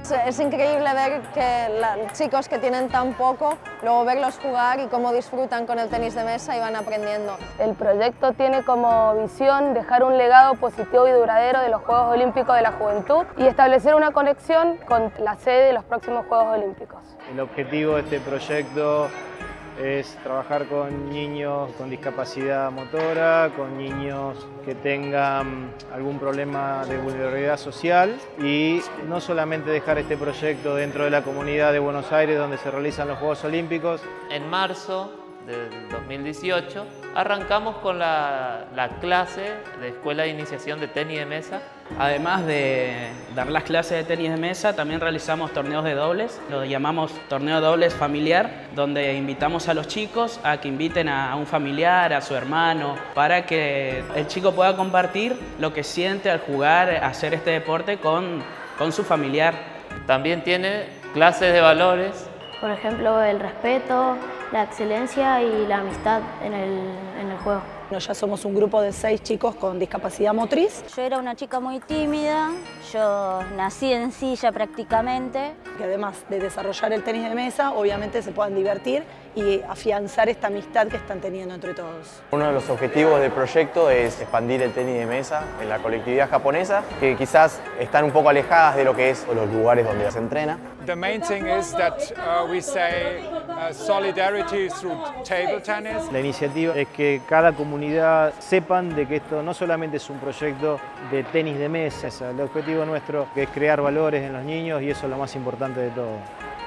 Es increíble ver que chicos que tienen tan poco, luego verlos jugar y cómo disfrutan con el tenis de mesa y van aprendiendo. El proyecto tiene como visión dejar un legado positivo y duradero de los Juegos Olímpicos de la Juventud y establecer una conexión con la sede de los próximos Juegos Olímpicos. El objetivo de este proyecto es trabajar con niños con discapacidad motora, con niños que tengan algún problema de vulnerabilidad social y no solamente dejar este proyecto dentro de la comunidad de Buenos Aires donde se realizan los Juegos Olímpicos. En marzo del 2018 arrancamos con la clase de Escuela de Iniciación de Tenis de Mesa. Además de dar las clases de tenis de mesa, también realizamos torneos de dobles, lo llamamos torneo de dobles familiar, donde invitamos a los chicos a que inviten a un familiar, a su hermano, para que el chico pueda compartir lo que siente al jugar, hacer este deporte con su familiar. También tiene clases de valores. Por ejemplo, el respeto, la excelencia y la amistad en el juego. Ya somos un grupo de 6 chicos con discapacidad motriz. Yo era una chica muy tímida, yo nací en silla prácticamente. Que además de desarrollar el tenis de mesa, obviamente se puedan divertir y afianzar esta amistad que están teniendo entre todos. Uno de los objetivos del proyecto es expandir el tenis de mesa en la colectividad japonesa, que quizás están un poco alejadas de lo que es los lugares donde se entrena. The main thing is that we say solidarity through table tennis. La iniciativa es que cada comunidad sepan de que esto no solamente es un proyecto de tenis de mesa, el objetivo nuestro es crear valores en los niños y eso es lo más importante de todo.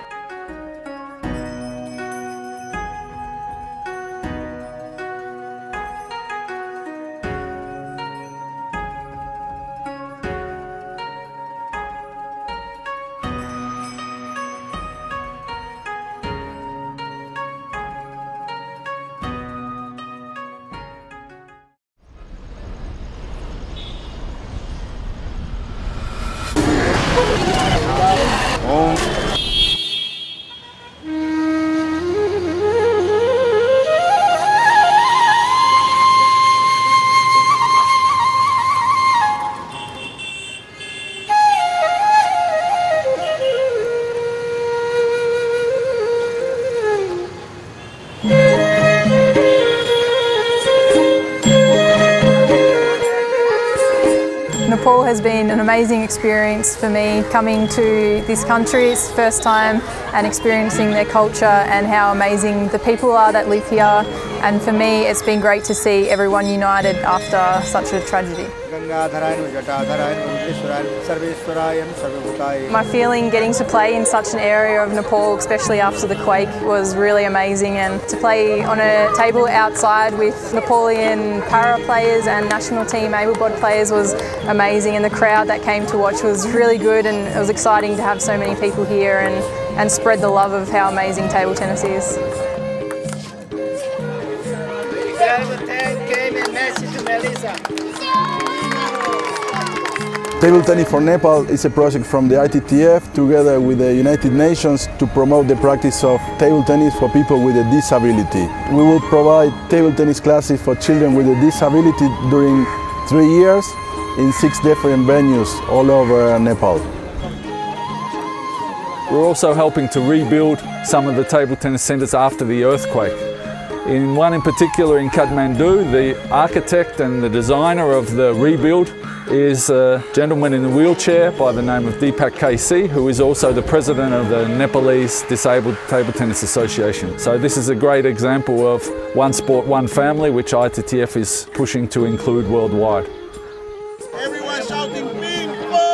Nepal has been an amazing experience for me coming to this country. It's the first time and experiencing their culture and how amazing the people are that live here, and for me it's been great to see everyone united after such a tragedy. My feeling getting to play in such an area of Nepal, especially after the quake, was really amazing, and to play on a table outside with Nepalian para players and national team able-bodied players was amazing, and the crowd that came to watch was really good, and it was exciting to have so many people here and spread the love of how amazing table tennis is. Table Tennis for Nepal is a project from the ITTF together with the United Nations to promote the practice of table tennis for people with a disability. We will provide table tennis classes for children with a disability during 3 years in 6 different venues all over Nepal. We're also helping to rebuild some of the table tennis centres after the earthquake. In one in particular in Kathmandu, the architect and the designer of the rebuild is a gentleman in a wheelchair by the name of Deepak KC, who is also the president of the Nepalese Disabled Table Tennis Association. So this is a great example of one sport, one family, which ITTF is pushing to include worldwide. Everyone shouting ping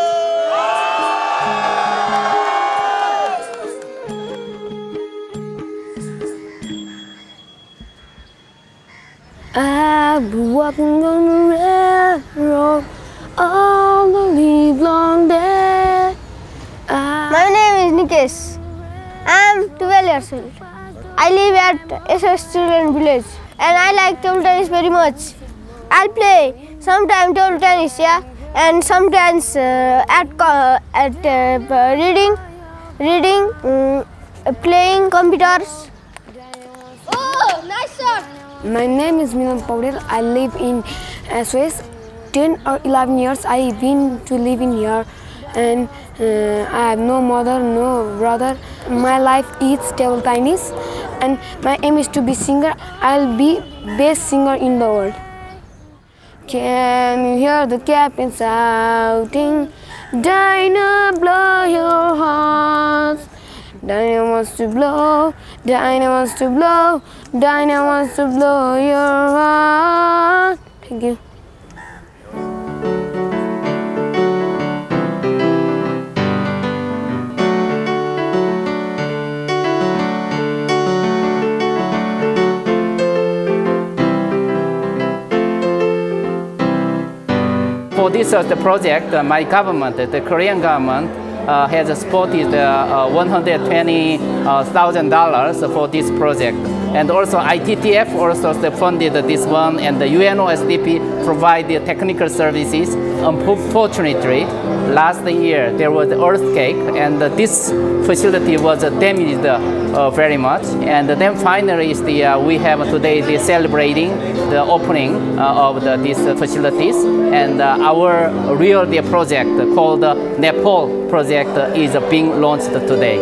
I've been walking on the railroad all the livelong day. My name is Nikesh. I'm 12 years old. I live at SS Children Village and I like table tennis very much. I'll play sometimes table tennis, yeah, and sometimes playing computers. Oh, nice shot! My name is Milan Paudel. I live in SOS. 10 or 11 years I've been to live in here, and I have no mother, no brother. My life is table tennis, and my aim is to be singer. I'll be best singer in the world. Can you hear the captain shouting? Dinah, blow your horns. Dinah wants to blow, Dinah wants to blow, Dinah wants to blow your horn. Thank you. For this the project, my government, the Korean government, has supported $120,000 for this project. And also ITTF also funded this one, and the UNOSDP provided technical services. Unfortunately, last year there was an earthquake, and this facility was damaged very much. And then finally, we have today celebrating the opening of these facilities. And our real project called the Nepal project is being launched today.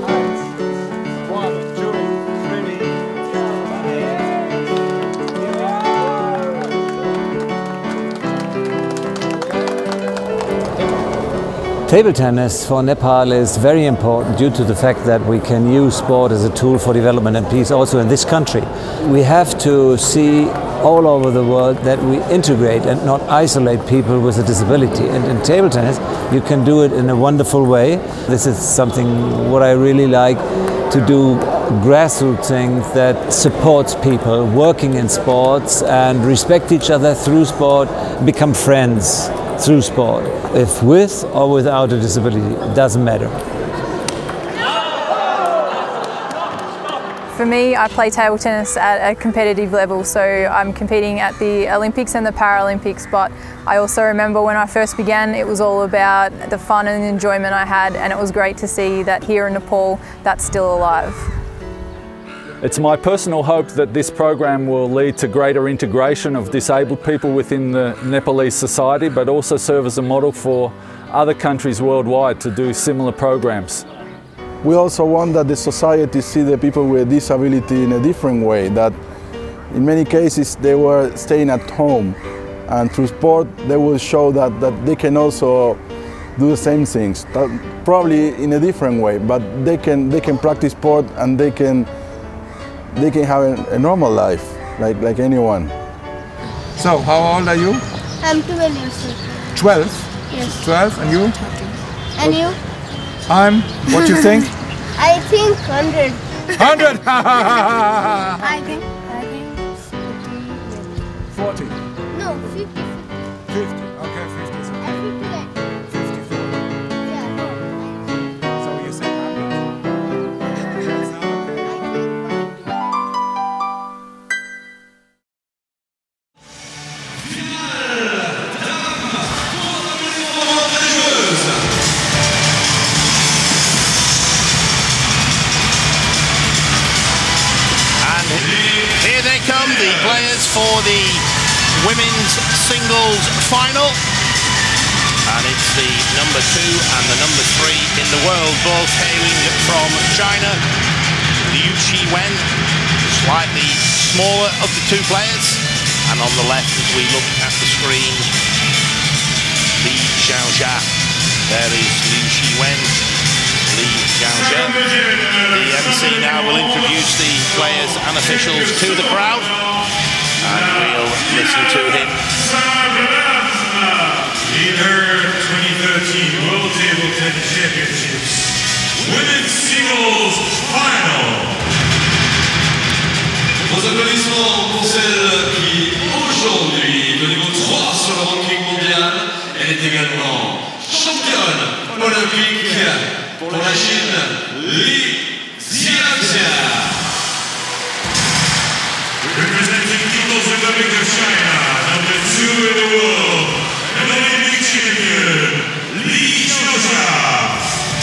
Table tennis for Nepal is very important due to the fact that we can use sport as a tool for development and peace also in this country. We have to see all over the world that we integrate and not isolate people with a disability. And in table tennis, you can do it in a wonderful way. This is something what I really like to do, grassroots things that supports people working in sports and respect each other through sport, become friends through sport. If with or without a disability, it doesn't matter. For me, I play table tennis at a competitive level, so I'm competing at the Olympics and the Paralympics, but I also remember when I first began, it was all about the fun and enjoyment I had, and it was great to see that here in Nepal, that's still alive. It's my personal hope that this program will lead to greater integration of disabled people within the Nepalese society, but also serve as a model for other countries worldwide to do similar programs. We also want that the society see the people with disability in a different way, that in many cases they were staying at home, and through sport they will show that they can also do the same things, probably in a different way, but they can practice sport and they can have a normal life like anyone. So, how old are you? I'm 12 years old. 12? Yes. 12, and you? And you? I'm, what do you think? I think 100. 100? I think 40. No, 50. 50, okay, 50 is okay. 54. Yeah, no. So you say 100. That's not okay. Here they come, the players for the women's singles final. And it's the number 2 and the number 3 in the world, both hailing from China. Liu Shiwen, slightly smaller of the two players. And on the left, as we look at the screen, Li Xiaojia. There is Liu Shiwen. Li Xiaojia. The MC now will introduce the players and officials to the crowd, and we'll listen to him. In her 2013 World Table Tennis Championships Women's Singles Final. Vos applaudissements pour celle qui aujourd'hui, au niveau 3 sur le ranking mondial, elle est également championne olympique pour la Chine, Li Xiaojia. Representing People's Republic of China, number 2 in the world, and Olympic champion, Li Xiaojia.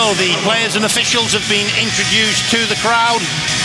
So the players and officials have been introduced to the crowd.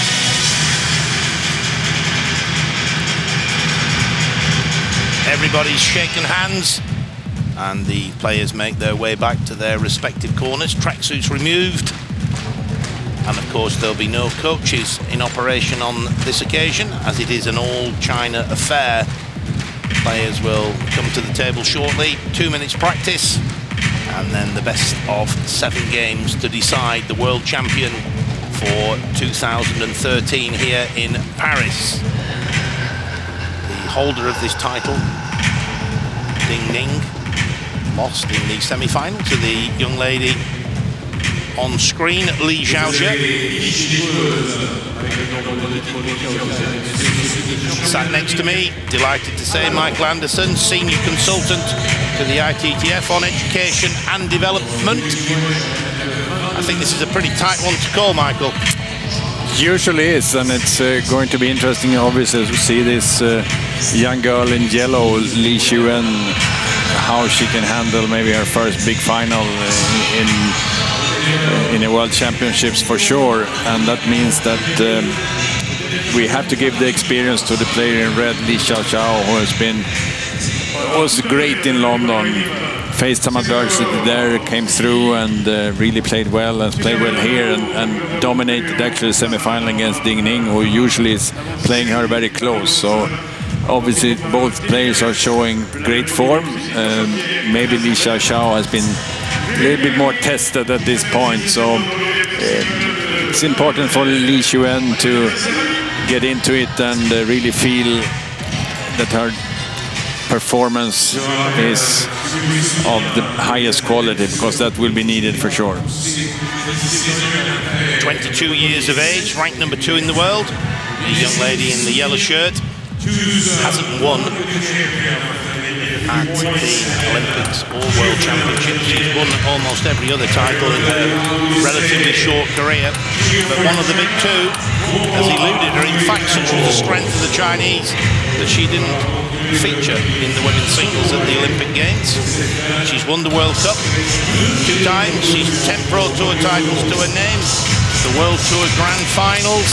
Everybody's shaken hands, and the players make their way back to their respective corners. Tracksuits removed, and of course there'll be no coaches in operation on this occasion, as it is an all-China affair. Players will come to the table shortly, 2 minutes practice, and then the best of 7 games to decide the world champion for 2013 here in Paris. The holder of this title, Ding Ning, lost in the semi-final to the young lady on screen, Li Xiaojie. Sat next to me, delighted to say, Michael Anderson, Senior Consultant to the ITTF on Education and Development. I think this is a pretty tight one to call, Michael. Usually is, and it's going to be interesting, obviously, to see this young girl in yellow, Li Xuan, how she can handle maybe her first big final in the World Championships for sure. And that means that we have to give the experience to the player in red, Li Xiaoxiao, who was great in London. Faced some adversity there, came through and really played well, and played well here, and dominated actually the semi-final against Ding Ning, who usually is playing her very close. So obviously both players are showing great form. Maybe Li Xiaoxiao has been a little bit more tested at this point, so it's important for Li Xuan to get into it and really feel that her performance is of the highest quality, because that will be needed for sure. 22 years of age, ranked number 2 in the world. The young lady in the yellow shirt hasn't won at the Olympics or World Championships. She's won almost every other title in her relatively short career, but one of the big two has eluded her. In fact, such was the strength of the Chinese that she didn't feature in the women's singles at the Olympic Games. She's won the World Cup 2 times. She's 10 Pro Tour titles to her name, the World Tour Grand Finals.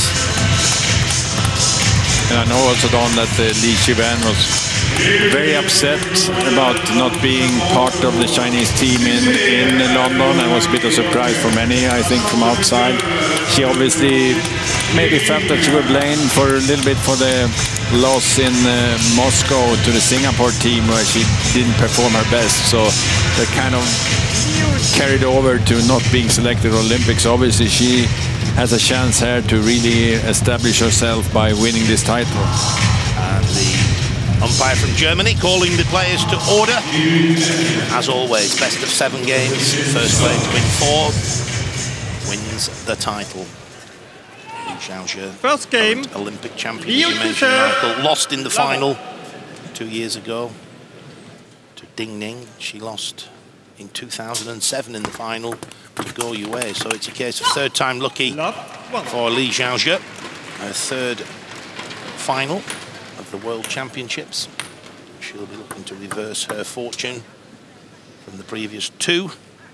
And I know also, Don, that Li Xiaoxiao was very upset about not being part of the Chinese team in London, and was a bit of a surprise for many, I think, from outside. She obviously maybe felt that she was blamed for a little bit for the loss in Moscow to the Singapore team, where she didn't perform her best. So that kind of carried over to not being selected for Olympics. Obviously she has a chance here to really establish herself by winning this title. And the umpire from Germany calling the players to order. As always, best of 7 games. First player to win 4 wins the title. Li Xiaojie, first game, Olympic champion, you mentioned, Michael, lost in the final 2 years ago to Ding Ning. She lost in 2007 in the final to Guo Yue. So it's a case of third time lucky for Li Xiaojie. Her third final of the World Championships. She'll be looking to reverse her fortune from the previous 2.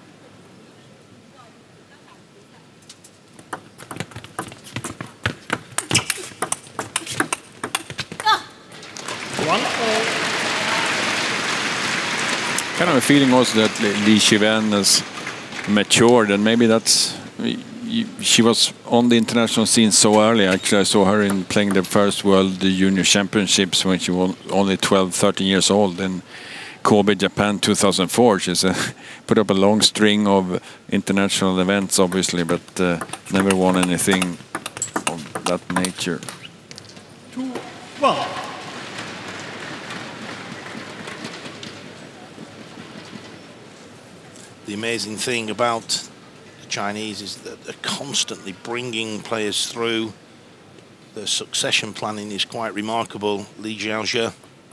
Kind of a feeling also that Li Xiaoxiao has matured, and maybe that's, she was on the international scene so early. Actually, I saw her in playing the first World Junior Championships when she was only 12, 13 years old in Kobe, Japan, 2004. She's put up a long string of international events, obviously, but never won anything of that nature. 2-1. The amazing thing about the Chinese is that they're constantly bringing players through. The succession planning is quite remarkable. Li Xiaojie,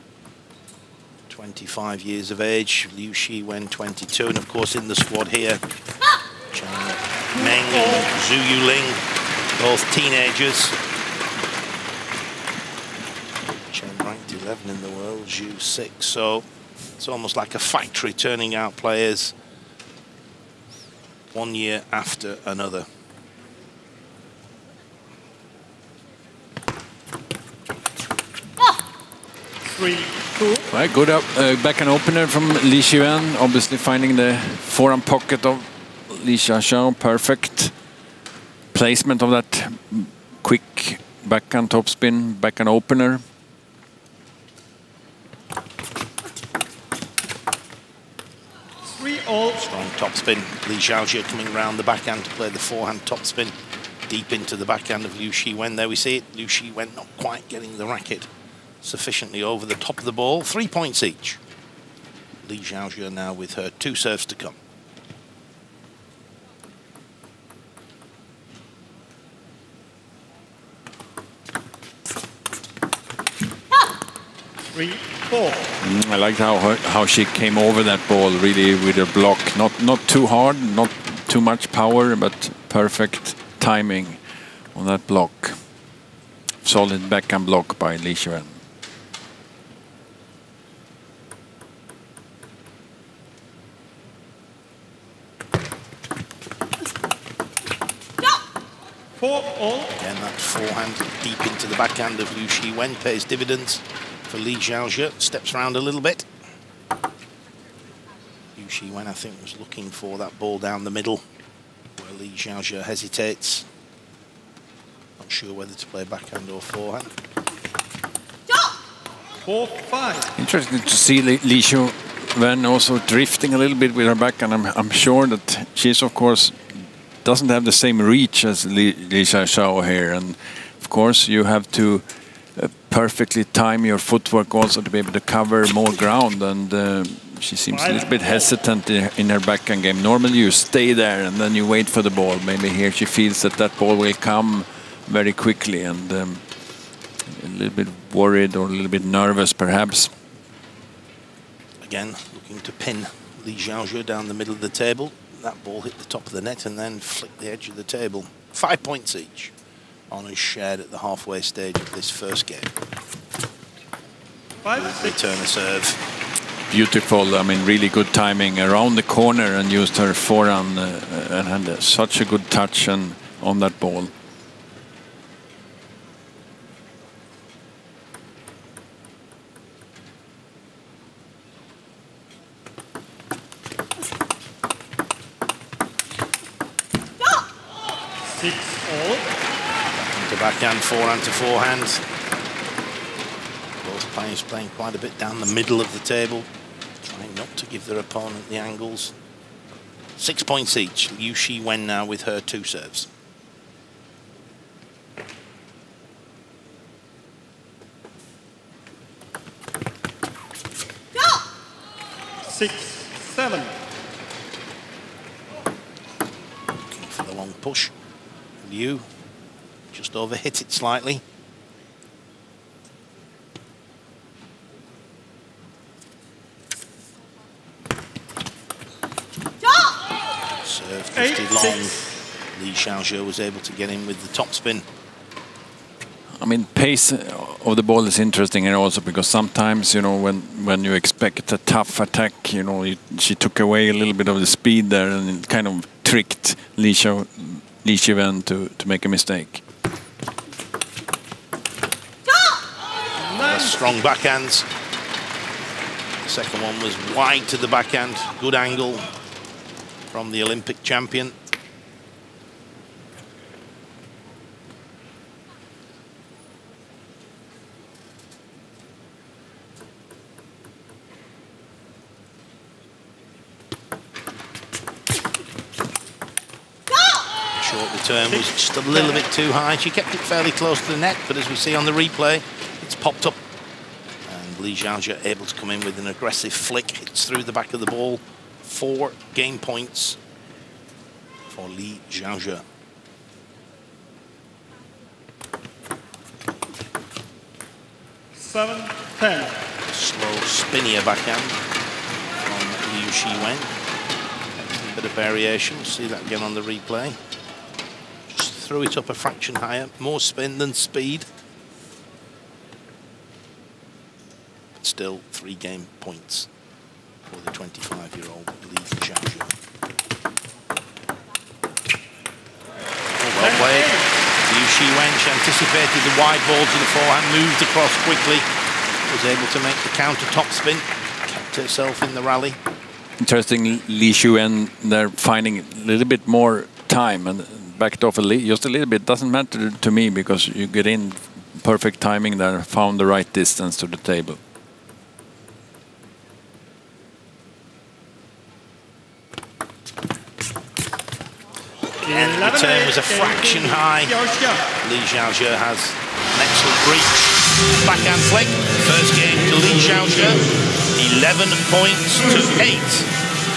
25 years of age. Liu Shiwen, 22. And of course in the squad here, Chen Meng and Zhu Yuling, both teenagers. Chen ranked 11 in the world, Zhu 6. So it's almost like a factory turning out players. one year after another. Right, good backhand opener from Li Xiwen, obviously finding the forehand pocket of Li Xiaoxiao. Perfect placement of that quick backhand topspin, backhand opener. Strong topspin. Li Xiaoxia coming round the backhand to play the forehand topspin deep into the backhand of Liu Shiwen. There we see it. Liu Shiwen not quite getting the racket sufficiently over the top of the ball. 3 points each. Li Xiaoxia now with her 2 serves to come. I liked how she came over that ball really with her block. Not too hard, not too much power, but perfect timing on that block. Solid backhand block by Li Xiwen. Again, that forehand deep into the backhand of Liu Shiwen pays dividends for Li Xiaoxia. Steps around a little bit. Liu Shiwen, I think, was looking for that ball down the middle, where Li Xiaoxia hesitates. Not sure whether to play backhand or forehand. 4-5. Interesting to see Li Xiwen also drifting a little bit with her backhand. I'm sure that she's, of course, doesn't have the same reach as Li Xiaoxiao here, and of course you have to perfectly time your footwork also to be able to cover more ground, and she seems a little bit hesitant in her backhand game. Normally you stay there and then you wait for the ball. Maybe here she feels that that ball will come very quickly, and a little bit worried or a little bit nervous perhaps. Again, looking to pin Li Xiaoxia down the middle of the table. That ball hit the top of the net and then flicked the edge of the table. 5 points each. Honours shared at the halfway stage of this first game. Return a serve. Beautiful, I mean, really good timing around the corner and used her forehand and had such a good touch on that ball. To backhand, forehand to forehand. Both players playing quite a bit down the middle of the table, trying not to give their opponent the angles. 6 points each. Liu Shiwen now with her 2 serves. Six, 7. Looking for the long push. Liu just overhit it slightly. Serve drifted long. Li Xiaoxia was able to get in with the topspin. I mean, pace of the ball is interesting here also, because sometimes, you know, when you expect a tough attack, you know, she took away a little bit of the speed there, and it kind of tricked Li Xiwen to make a mistake. Strong backhands. The second one was wide to the backhand. Good angle from the Olympic champion. Short return was just a little bit too high. She kept it fairly close to the net, but as we see on the replay, it's popped up. And Li Xiaoxia able to come in with an aggressive flick. Hits through the back of the ball. 4 game points for Li Xiaoxia. Seven, 10. Slow, spinnier backhand from Liu Shiwen. A bit of variation. See that again on the replay. Just threw it up a fraction higher. More spin than speed. But still 3 game points for the 25-year-old Li Xiaoxia. Shiwen, she anticipated the wide ball to the forehand, moved across quickly, was able to make the counter topspin, kept herself in the rally. Interesting, Li Shiwen, they're finding a little bit more time and backed off just a little bit. Doesn't matter to me because you get in perfect timing there, found the right distance to the table. And the return was a fraction high. Li Xiaozhe has an excellent reach. Backhand flick. First game to Li Xiaozhe. 11 points to 8.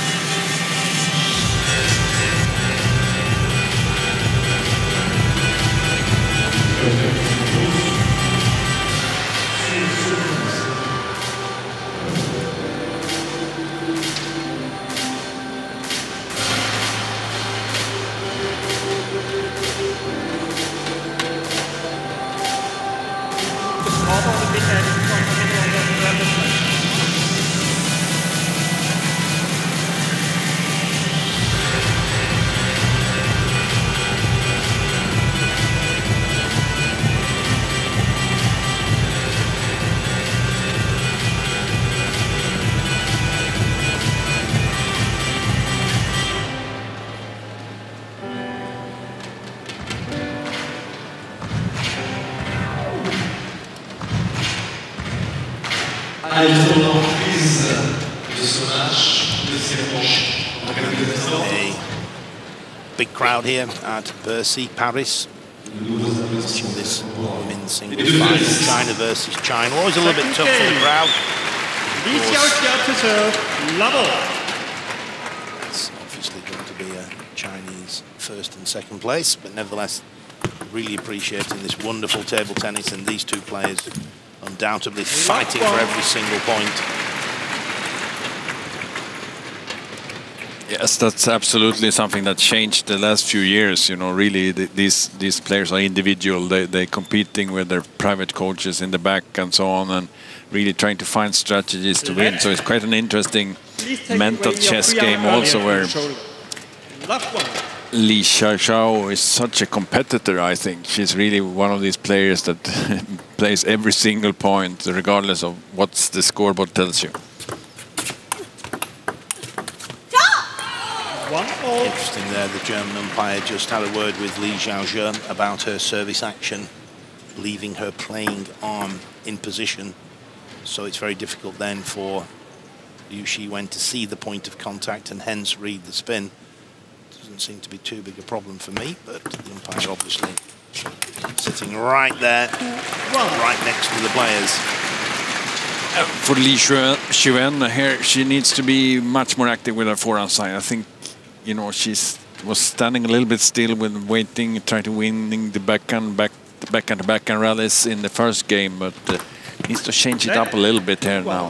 A big crowd here at Bercy, Paris. Watching this women's singles final, China versus China. Always a little bit tough for the crowd. It's obviously going to be a Chinese first and second place, but nevertheless, really appreciating this wonderful table tennis and these two players undoubtedly fighting for every single point. Yes, that's absolutely something that changed the last few years. You know, really, these players are individual. They're competing with their private coaches in the back and so on, and really trying to find strategies to win. So it's quite an interesting mental chess game also, where Li Xiaozhe is such a competitor, I think. She's really one of these players that plays every single point, regardless of what the scoreboard tells you. Interesting there, the German umpire just had a word with Li Xiaozhe about her service action, leaving her playing arm in position. So it's very difficult then for Liu Shiwen to see the point of contact and hence read the spin. Doesn't seem to be too big a problem for me, but the umpire obviously sitting right there, right next to the players. For Li Shiwen here, she needs to be much more active with her forehand side. I think, you know, was standing a little bit still with waiting, trying to winning the backhand rallies in the first game, but needs to change it up a little bit here now.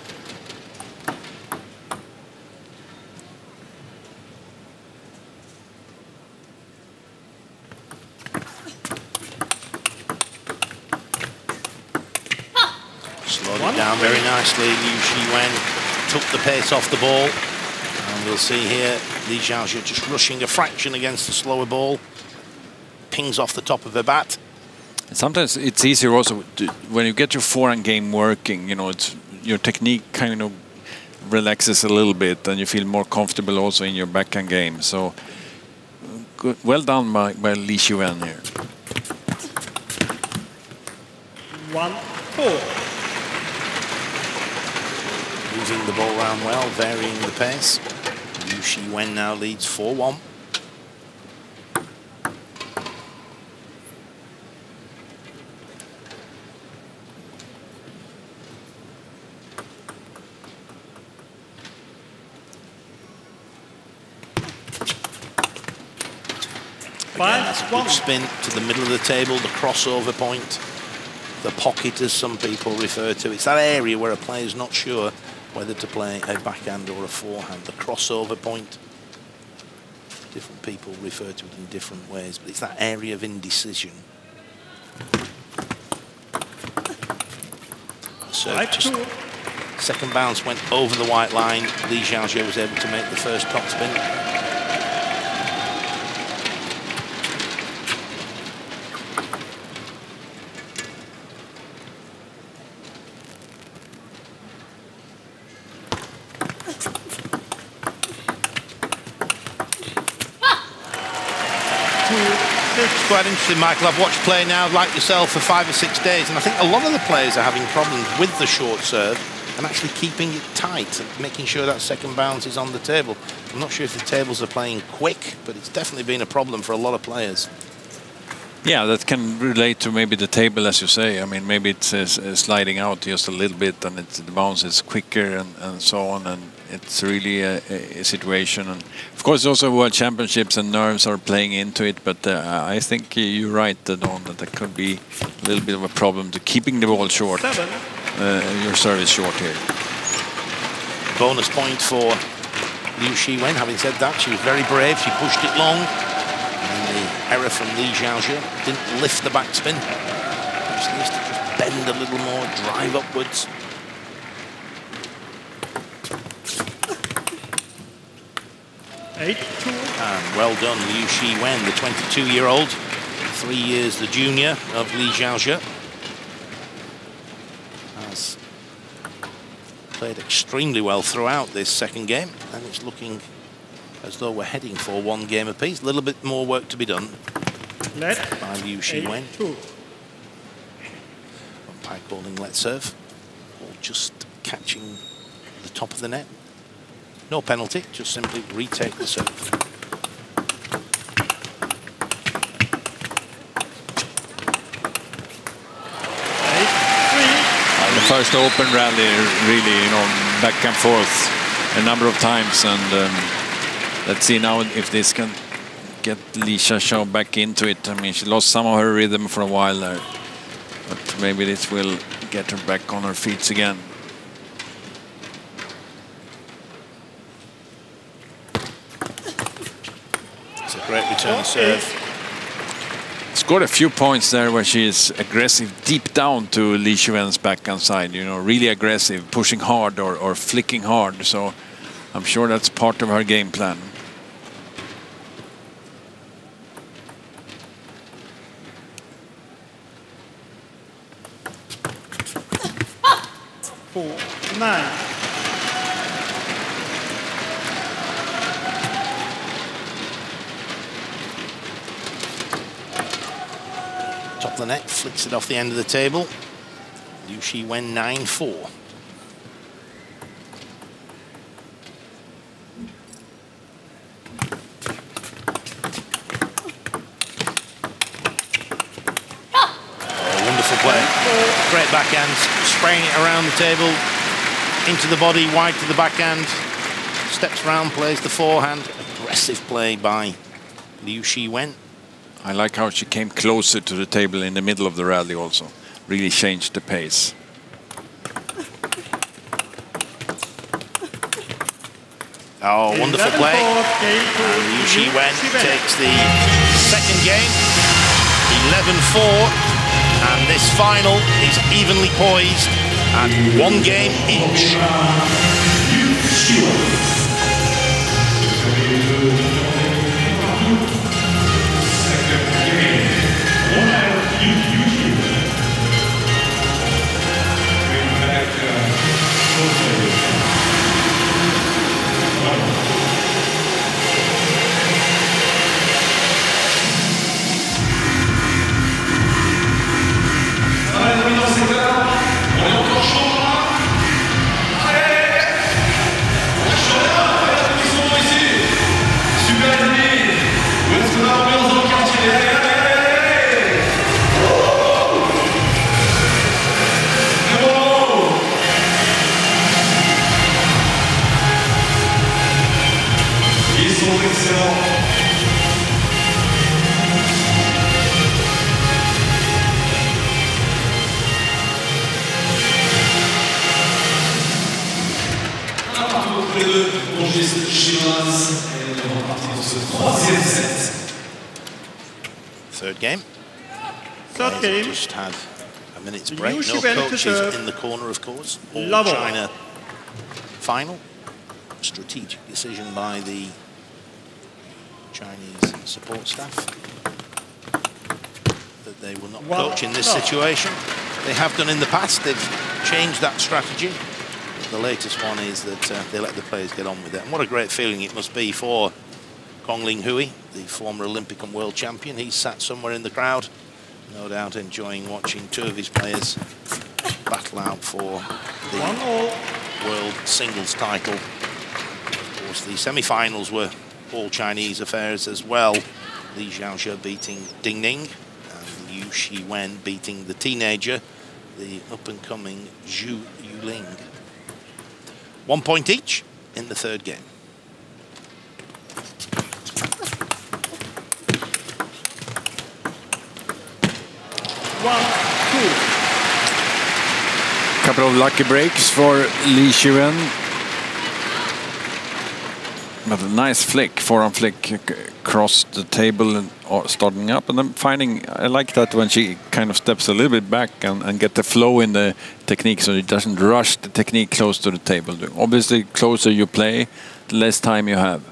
Slowed it down very nicely. Liu Shiwen took the pace off the ball. And we'll see here Li Xiaozhe just rushing a fraction against the slower ball. Pings off the top of her bat. Sometimes it's easier also when you get your forehand game working, you know, your technique kind of relaxes a little bit and you feel more comfortable also in your backhand game. So good, well done by Li Shiwen here. 1-4. Moving the ball around well, varying the pace. Liu Shiwen now leads 4-1. That's a good spin to the middle of the table, the crossover point, the pocket as some people refer to. It's that area where a player is not sure whether to play a backhand or a forehand. The crossover point, different people refer to it in different ways, but it's that area of indecision. So just second bounce went over the white line. Li Xiaozhe was able to make the first topspin. It's quite interesting, Michael. I've watched play now, like yourself, for 5 or 6 days, and I think a lot of the players are having problems with the short serve and actually keeping it tight and making sure that second bounce is on the table. I'm not sure if the tables are playing quick, but it's definitely been a problem for a lot of players. Yeah, that can relate to maybe the table, as you say. I mean, maybe it's sliding out just a little bit, and the bounce is quicker and so on, and it's really a situation. And of course, also World Championships and nerves are playing into it, but I think you're right, Dawn, that could be a little bit of a problem to keeping the ball short. Your service short here. Bonus point for Liu Shiwen. Having said that, she was very brave. She pushed it long. And the error from Li Xiaojie didn't lift the backspin. She needs to just bend a little more, drive upwards. And well done, Liu Shiwen, the 22-year-old, 3 years the junior of Li Xiaojie. Has played extremely well throughout this second game, and it's looking as though we're heading for 1 game apiece. A little bit more work to be done by Liu Shiwen. Pike bowling let serve, or just catching the top of the net. No penalty, just simply retake the serve. The first open rally, really, back and forth a number of times, and let's see now if this can get Li Xiaojie back into it. I mean, she lost some of her rhythm for a while there, but maybe this will get her back on her feet again. It's a great return serve. Scored a few points there where she is aggressive deep down to Li Shiwen's backhand side, really aggressive, pushing hard or flicking hard. So I'm sure that's part of her game plan. Top of the net, flicks it off the end of the table. Liu Shiwen 9-4. Wonderful play. Great backhand, spraying it around the table, into the body, wide to the backhand, steps round, plays the forehand. Aggressive play by Liu Shiwen. I like how she came closer to the table in the middle of the rally also. Really changed the pace. Oh, wonderful play. And Liu Shiwen takes the second game, 11-4. And this final is evenly poised at 1 game each. Third game. Third game. Just had a minute's break. No coaches in the corner, of course. All China final. Strategic decision by the Chinese support staff that they will not coach in this situation. They have done in the past. They've changed that strategy. The latest one is that they let the players get on with it. And what a great feeling it must be for Kong Ling Hui, the former Olympic and world champion. He's sat somewhere in the crowd, no doubt enjoying watching two of his players battle out for the world singles title. Of course, the semi-finals were all Chinese affairs as well. Li Xiaozhe beating Ding Ning, and Liu Shiwen beating the teenager, the up-and-coming Zhu Yuling. 1 point each in the third game. Couple of lucky breaks for Li Shiwen. But a nice flick, forehand flick across the table and starting up, and then finding, I like that when she kind of steps a little bit back and get the flow in the technique so it doesn't rush the technique close to the table. Obviously, closer you play, the less time you have.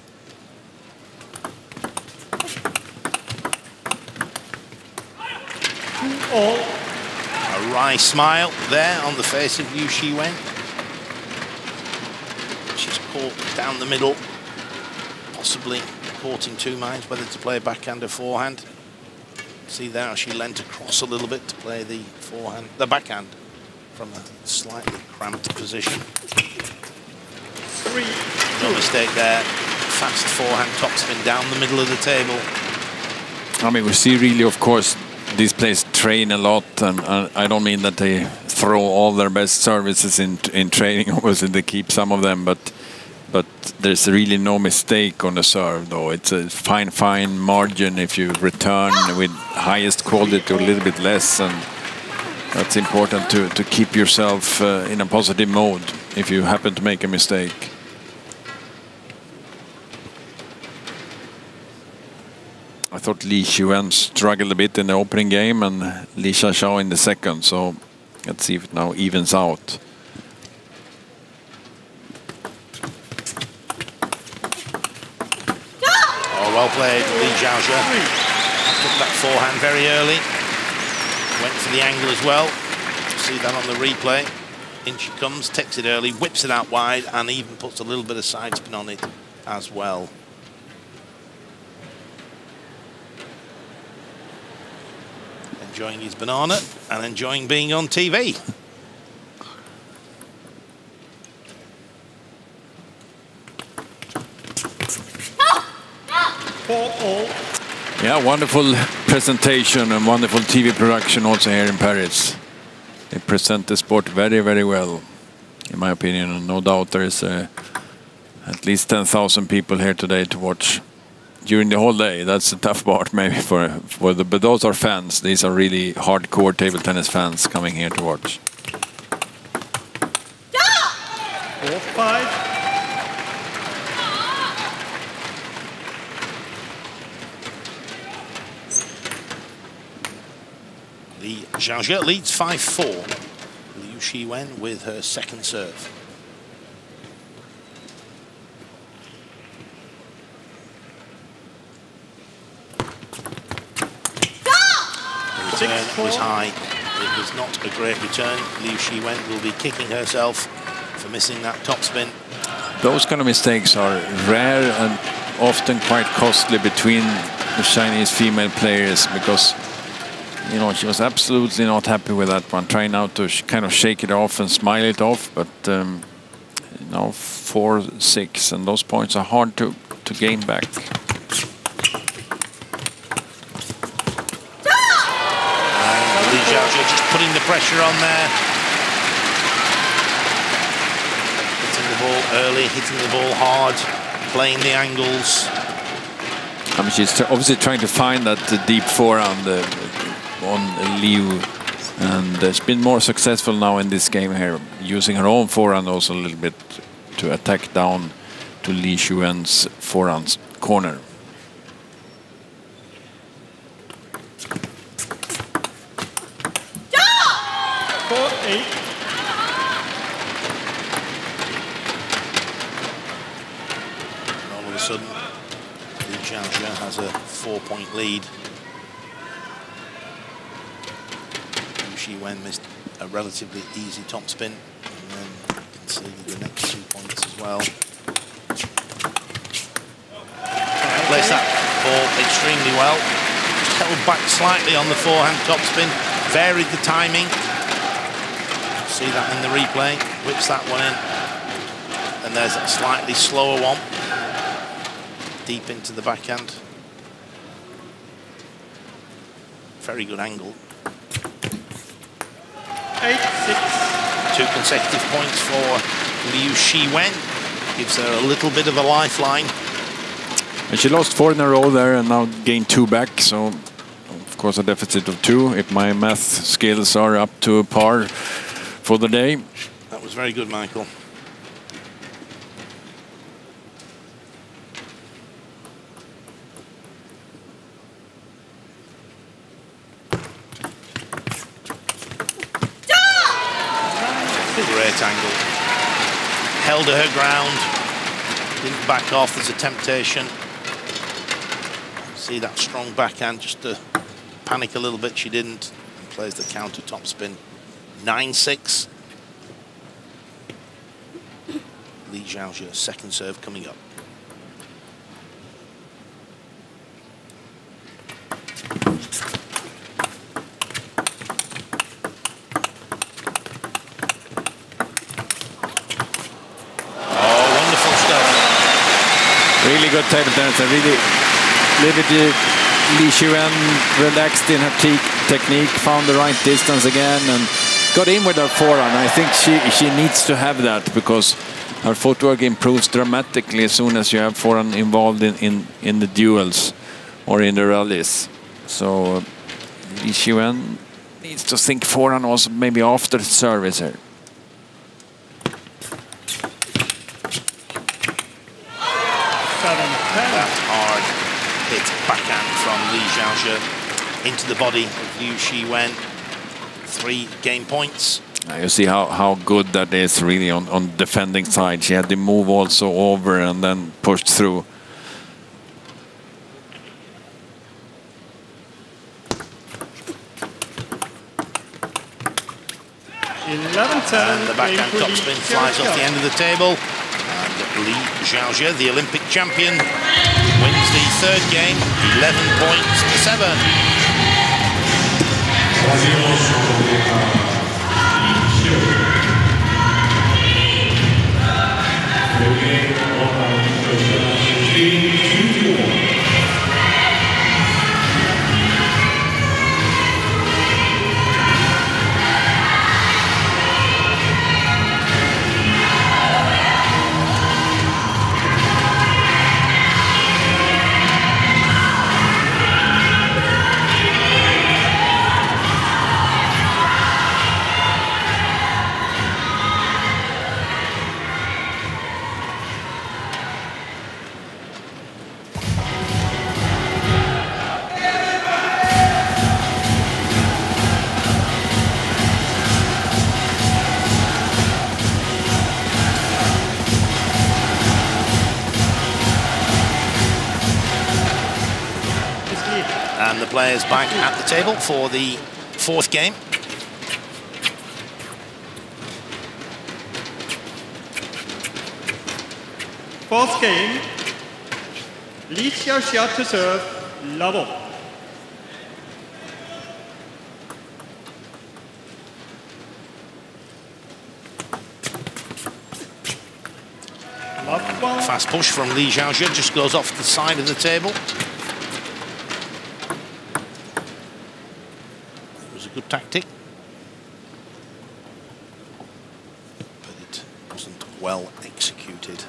A wry smile there on the face of Liu Shiwen. She's caught down the middle, possibly caught in two minds whether to play backhand or forehand. See there how she leant across a little bit to play the forehand, the backhand from a slightly cramped position. No mistake there. Fast forehand topspin down the middle of the table. I mean, we see really, of course, these players train a lot, and I don't mean that they throw all their best services in training. Obviously, they keep some of them, but there's really no mistake on the serve, though. It's a fine margin if you return with highest quality or a little bit less, and that's important to keep yourself in a positive mode if you happen to make a mistake. I thought Li Shiwen struggled a bit in the opening game and Li Xiaozhe in the second, so let's see if it now evens out. Oh, well played, Li Xiaozhe. Took that forehand very early. Went for the angle as well. See that on the replay. In she comes, takes it early, whips it out wide, and even puts a little bit of side spin on it as well. Enjoying his banana and enjoying being on TV. Yeah, wonderful presentation and wonderful TV production also here in Paris. They present the sport very, very well, in my opinion. And no doubt there is at least 10,000 people here today to watch during the whole day. That's the tough part maybe but those are fans. These are really hardcore table tennis fans coming here to watch. 4-5. Li Xiaozhe leads 5-4. Liu Shiwen with her second serve. The return was high. It was not a great return. Liu Shiwen will be kicking herself for missing that topspin. Those kind of mistakes are rare and often quite costly between the Chinese female players, because you know, she was absolutely not happy with that one, trying now to kind of shake it off and smile it off, but now 4-6, and those points are hard to gain back. Li Xiaozhe just putting the pressure on there. Hitting the ball early, hitting the ball hard, playing the angles. I mean, she's obviously trying to find that deep forehand on Liu, and has been more successful now in this game here, using her own forehand also a little bit to attack down to Li Shiwen's forehand corner. All of a sudden, Li Xiaozhe has a 4-point lead. Shiwen missed a relatively easy topspin, and then conceded the next 2 points as well. placed that ball extremely well. Just held back slightly on the forehand topspin, varied the timing. See that in the replay, whips that one in. And there's a slightly slower one, deep into the backhand. Very good angle. 8-6. 2 consecutive points for Liu Shiwen. Gives her a little bit of a lifeline. And she lost 4 in a row there and now gained 2 back. So, of course, a deficit of 2 if my math skills are up to par for the day. That was very good, Michael. Great angle. Held her ground. Didn't back off. There's a temptation. See that strong backhand, just to panic a little bit. She didn't. And plays the counter topspin. 9-6. Li Xiaojie, second serve coming up. Really good table tennis. I really Li Shiwen relaxed in her technique, found the right distance again, and got in with her forehand. I think she needs to have that because her footwork improves dramatically as soon as you have forehand involved in the duels or in the rallies. So Li Shiwen needs to think forehand also maybe after service here. That hard hit backhand from Li Xiaojie into the body of Liu Shiwen. 3 game points. You see how good that is really on the defending side. She had to move also over and then pushed through. And the backhand topspin flies off the end of the table. Li Xiaojie, the Olympic champion, wins the 3rd game, 11 points to 7. And the players back at the table for the 4th game. Fourth game, Li Xiaojie to serve, level. Fast push from Li Xiaojie, just goes off the side of the table. It was a good tactic, but it wasn't well executed.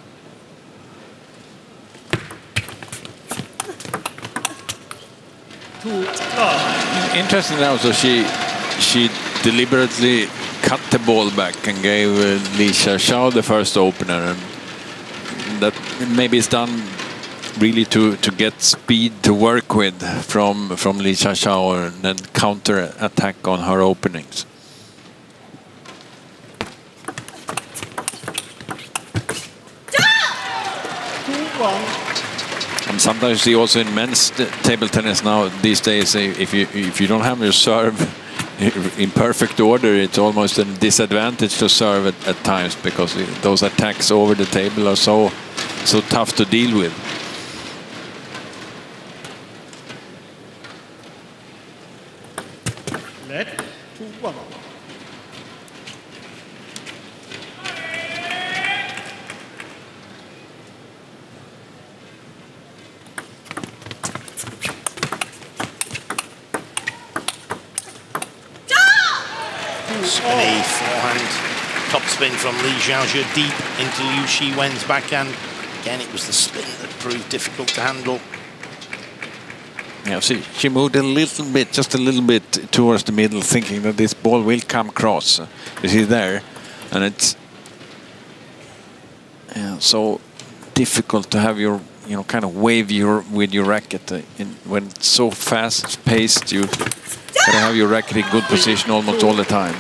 Interesting also, she deliberately cut the ball back and gave Li Xiaojie the first opener, and that maybe is done really to get speed to work with from Li Xiaojie and then counter attack on her openings. And sometimes you see also in men's table tennis now these days, if you don't have your serve in perfect order, it's almost a disadvantage to serve at times, because those attacks over the table are so tough to deal with. Net 2-1. Spinny forehand, topspin from Li Xiaojie deep into Liu Shiwen's backhand. Again, it was the spin that proved difficult to handle. Yeah, she moved a little bit, just a little bit towards the middle, thinking that this ball will come cross. You see there, and it's so difficult to have your, kind of wave with your racket when it's so fast paced. You gotta have your racket in good position almost all the time.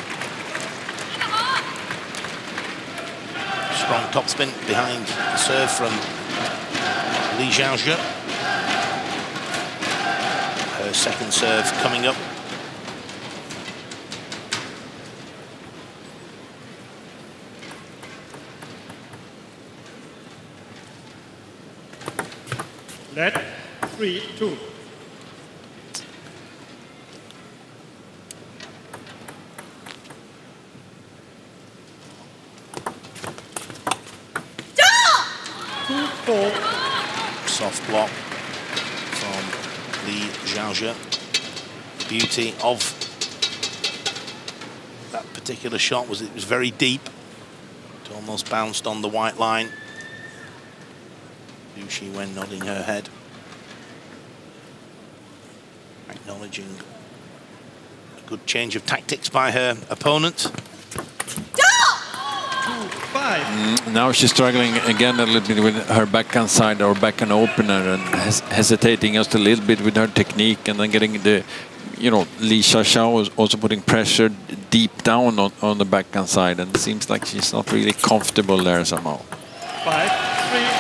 Strong topspin behind the serve from Li Xiaojie. Her second serve coming up. Net 3-2. Soft block from Li Xiaojie. Beauty of that particular shot was it was very deep. It almost bounced on the white line. Liu Shiwen nodding her head, acknowledging a good change of tactics by her opponent. Now she's struggling again a little bit with her backhand side or backhand opener and hesitating just a little bit with her technique, and then getting the, Li Xiaojie is also putting pressure deep down on the backhand side, and it seems like she's not really comfortable there somehow. 5-3.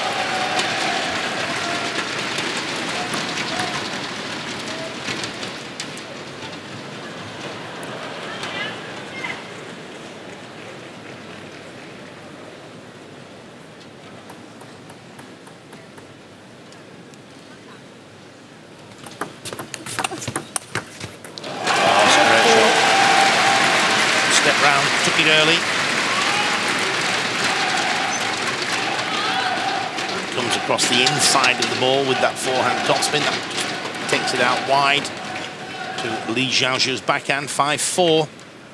Took it early. Comes across the inside of the ball with that forehand topspin. That just takes it out wide to Li Xiaojie's backhand. 5-4.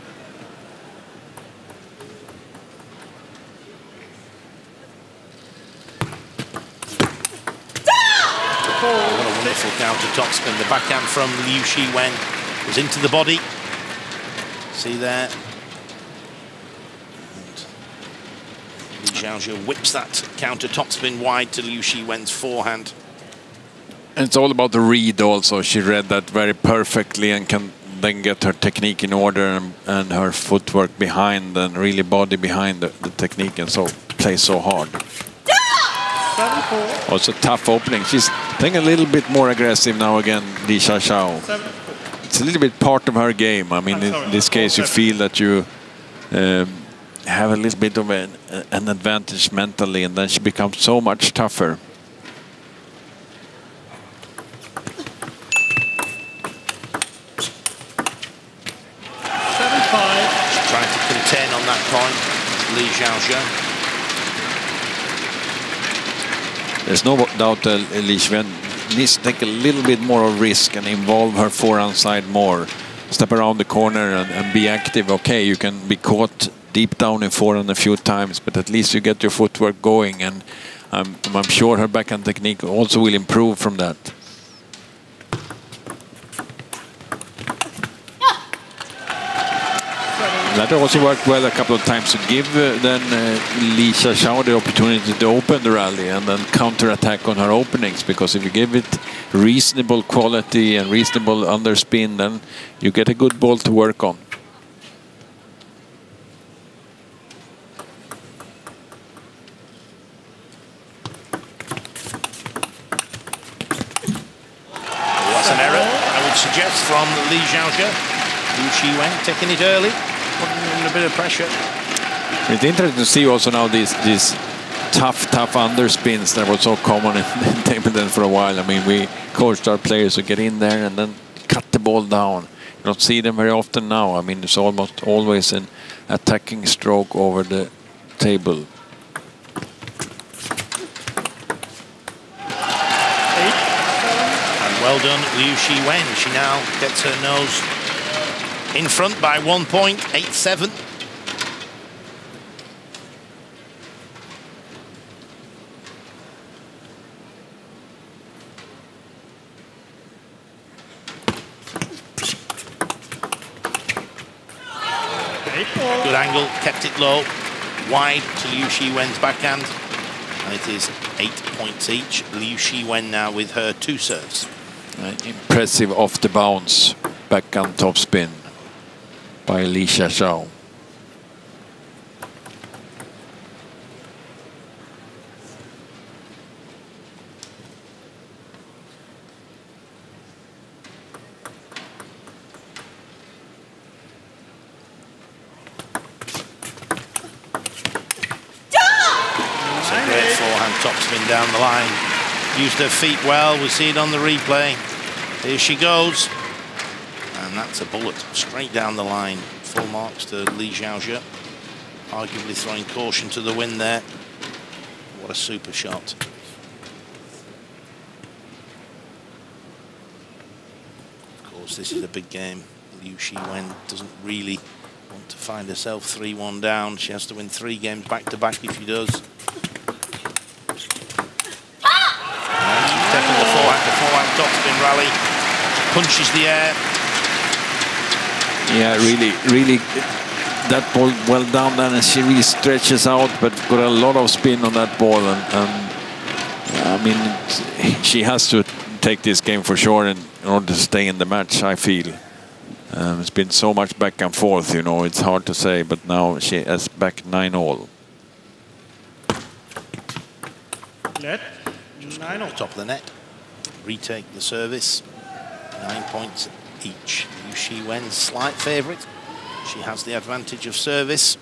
What a wonderful counter topspin. The backhand from Liu Shiwen was into the body. See there. Li Xiaojie whips that counter topspin wide to Liu Shiwen's forehand. And it's all about the read also. She read that very perfectly and can then get her technique in order and her footwork behind and really body behind the technique, and so play so hard. Also tough opening. She's playing a little bit more aggressive now again, Li Xiaojie. It's a little bit part of her game. I mean, in this case you feel that you have a little bit of an advantage mentally, and then she becomes so much tougher. She's trying to contain on that point, Li Xiaojie. There's no doubt that Li Xiwen needs to take a little bit more of risk and involve her forehand side more. Step around the corner and be active. Okay, you can be caught deep down in forehand a few times, but at least you get your footwork going, and I'm sure her backhand technique also will improve from that. That also worked well a couple of times to give then Li Xiaojie the opportunity to open the rally and then counter-attack on her openings, because if you give it reasonable quality and reasonable underspin, then you get a good ball to work on. Was an error, I would suggest, from Li Xiaojie. Liu Shiwen taking it early, putting in a bit of pressure. It's interesting to see also now these tough underspins that were so common in table tennis for a while. I mean, we coached our players to get in there and then cut the ball down. don't see them very often now. I mean, it's almost always an attacking stroke over the table. And well done, Liu Shiwen. She now gets her nose in front by 1 point, 8-7. Good angle, kept it low, wide to Liu Shiwen's backhand, and it is 8 points each. Liu Shiwen now with her 2 serves. Impressive off the bounce backhand topspin by Li Xiaoxiao. Topspin down the line. Used her feet well. We see it on the replay. Here she goes. And that's a bullet straight down the line. Full marks to Li Xiaozhe. Arguably throwing caution to the wind there. What a super shot. Of course, this is a big game. Liu Shiwen doesn't really want to find herself 3-1 down. She has to win 3 games back-to-back if she does. Taking the forehand topspin rally, punches the air. Yeah, really, that ball well down there, and she really stretches out, but got a lot of spin on that ball, and I mean, she has to take this game for sure in order to stay in the match, I feel. It's been so much back and forth, you know, it's hard to say, but now she has back 9-all. Net. Just top of the net, retake the service, 9 points each. Liu Shiwen, slight favourite. She has the advantage of service.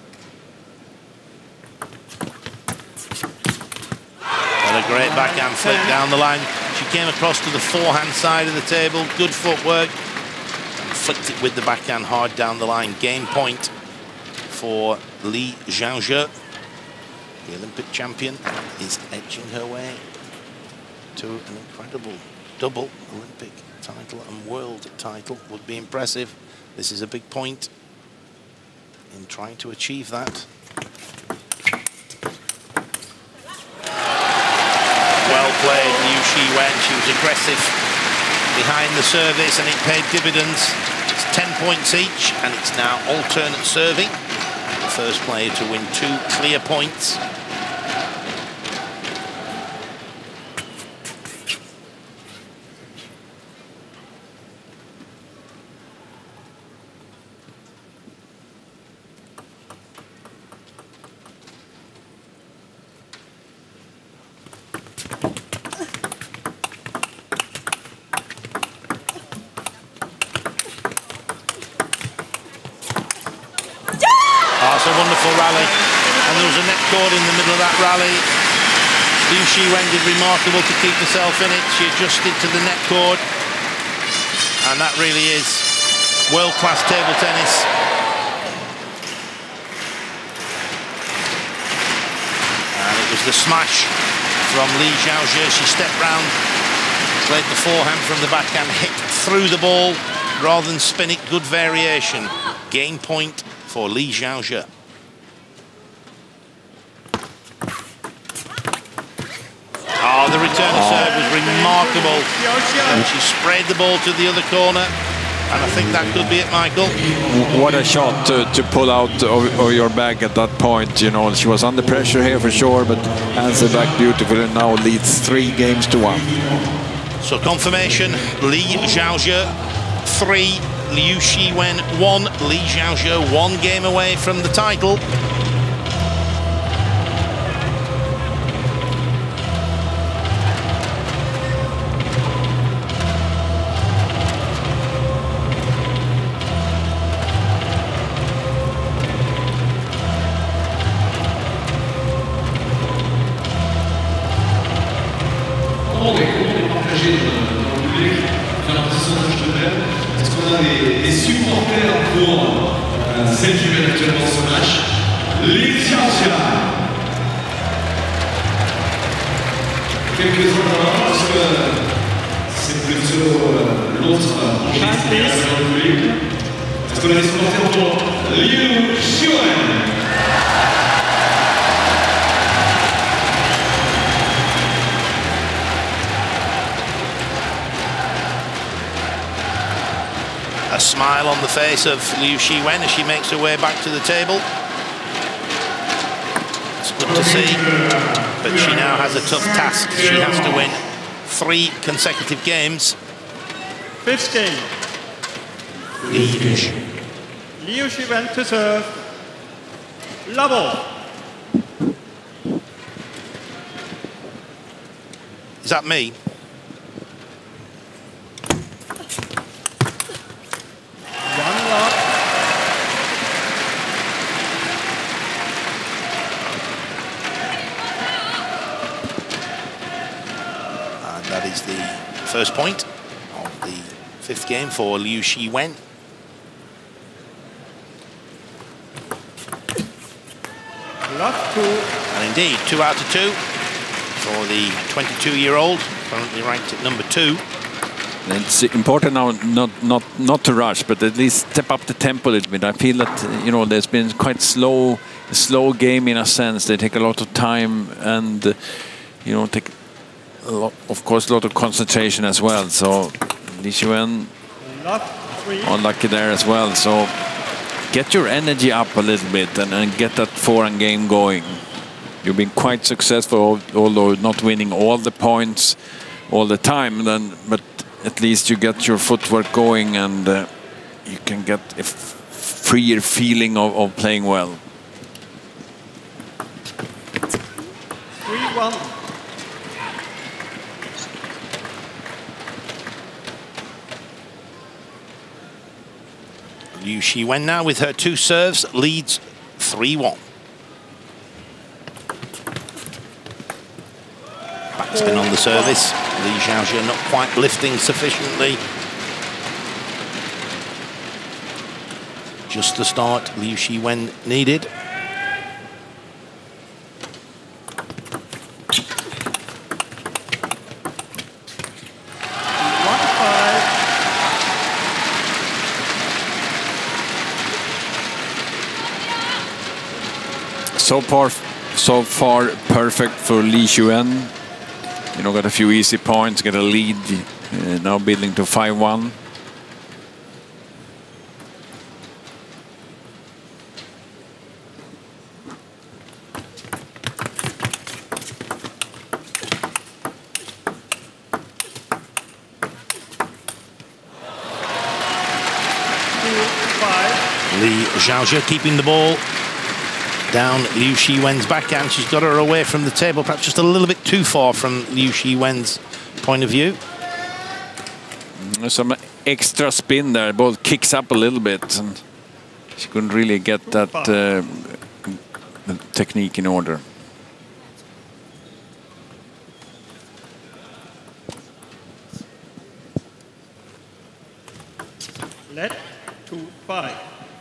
Got a great backhand flip down the line. She came across to the forehand side of the table, good footwork, and flicked it with the backhand hard down the line. Game point for Li Xiaozhe. The Olympic champion is edging her way to an incredible double Olympic title and world title. Would be impressive. This is a big point in trying to achieve that. Well played, Liu Shiwen. She was aggressive behind the service and it paid dividends. It's 10 points each and it's now alternate serving. The first player to win 2 clear points. It's a wonderful rally, and there was a net cord in the middle of that rally. Liu Shiwen did remarkable to keep herself in it. She adjusted to the net cord, and that really is world-class table tennis. And it was the smash from Li Xiaozhe. She stepped round, played the forehand from the backhand, hit through the ball rather than spin it. Good variation. Game point for Li Xiaozhe. Oh, the return of serve was remarkable. And she sprayed the ball to the other corner. And I think that could be it, Michael. What a shot to pull out of your bag at that point. You know, she was under pressure here for sure, but answered back beautifully and now leads 3 games to 1. So confirmation, Li Xiaozhe 3, Liu Shiwen 1, Li Xiaozhe 1 game away from the title. Comment les cours partagés dans le public, faire la précision de je te Est-ce qu'on a des supporters pour celle qui mène actuellement ce match, Li Xiaoxian. Quelques-uns parce que c'est plutôt l'autre public. Est-ce qu'on a des supporters pour Liu Xiwen? A smile on the face of Liu Xiwen as she makes her way back to the table. It's good to see, but she now has a tough task. She has to win 3 consecutive games. 5th game. Liu Xiwen to serve. Level. Is that me? That is the first point of the 5th game for Liu Xiwen. And indeed, 2 out of 2 for the 22-year-old, currently ranked at number 2. It's important now not to rush, but at least step up the tempo a little bit. I feel that there's been quite slow game in a sense. They take a lot of time and take of course a lot of concentration as well. So Li Xiwen unlucky there as well. So get your energy up a little bit and get that forehand game going. You've been quite successful, although not winning all the points all the time. But at least you get your footwork going and you can get a freer feeling of playing well. 3-1. Liu Xiwen now with her 2 serves leads 3-1. Backspin on the service. Li Xiaoxia not quite lifting sufficiently. Just the start Liu Xiwen needed. So far, perfect for Li Xiwen. Got a few easy points, get a lead, now building to 5-1. Li Xiaoxia keeping the ball down Liu Xiwen's backhand. She's got her away from the table, perhaps just a little bit too far from Liu Xiwen's point of view. Some extra spin there, ball kicks up a little bit and she couldn't really get that technique in order. Let 2-5.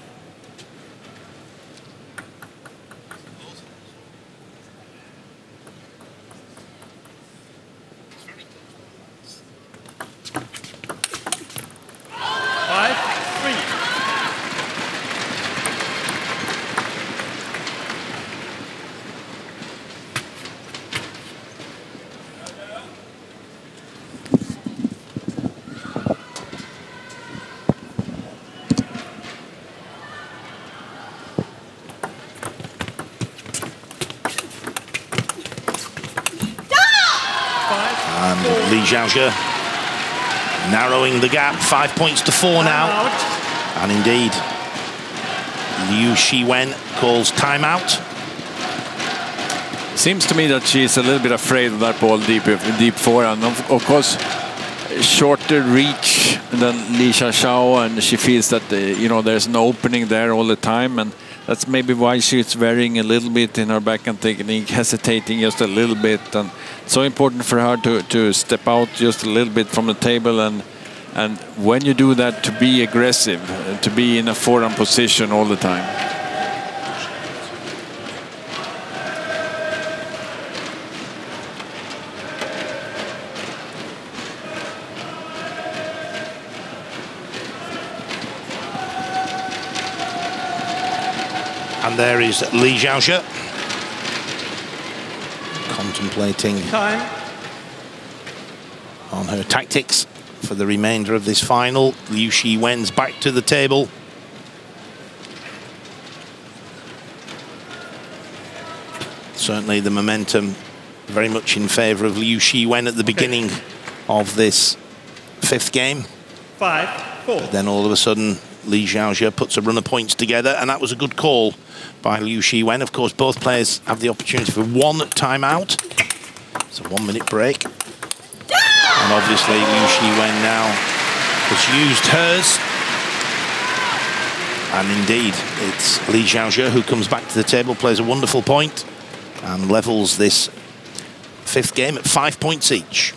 Li Xiaoxia narrowing the gap, 5 points to 4 now. And indeed, Liu Xiwen calls timeout. Seems to me that she's a little bit afraid of that ball deep forehand. Of course, shorter reach than Li Xiaoxiao, and she feels that there's an opening there all the time, and that's maybe why she's varying a little bit in her backhand technique, hesitating just a little bit. And it's so important for her to step out just a little bit from the table and And when you do that, to be aggressive, to be in a forehand position all the time. And there is Li Xiaozhe contemplating on her tactics for the remainder of this final. Liu Shiwen's back to the table. Certainly the momentum very much in favour of Liu Shiwen at the beginning of this fifth game. 5-4. But then all of a sudden, Li Xiaozhe puts a run of points together, and that was a good call by Liu Shiwen. Of course, both players have the opportunity for one timeout. It's a 1 minute break. And obviously, Liu Shiwen now has used hers. And indeed, it's Li Xiaozhe who comes back to the table, plays a wonderful point, and levels this fifth game at 5 points each.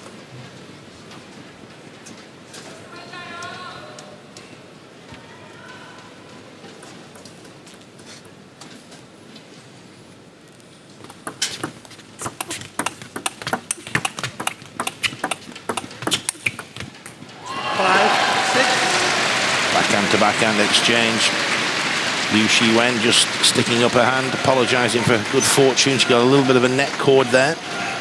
Backhand exchange. Liu Shiwen just sticking up her hand, apologising for good fortune. She got a little bit of a net cord there.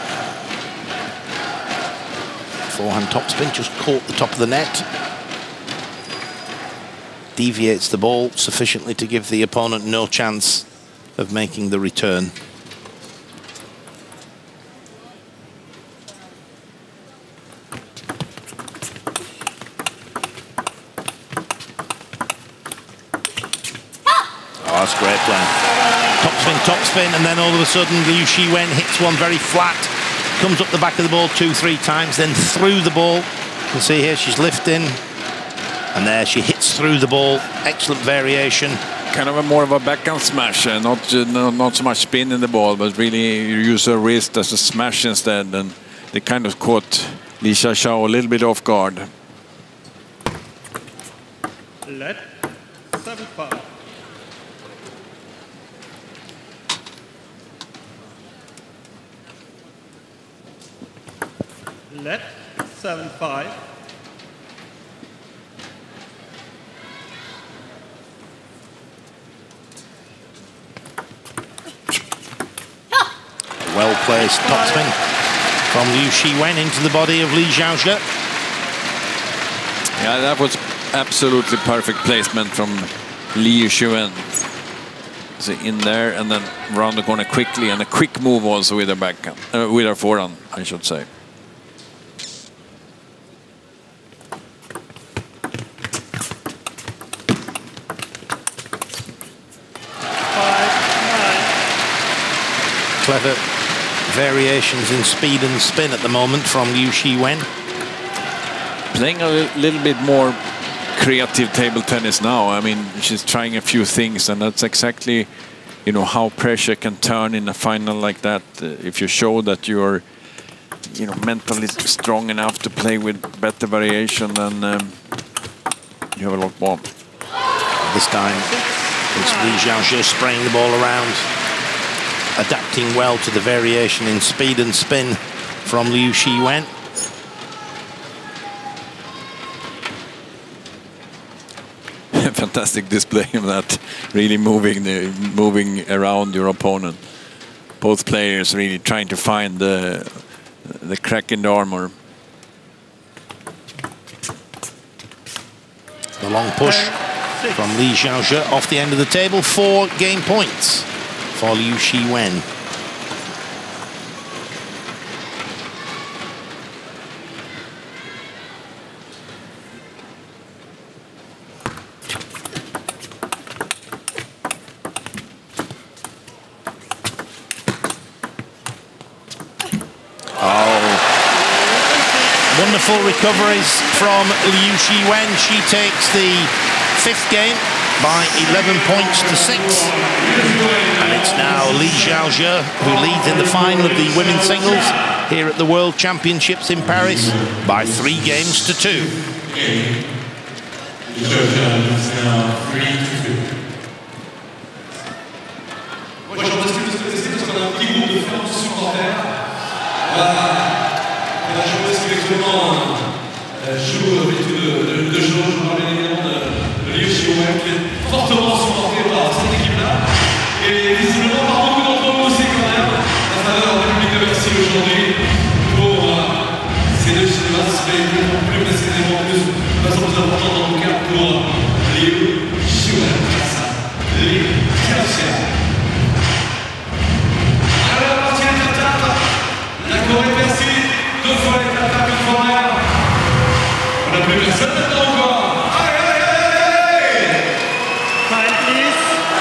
Forehand topspin just caught the top of the net. Deviates the ball sufficiently to give the opponent no chance of making the return. That's great play. Topspin, and then all of a sudden Liu Shiwen hits one very flat, comes up the back of the ball 2-3 times, then through the ball. You can see here she's lifting, and there she hits through the ball. Excellent variation. Kind of more of a backhand smash, not so much spin in the ball, but really you use her wrist as a smash instead, and they kind of caught Li Xiaozhe a little bit off guard. Let 7-5. Let 7-5. Well-placed topspin from Liu Shiwen into the body of Li Xiaozhe. Yeah, that was absolutely perfect placement from Liu Shiwen. So in there and then round the corner quickly, and a quick move also with her backhand, with her forehand, I should say. Clever variations in speed and spin at the moment from Liu Shiwen. Playing a little bit more creative table tennis now. I mean, she's trying a few things, and that's exactly, you know, how pressure can turn in a final like that. If you show that you're, you know, mentally strong enough to play with better variation, then you have a lot more. This time, it's Li Xiaozhe spraying the ball around, adapting well to the variation in speed and spin from Liu Shiwen. Fantastic display of that, really moving around your opponent. Both players really trying to find the crack in the armor. The long push from Li Xiaozhe off the end of the table. 4 game points for Liu Shiwen. Wonderful recoveries from Liu Shiwen. She takes the 5th game by 11 points to 6. And it's now Li Xiaozhe who leads in the final of the women's singles. here at the World Championships in Paris by 3 games to 2. Joue vêtu de jaune, je parle bien évidemment de Liu Xiwen, qui est fortement supporté par cette équipe-là. Et visiblement par beaucoup d'entre vous aussi quand même, à faveur de République de Bercy aujourd'hui, pour ces deux cinémas, mais plus précisément, de façon plus importante en tout cas, pour Liu Xiwen face à Li Xiaoxiao. Alors la partie est étape, la Corée Bercy, 2 fois l'étape, une fois rien. On n'a plus personne maintenant encore. Allez, allez, allez, allez. Time, please.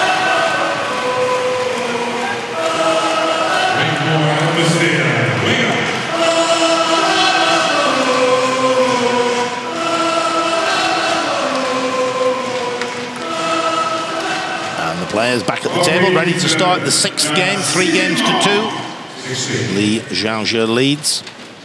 And the players back at the table, ready to start the 6th game, 3 games to 2. Li Xiaozhe leads.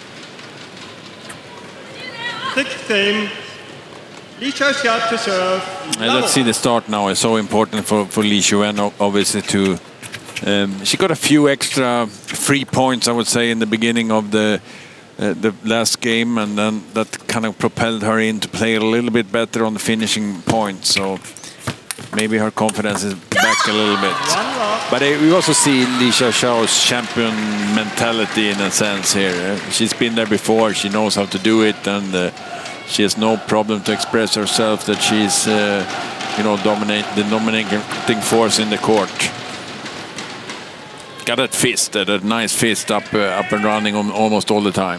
6th game, Li Xiaoxiao to serve. Let's see the start now. It's so important for Li Xiaowen, obviously, to... she got a few extra free points, I would say, in the beginning of the last game, and then that kind of propelled her into play a little bit better on the finishing point. So maybe her confidence is back a little bit. But we also see Li Xiaoxiao's champion mentality in a sense here. She's been there before, she knows how to do it, and she has no problem to express herself that she's, you know, the dominating force in the court. Got that fist, that nice fist up and running almost all the time.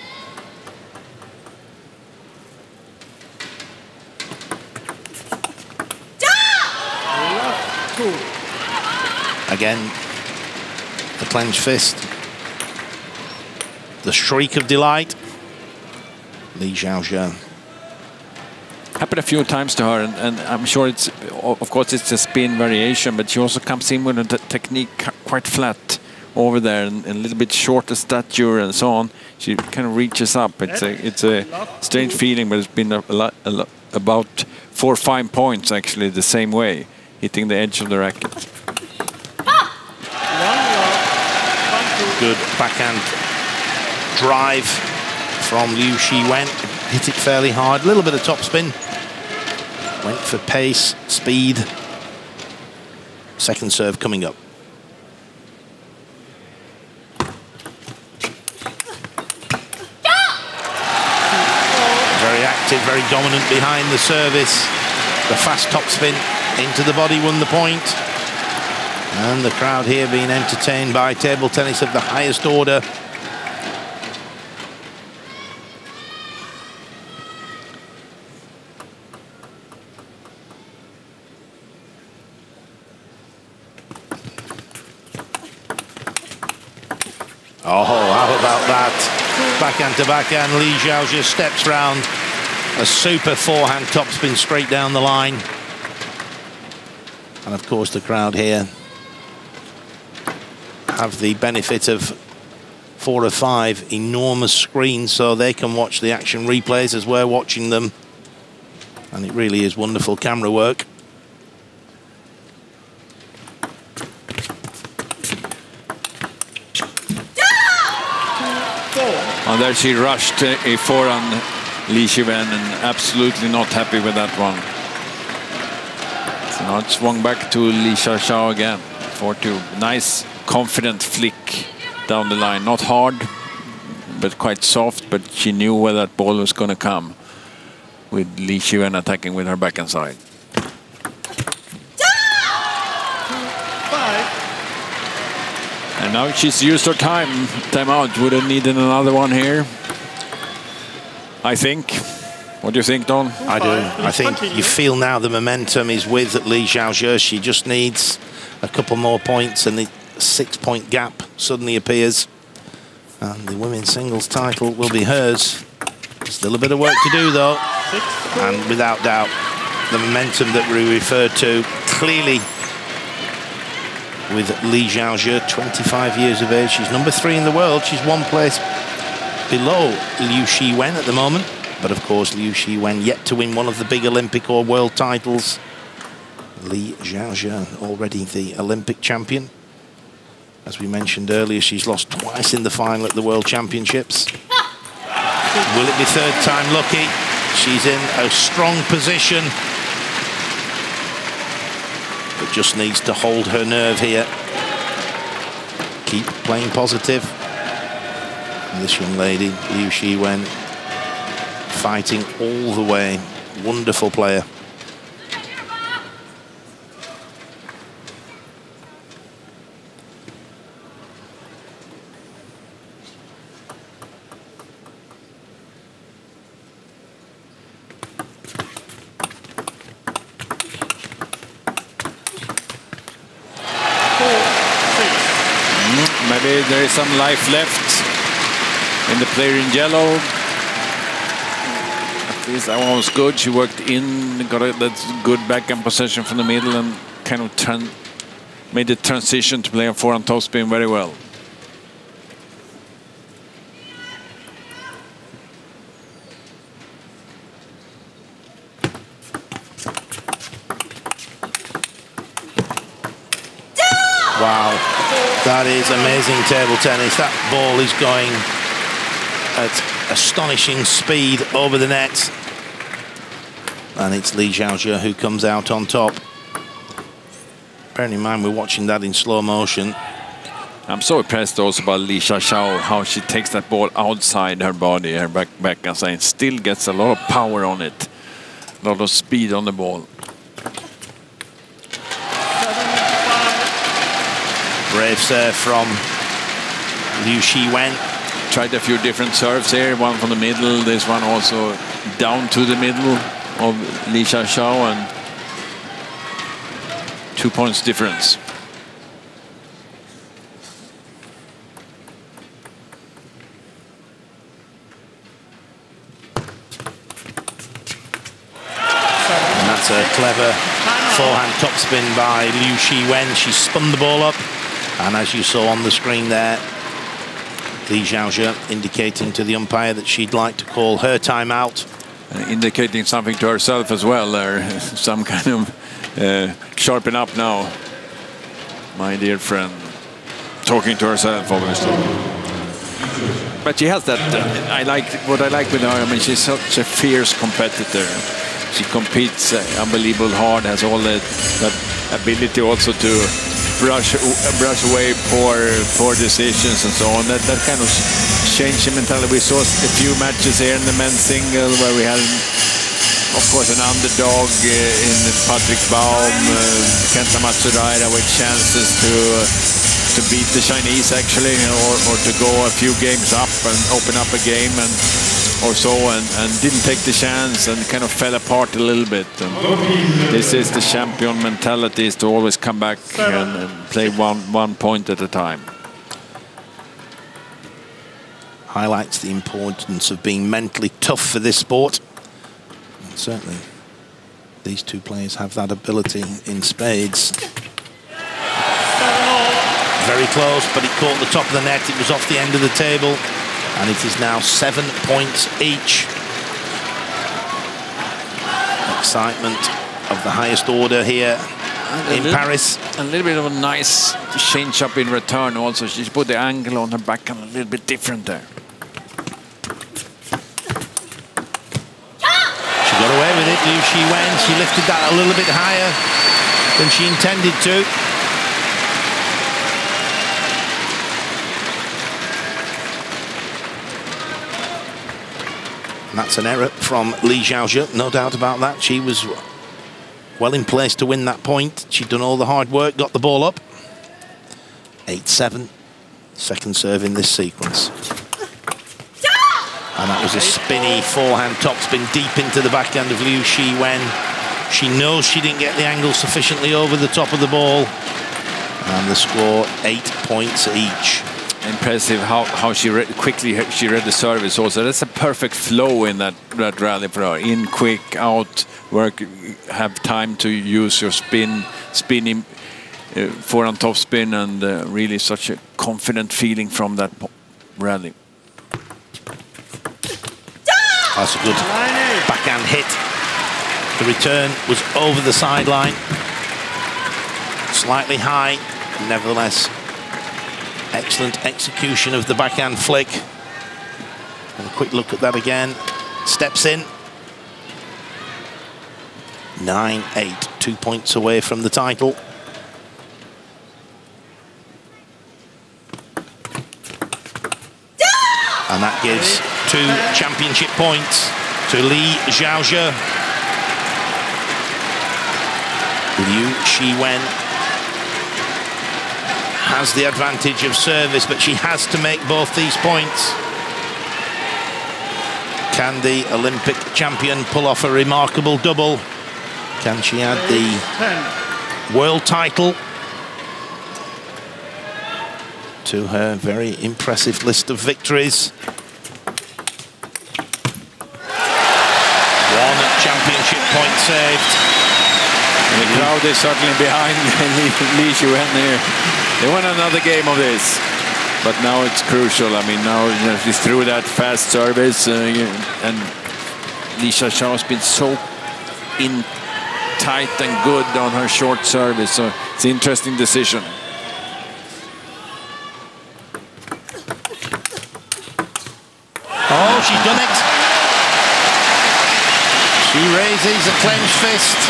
Again, the clenched fist. The shriek of delight. Li Xiaozhe. Happened a few times to her, and I'm sure it's, of course, it's a spin variation, but she also comes in with a technique quite flat over there, and a little bit shorter stature and so on. She kind of reaches up. It's a strange feeling, but it's been about 4 or 5 points actually the same way, hitting the edge of the racket. Good backhand drive from Liu Xiwen. Hit it fairly hard. A little bit of topspin. Went for pace, speed. Second serve coming up. Very active, very dominant behind the service. The fast topspin into the body won the point. And the crowd here being entertained by table tennis of the highest order. Oh, how about that? Backhand to backhand, Li Xiaozhe steps round. A super forehand topspin straight down the line. And of course the crowd here have the benefit of 4 or 5 enormous screens, so they can watch the action replays as we're watching them. And it really is wonderful camera work. And there she rushed a forehand, Li Xiwen, and absolutely not happy with that one. So now it swung back to Li Xiaoxiao again. 4-2. Nice, confident flick down the line. Not hard, but quite soft, but she knew where that ball was going to come, with Li Xiwen attacking with her backhand side. And now she's used her timeout. Would have needed another one here, I think. What do you think, Don? I do. I think you feel now the momentum is with Li Xiaozhe. She just needs a couple more points and the 6-point gap suddenly appears. And the women's singles title will be hers. Still a bit of work to do, though. And without doubt, the momentum that we referred to clearly with Li Xiaozhe, 25 years of age. She's number 3 in the world. She's 1 place below Liu Shiwen at the moment. But of course, Liu Shiwen yet to win one of the big Olympic or world titles. Li Xiaozhe, already the Olympic champion. As we mentioned earlier, she's lost twice in the final at the World Championships. Will it be third time lucky? She's in a strong position, but just needs to hold her nerve here. Keep playing positive. And this young lady, Liu Shiwen, fighting all the way. Wonderful player. Maybe there is some life left in the player in yellow. At least that one was good. She worked in, got that good backhand possession from the middle, and kind of made the transition to play on forehand topspin very well. Wow, that is amazing table tennis. That ball is going at astonishing speed over the net. And it's Li Xiaozhe who comes out on top. Bearing in mind we're watching that in slow motion. I'm so impressed also by Li Xiaozhe, how she takes that ball outside her body, her back and still gets a lot of power on it. A lot of speed on the ball. Brave serve from Liu Shiwen. Tried a few different serves here, one from the middle, this one also down to the middle of Li Xiaozhe, and 2 points difference. And that's a clever forehand topspin by Liu Shiwen. She spun the ball up. And as you saw on the screen there, Li Xiaozhe indicating to the umpire that she'd like to call her timeout. Indicating something to herself as well there. Some kind of sharpen up now, my dear friend. Talking to herself, obviously. But she has that, what I like with her, I mean, she's such a fierce competitor. She competes unbelievable hard, has all that ability also to brush away poor decisions and so on. That kind of change in mentality. We saw a few matches here in the men's single where we had, of course, an underdog in Patrick Baum, Kenta Matsudaira with chances to beat the Chinese actually, or to go a few games up and open up a game or so, and didn't take the chance and kind of fell apart a little bit. And this is the champion mentality, is to always come back and play one point at a time. Highlights the importance of being mentally tough for this sport. And certainly these two players have that ability in spades. Very close, but it caught the top of the net. It was off the end of the table. And it is now 7 points each. Excitement of the highest order here in Paris. A little bit of a nice change up in return also. She's put the angle on her backhand a little bit different there. She got away with it, Liu Shiwen. She lifted that a little bit higher than she intended to. That's an error from Li Xiaozhe, no doubt about that. She was well in place to win that point. She'd done all the hard work, got the ball up. 8-7, second serve in this sequence. And that was a spinny forehand topspin deep into the backhand of Liu Shiwen. She knows she didn't get the angle sufficiently over the top of the ball. And the score, 8 points each. Impressive how she quickly she read the service also. That's a perfect flow in that rally for her. In quick, out, work, have time to use your spinning forehand topspin, and really such a confident feeling from that rally. That's a good backhand hit. The return was over the sideline. Slightly high, nevertheless. Excellent execution of the backhand flick. And a quick look at that again. Steps in. 9-8, 2 points away from the title. And that gives 2 championship points to Li Xiaozhe. Liu Shiwen has the advantage of service, but she has to make both these points. Can the Olympic champion pull off a remarkable double? Can she add the world title to her very impressive list of victories? 1 championship point saved. And the crowd is certainly behind Li Xiwen here. They won another game of this, but now it's crucial. I mean, now she's through that fast service, and Li Xiaozhe has been so tight and good on her short service, so it's an interesting decision. Oh, she's done it. She raises a clenched fist.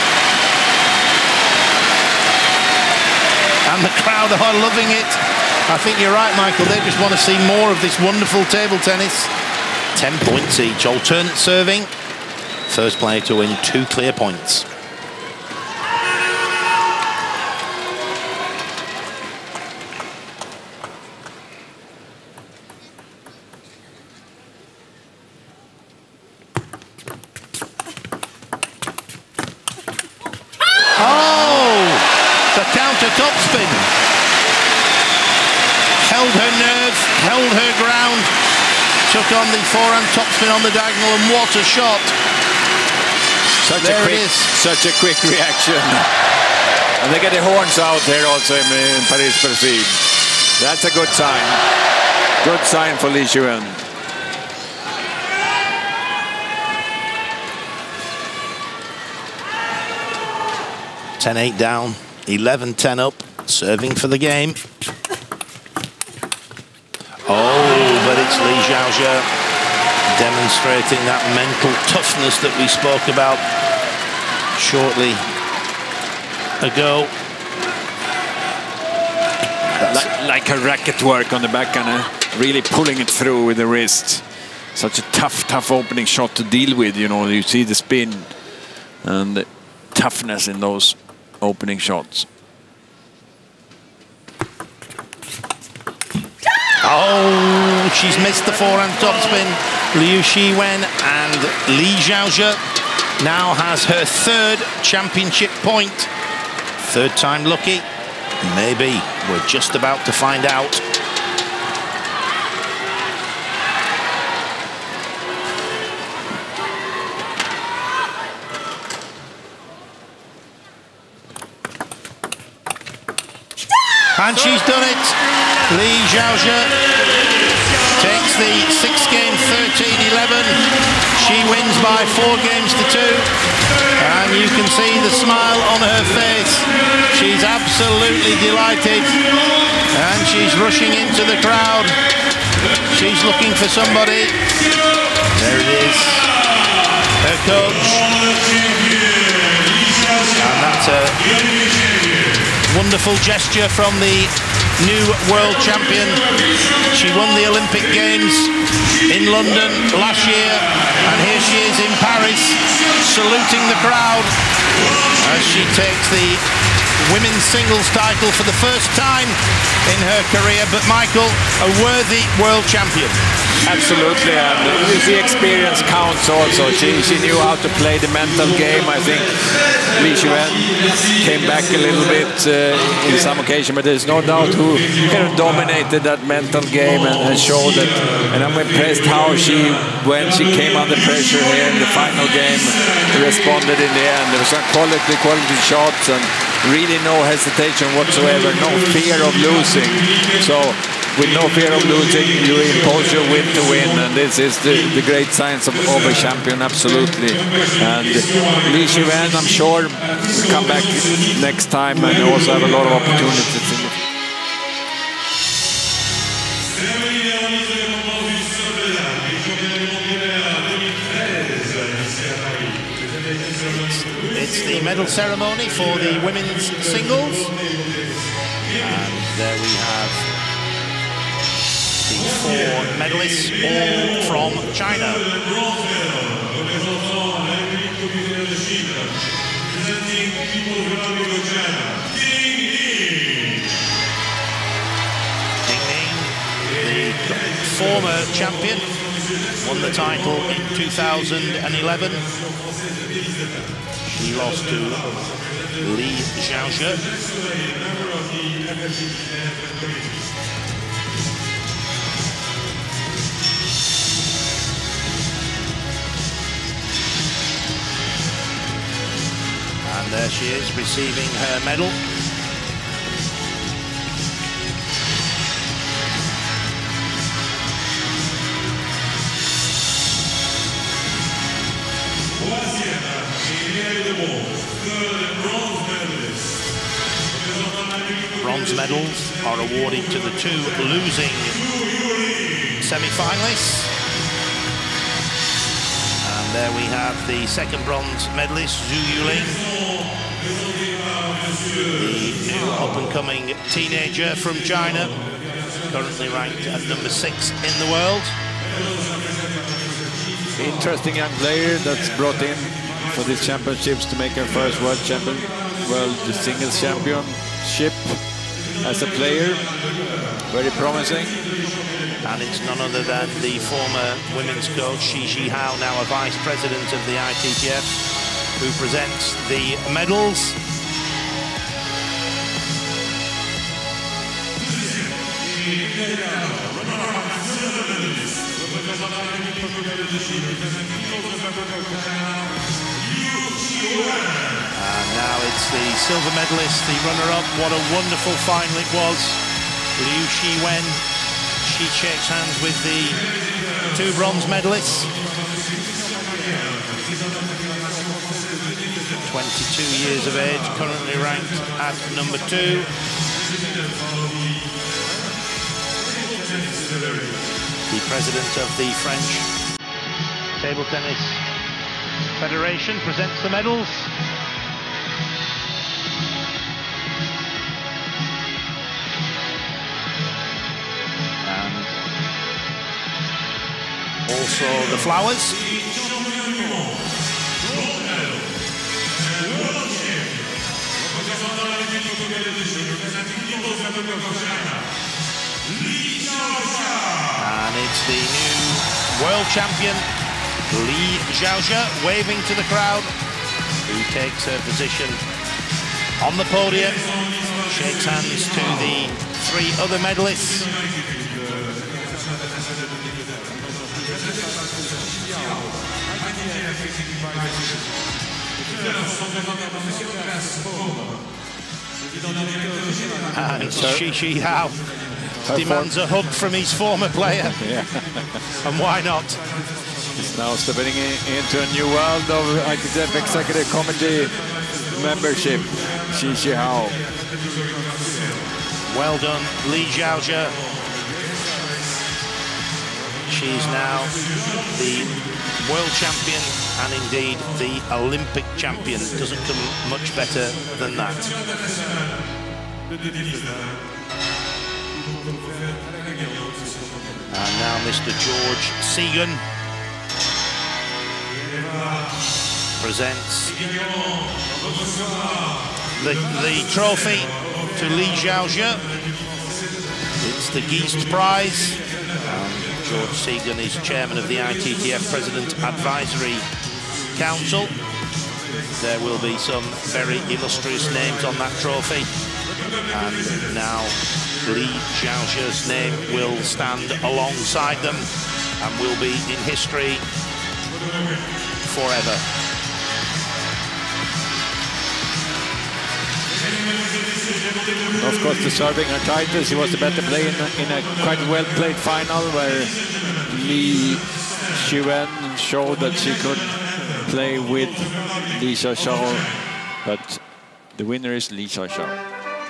And the crowd are loving it. I think you're right, Michael. They just want to see more of this wonderful table tennis. 10 points each. Alternate serving. First player to win 2 clear points. Topspin. Held her nerve, held her ground, took on the forehand topspin on the diagonal, and what a shot. Such a quick reaction. And they get the horns out here also in Paris-Bercy. That's a good sign. Good sign for Li Xiwen. $10-8 down. 11-10 up, serving for the game. Oh, but it's Li Xiaozhe demonstrating that mental toughness that we spoke about shortly ago. Like her racket work on the backhand, really pulling it through with the wrist. Such a tough opening shot to deal with, you know. You see the spin and the toughness in those opening shots. Oh, she's missed the forehand topspin. Liu Shiwen, and Li Xiaozhe now has her 3rd championship point. 3rd time lucky. Maybe. We're just about to find out. And she's done it. Li Xiaozhe takes the 6-game 13-11. She wins by 4 games to 2. And you can see the smile on her face. She's absolutely delighted. And she's rushing into the crowd. She's looking for somebody. There it is. Her coach. And that's a wonderful gesture from the new world champion. She won the Olympic Games in London last year, and here she is in Paris, saluting the crowd as she takes the women's singles title for the first time in her career. But Michael, a worthy world champion. Absolutely, and you see experience counts also. She knew how to play the mental game. I think Li Xuan came back a little bit in some occasion, but there's no doubt who kind of dominated that mental game and showed that. And I'm impressed how she, when she came under pressure here in the final game, responded in the end. There was some quality shots and really no hesitation whatsoever, no fear of losing. So with no fear of losing, you impose your will to win, and this is the great signs of a champion, absolutely. And Li Xuan, I'm sure, will come back next time and also have a lot of opportunities in the It's the medal ceremony for the women's singles, and there we have the 4 medalists, all from China. Ding Ning, the former champion, won the title in 2011. She lost to Li Xiaozhe. And there she is, receiving her medal. Bronze medals are awarded to the 2 losing semi-finalists. And there we have the second bronze medalist, Zhu Yuling, the new up-and-coming teenager from China, currently ranked at number 6 in the world. Interesting young player that's brought in for these championships to make her first world singles championship as a player. Very promising. And it's none other than the former women's coach, Xi Zhihao, now a vice president of the ITTF, who presents the medals. And now it's the silver medalist, the runner-up. What a wonderful final it was. Liu Shiwen. She shakes hands with the 2 bronze medalists. 22 years of age, currently ranked at number 2. The president of the French Table Tennis Federation presents the medals. And also the flowers. And it's the new world champion, Li Xiaozhe, waving to the crowd, who takes her position on the podium, shakes hands to the 3 other medalists. And Xi Zhihao demands a hug from his former player. Yeah. And why not? He's now stepping into a new world of ITTF Executive Committee membership. Xi Zhihao. Well done, Li Xiaozhe. She's now the world champion and indeed the Olympic champion. Doesn't come much better than that. And now Mr. George Segan presents the trophy to Li Xiaozhe. It's the Geest Prize. George Segan is chairman of the ITTF President Advisory Council. There will be some very illustrious names on that trophy. And now Li Xiaoxi's name will stand alongside them and will be in history forever. Of course, deserving her titles. He was the better player in a quite well-played final where Li Xiwen showed that she could play with Li Xiaoxiao, but the winner is Li Xiaoxiao.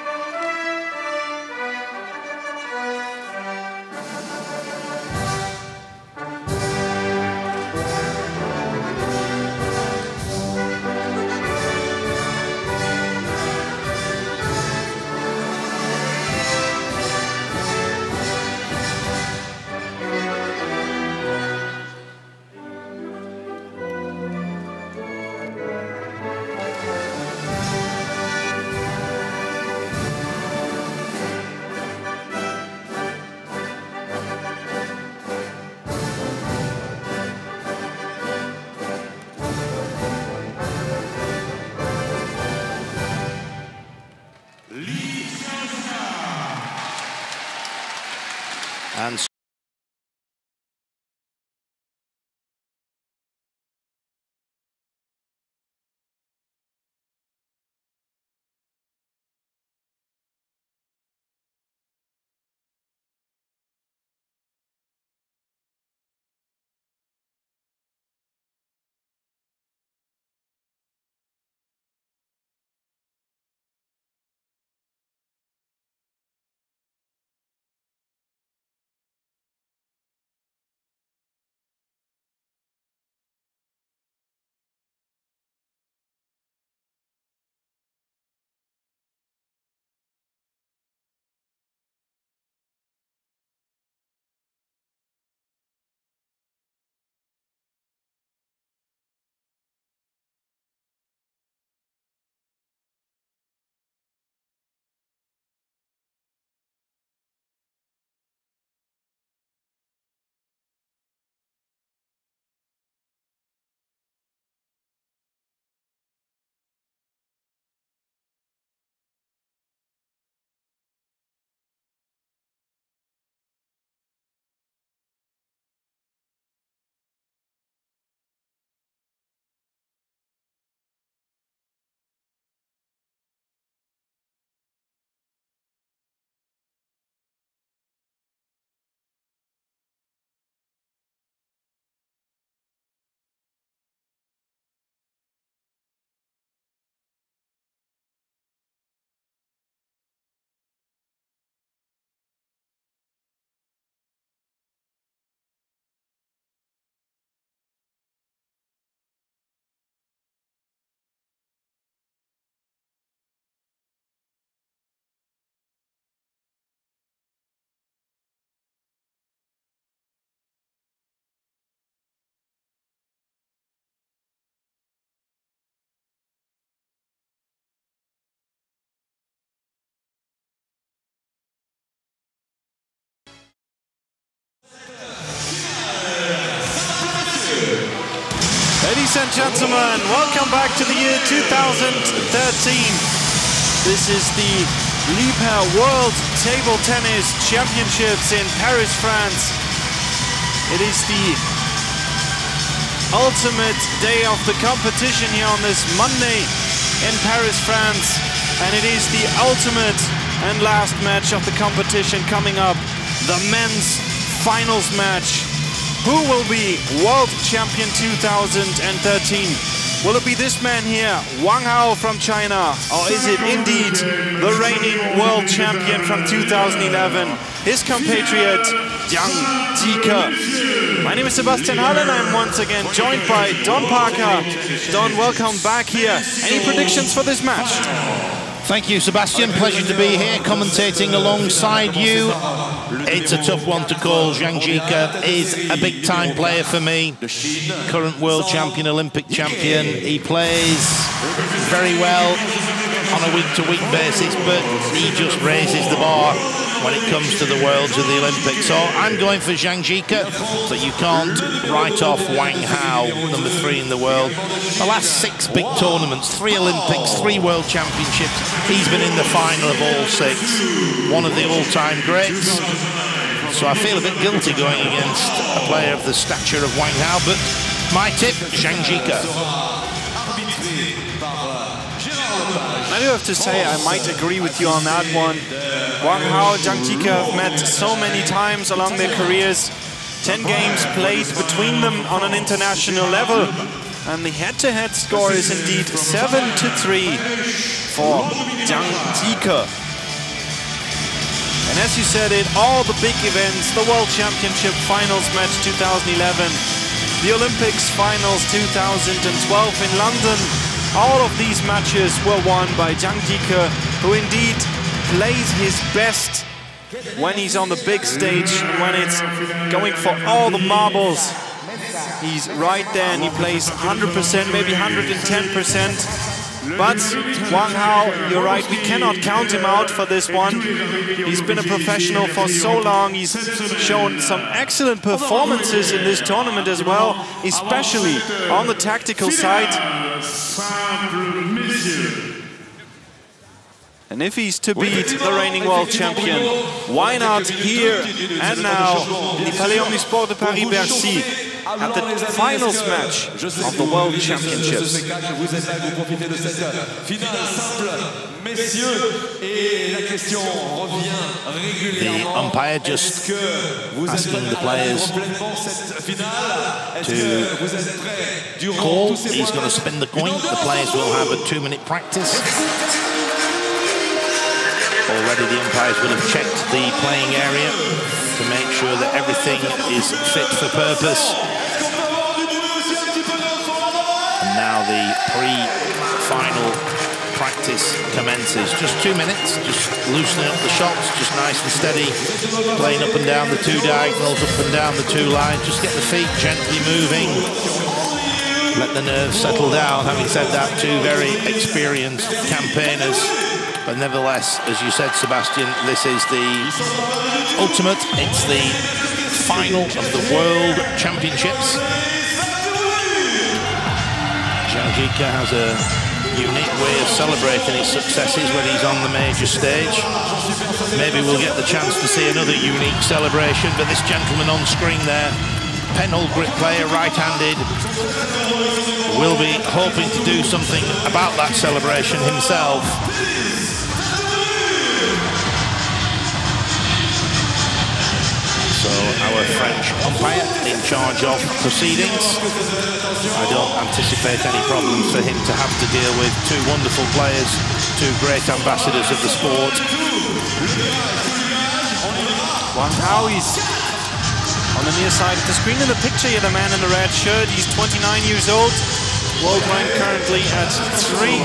And Ladies and gentlemen, welcome back to the year 2013. This is the Liebherr World Table Tennis Championships in Paris, France. It is the ultimate day of the competition here on this Monday in Paris, France. And it is the ultimate and last match of the competition coming up, the men's finals match. Who will be World Champion 2013? Will it be this man here, Wang Hao from China? Or is it indeed the reigning World Champion from 2011, his compatriot, Zhang Jike? My name is Sebastian Halle and I'm once again joined by Don Parker. Don, welcome back here. Any predictions for this match? Thank you, Sebastian. Pleasure to be here, commentating alongside you. It's a tough one to call. Zhang Jike is a big-time player for me. Current world champion, Olympic champion. He plays very well on a week-to-week basis, but he just raises the bar when it comes to the Worlds or the Olympics. So I'm going for Zhang Jike, but you can't write off Wang Hao, number 3 in the world. The last 6 big tournaments, 3 Olympics, 3 World Championships, he's been in the final of all 6. One of the all-time greats. So I feel a bit guilty going against a player of the stature of Wang Hao, but my tip, Zhang Jike. I do have to say I might agree with you on that one. Wang Hao, Zhang Jike have met so many times along their careers. 10 games played between them on an international level. And the head-to-head score is indeed 7-3 for Zhang Jike. And as you said it, all the big events, the World Championship Finals match 2011, the Olympics Finals 2012 in London, all of these matches were won by Zhang Jike, who indeed plays his best when he's on the big stage and when it's going for all the marbles. He's right there and he plays 100%, maybe 110%. But Wang Hao, you're right, we cannot count him out for this one. He's been a professional for so long. He's shown some excellent performances in this tournament as well, especially on the tactical side. And if he's to beat the reigning world champion, why not here and now in the Palais Omnisport de Paris-Bercy at the finals match of the World Championships? The umpire just asking the players to call. He's going to spin the coin. The players will have a 2-minute practice. Already the umpires will have checked the playing area to make sure that everything is fit for purpose. And now the pre-final practice commences. Just 2 minutes, just loosening up the shots, just nice and steady, playing up and down the 2 diagonals, up and down the 2 lines. Just get the feet gently moving. Let the nerves settle down. Having said that, 2 very experienced campaigners. But nevertheless, as you said, Sebastian, this is the ultimate. It's the final of the World Championships. Zhang Jike has a unique way of celebrating his successes when he's on the major stage. Maybe we'll get the chance to see another unique celebration, but this gentleman on screen there, penhold grip player, right-handed, will be hoping to do something about that celebration himself. So our French umpire in charge of proceedings. I don't anticipate any problems for him to have to deal with 2 wonderful players, 2 great ambassadors of the sport. Wang Hao is on the near side of the screen in the picture here, the man in the red shirt. He's 29 years old, world rank currently at 3.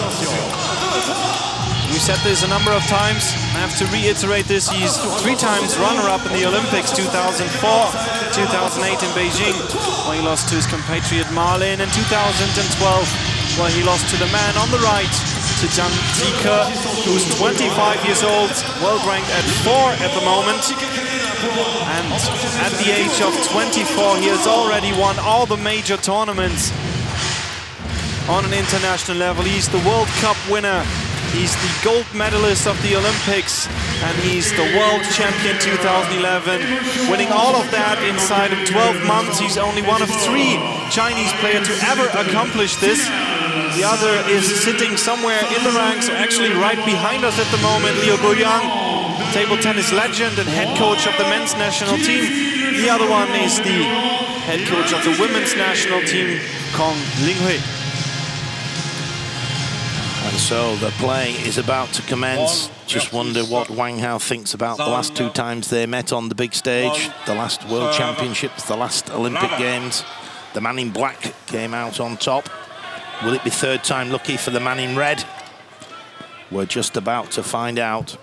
We said this a number of times. I have to reiterate this. He's 3 times runner-up in the Olympics, 2004, 2008 in Beijing, where he lost to his compatriot Marlin, and 2012, where he lost to the man on the right, to Zhang Jike, who's 25 years old, world ranked at 4 at the moment. And at the age of 24, he has already won all the major tournaments on an international level. He's the World Cup winner. He's the gold medalist of the Olympics, and he's the world champion 2011, winning all of that inside of 12 months. He's only one of 3 Chinese players to ever accomplish this. The other is sitting somewhere in the ranks, actually right behind us at the moment, Liu Guoyang, table tennis legend and head coach of the men's national team. The other one is the head coach of the women's national team, Kong Linghui. And so the playing is about to commence. Just wonder what Wang Hao thinks about the last 2 times they met on the big stage. The last World Championships, the last Olympic Games. The man in black came out on top. Will it be 3rd time lucky for the man in red? We're just about to find out.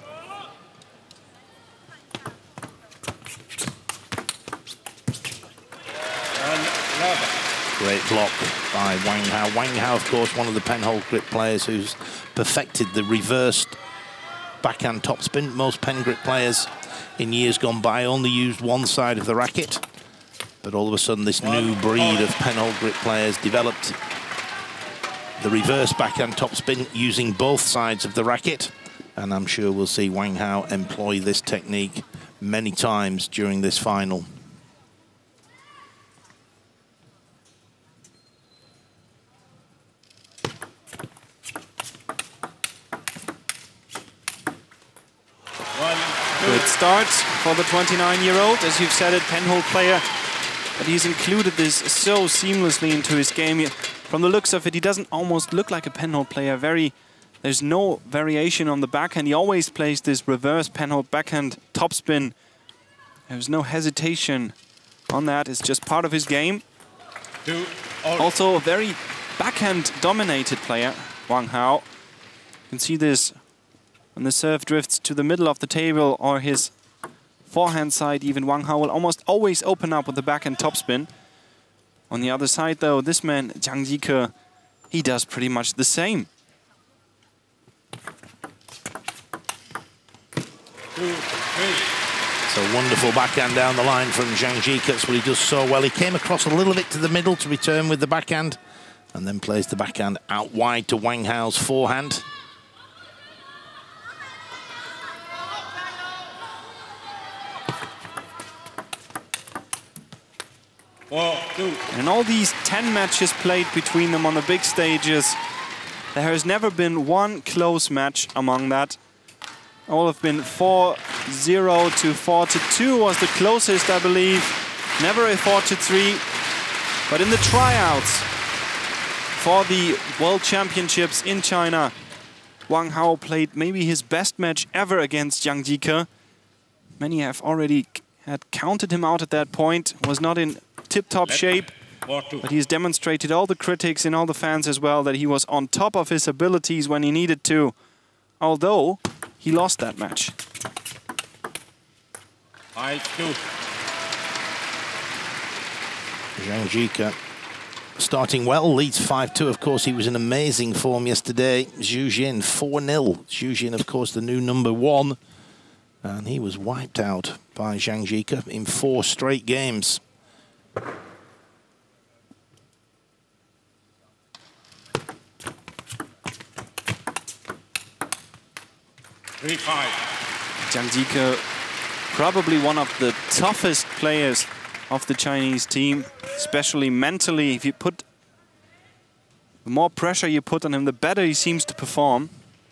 Great block by Wang Hao. Wang Hao, of course, one of the penhold grip players who's perfected the reversed backhand topspin. Most pen grip players in years gone by only used one side of the racket. But all of a sudden, this new breed of penhold grip players developed the reverse backhand topspin using both sides of the racket. And I'm sure we'll see Wang Hao employ this technique many times during this final. Good start for the 29-year-old. As you've said it, penhold player, but he's included this so seamlessly into his game. From the looks of it, he doesn't almost look like a penhold player. There's no variation on the backhand. He always plays this reverse penhold backhand topspin. There's no hesitation on that. It's just part of his game. Also a very backhand-dominated player, Wang Hao. You can see this when the serve drifts to the middle of the table or his forehand side. Even Wang Hao will almost always open up with the backhand topspin. On the other side, though, this man, Zhang Jike, he does pretty much the same. So wonderful backhand down the line from Zhang Jike. That's what he does so well. He came across a little bit to the middle to return with the backhand and then plays the backhand out wide to Wang Hao's forehand. In all these 10 matches played between them on the big stages, there has never been one close match among that. All have been 4-0 to 4-2 was the closest, I believe. Never a 4-3. But in the tryouts for the World Championships in China, Wang Hao played maybe his best match ever against Zhang Jike. Many have already had counted him out at that point, was not in tip-top shape, but he's demonstrated all the critics and all the fans as well that he was on top of his abilities when he needed to, although he lost that match. Zhang Jike starting well, leads 5-2. Of course, he was in amazing form yesterday. Zhu Jin 4-0. Zhu Jin, of course, the new #1. And he was wiped out by Zhang Jike in 4 straight games. Zhang Jike, probably one of the toughest players of the Chinese team, especially mentally. If you put the more pressure you put on him, the better he seems to perform.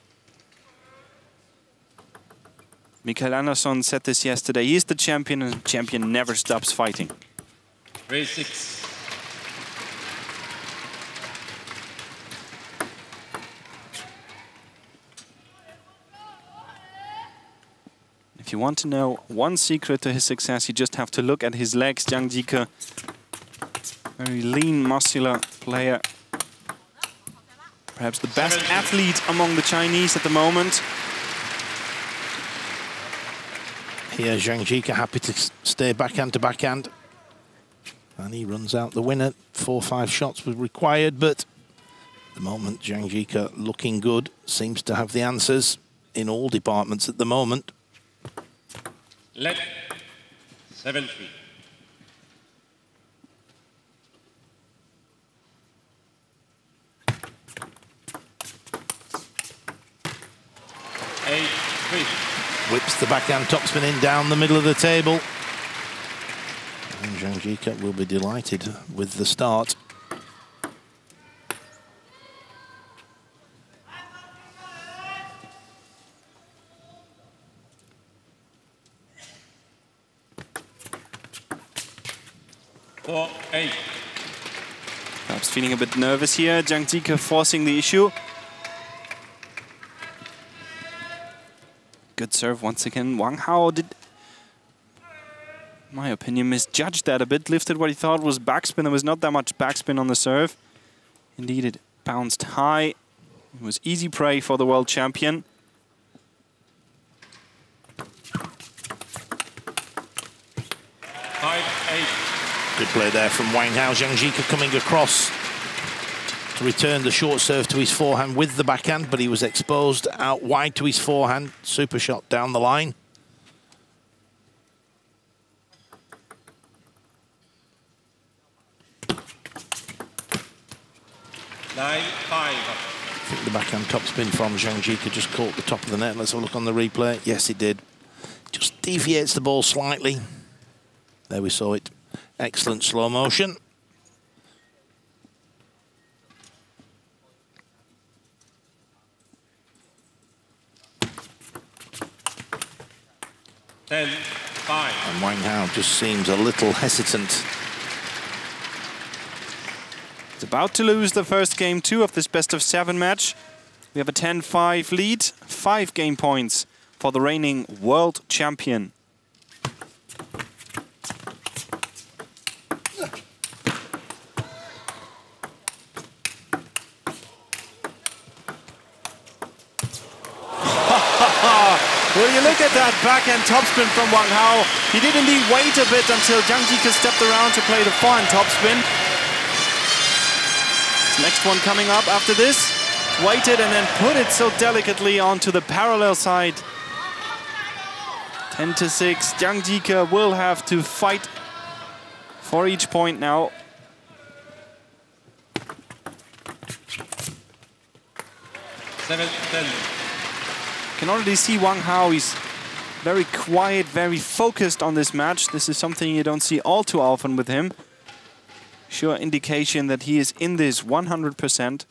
Mikael Andersson said this yesterday. He is the champion, and the champion never stops fighting. Race 6. If you want to know one secret to his success, you just have to look at his legs. Zhang Jike, very lean, muscular player. Perhaps the best athlete among the Chinese at the moment. Here, Zhang Jike happy to stay backhand to backhand. And he runs out the winner. 4 or 5 shots were required, but at the moment, Zhang Jike looking good. Seems to have the answers in all departments at the moment. Let 7-3. Whips the backhand topspin in down the middle of the table. And Zhang Jike will be delighted with the start. Perhaps feeling a bit nervous here. Zhang Jike forcing the issue. Good serve once again. Wang Hao did, in my opinion, misjudged that a bit. Lifted what he thought was backspin. There was not that much backspin on the serve. Indeed, it bounced high. It was easy prey for the world champion. Good play there from Wang Hao. Zhang Jike coming across to return the short serve to his forehand with the backhand, but he was exposed out wide to his forehand. Super shot down the line. Nine, 5. I think the backhand topspin from Zhang Jike just caught the top of the net. Let's have a look on the replay. Yes, it did. Just deviates the ball slightly. There we saw it. Excellent slow motion. Ten, 5. And Wang Hao just seems a little hesitant. It's about to lose the first game 2 of this best-of-7 match. We have a 10-5 lead, 5 game points for the reigning world champion. Well, you look at that backhand topspin from Wang Hao. He did indeed wait a bit until Zhang Jike stepped around to play the forehand topspin. Next one coming up after this. Waited and then put it so delicately onto the parallel side. 10-6. Zhang Jike will have to fight for each point now. Seven, 10. Can already see Wang Hao. He's very quiet, very focused on this match. This is something you don't see all too often with him. Sure indication that he is in this 100%.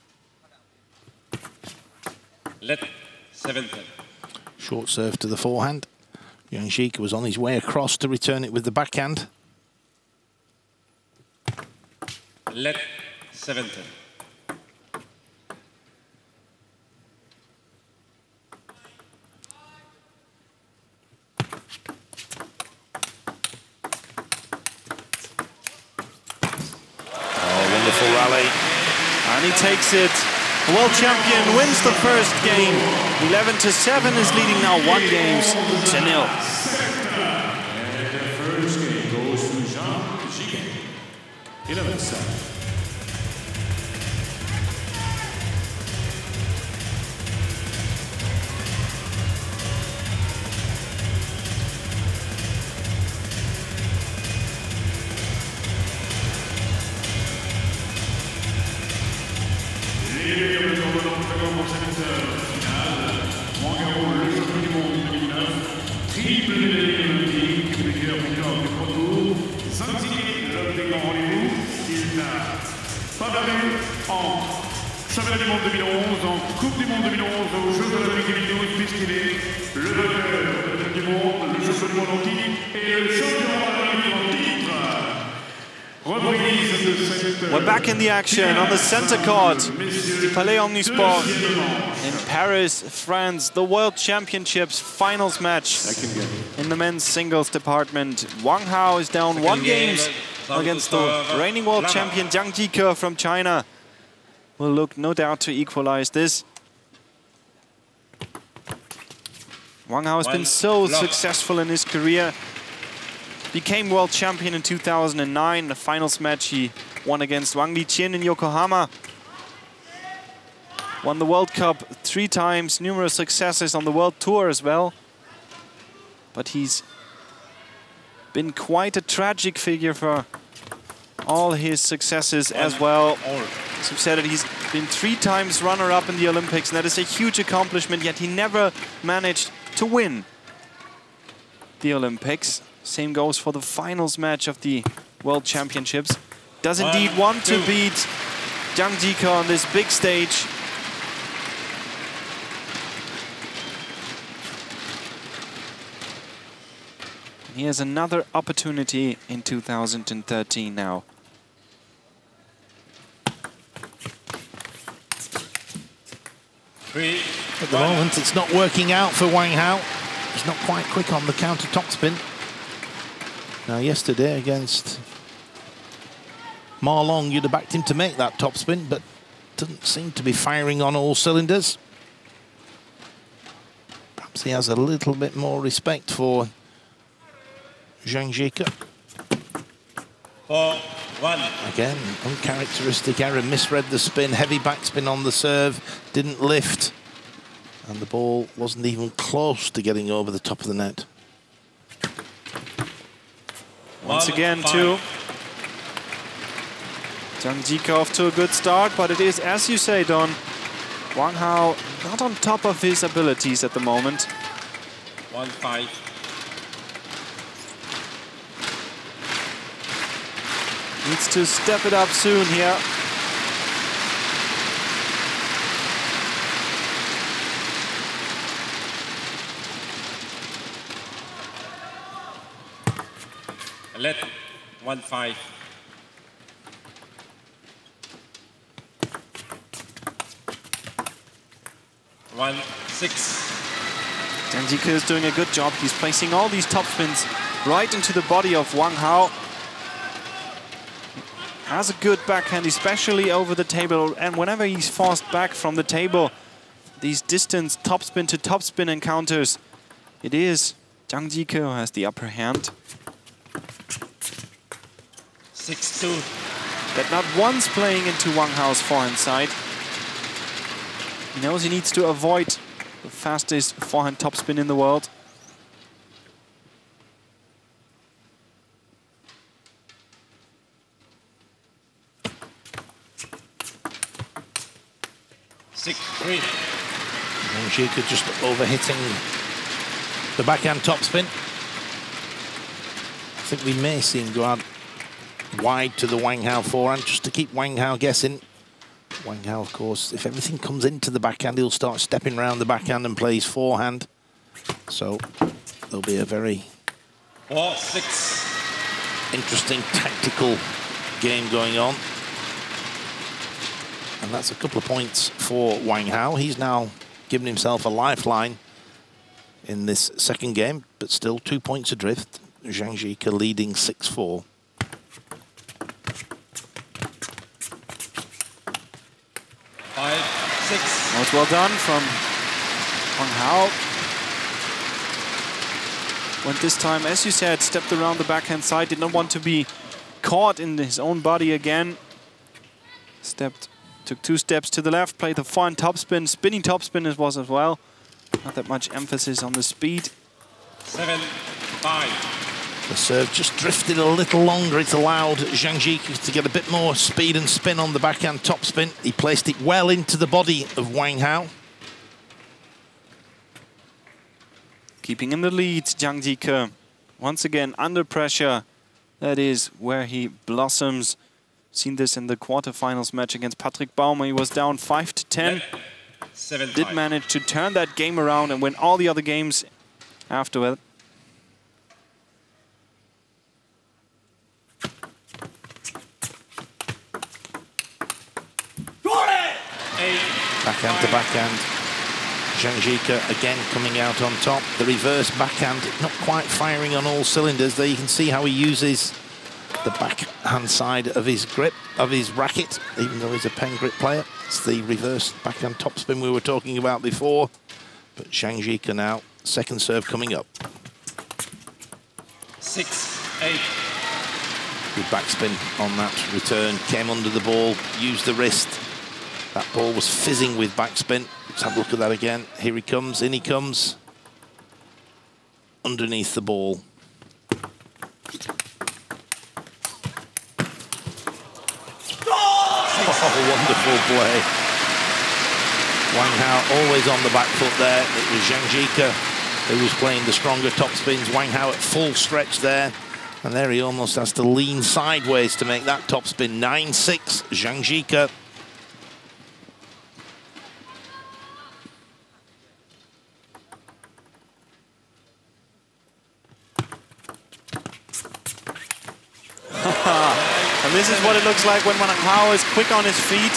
Let 7, 10. Short serve to the forehand. Zhang Jike was on his way across to return it with the backhand. Let 7, 10. Wonderful rally. And he takes it. The world champion wins the first game. 11-7 is leading now 1 game to 0. And the first game goes to Zhang Jike. 11-7. Triple médaille olympique, vainqueur du Pro Tour, Zhang Jike, l'homme des grands rendez-vous. Il n'a pas battu en championnat du monde 2011, en Coupe du monde 2011, aux Jeux olympiques 2012, puisqu'il est le vainqueur du monde, le champion du monde en titre et le champion olympique en titre. We're back in the action on the center court, the Palais Omnisport in Paris, France. The World Championships finals match in the men's singles department. Wang Hao is down 1 game against the reigning world champion Zhang Jike from China. Will look no doubt to equalize this. Wang Hao has been so successful in his career. Became world champion in 2009. The finals match he won against Wang Liqin in Yokohama. Won the World Cup 3 times, numerous successes on the World Tour as well. But he's been quite a tragic figure for all his successes as well. As we've said it, he's been 3 times runner-up in the Olympics, and that is a huge accomplishment, yet he never managed to win the Olympics. Same goes for the finals match of the World Championships. Does indeed want to beat Zhang Jike on this big stage. He has another opportunity in 2013 now. At the moment, it's not working out for Wang Hao. He's not quite quick on the counter topspin. Now, yesterday against Ma Long, you'd have backed him to make that topspin, but doesn't seem to be firing on all cylinders. Perhaps he has a little bit more respect for Zhang Jike. 4-1. Again, uncharacteristic error, misread the spin, heavy backspin on the serve, didn't lift, and the ball wasn't even close to getting over the top of the net. Once again, too. Zhang Jike off to a good start, but it is, as you say, Don, Wang Hao not on top of his abilities at the moment. 1-5. Needs to step it up soon here. Let 1-5. Zhang Jike is doing a good job. He's placing all these topspins right into the body of Wang Hao. Has a good backhand, especially over the table. And whenever he's forced back from the table, these distance topspin to topspin encounters, it is Zhang Jike who has the upper hand. 6-2. But not once playing into Wang Hao's forehand side. He knows he needs to avoid the fastest forehand topspin in the world. Zhang Jike just overhitting the backhand topspin. I think we may see him go out wide to the Wang Hao forehand just to keep Wang Hao guessing. Wang Hao, of course, if everything comes into the backhand, he'll start stepping around the backhand and play his forehand. So there'll be a very 4-6. interesting tactical game going on. And that's a couple of points for Wang Hao. He's now given himself a lifeline in this second game, but still 2 points adrift. Zhang Jike leading 6-4. 5-6. Most well done from Wang Hao. Went this time, as you said, stepped around the backhand side, did not want to be caught in his own body again. Took 2 steps to the left, played the forehand topspin, spinning topspin it was as well. Not that much emphasis on the speed. 7-5. The serve just drifted a little longer. It's allowed Zhang Jike to get a bit more speed and spin on the backhand topspin. He placed it well into the body of Wang Hao. Keeping in the lead, Zhang Jike. Once again, under pressure. That is where he blossoms. Seen this in the quarterfinals match against Patrick Baumer. He was down 5-10. Did manage to turn that game around and win all the other games afterward. Backhand to backhand. Zhang Jike again coming out on top. The reverse backhand not quite firing on all cylinders. There you can see how he uses the backhand side of his grip, of his racket, even though he's a pen grip player. It's the reverse backhand topspin we were talking about before. But Zhang Jike now, second serve coming up. 6-8. Good backspin on that return, came under the ball, used the wrist. That ball was fizzing with backspin. Let's have a look at that again. Here he comes, in he comes. Underneath the ball. Oh, wonderful play. Wang Hao always on the back foot there. It was Zhang Jike who was playing the stronger topspins. Wang Hao at full stretch there. And there he almost has to lean sideways to make that topspin. 9-6, Zhang Jike. And this is what it looks like when Wang Hao is quick on his feet.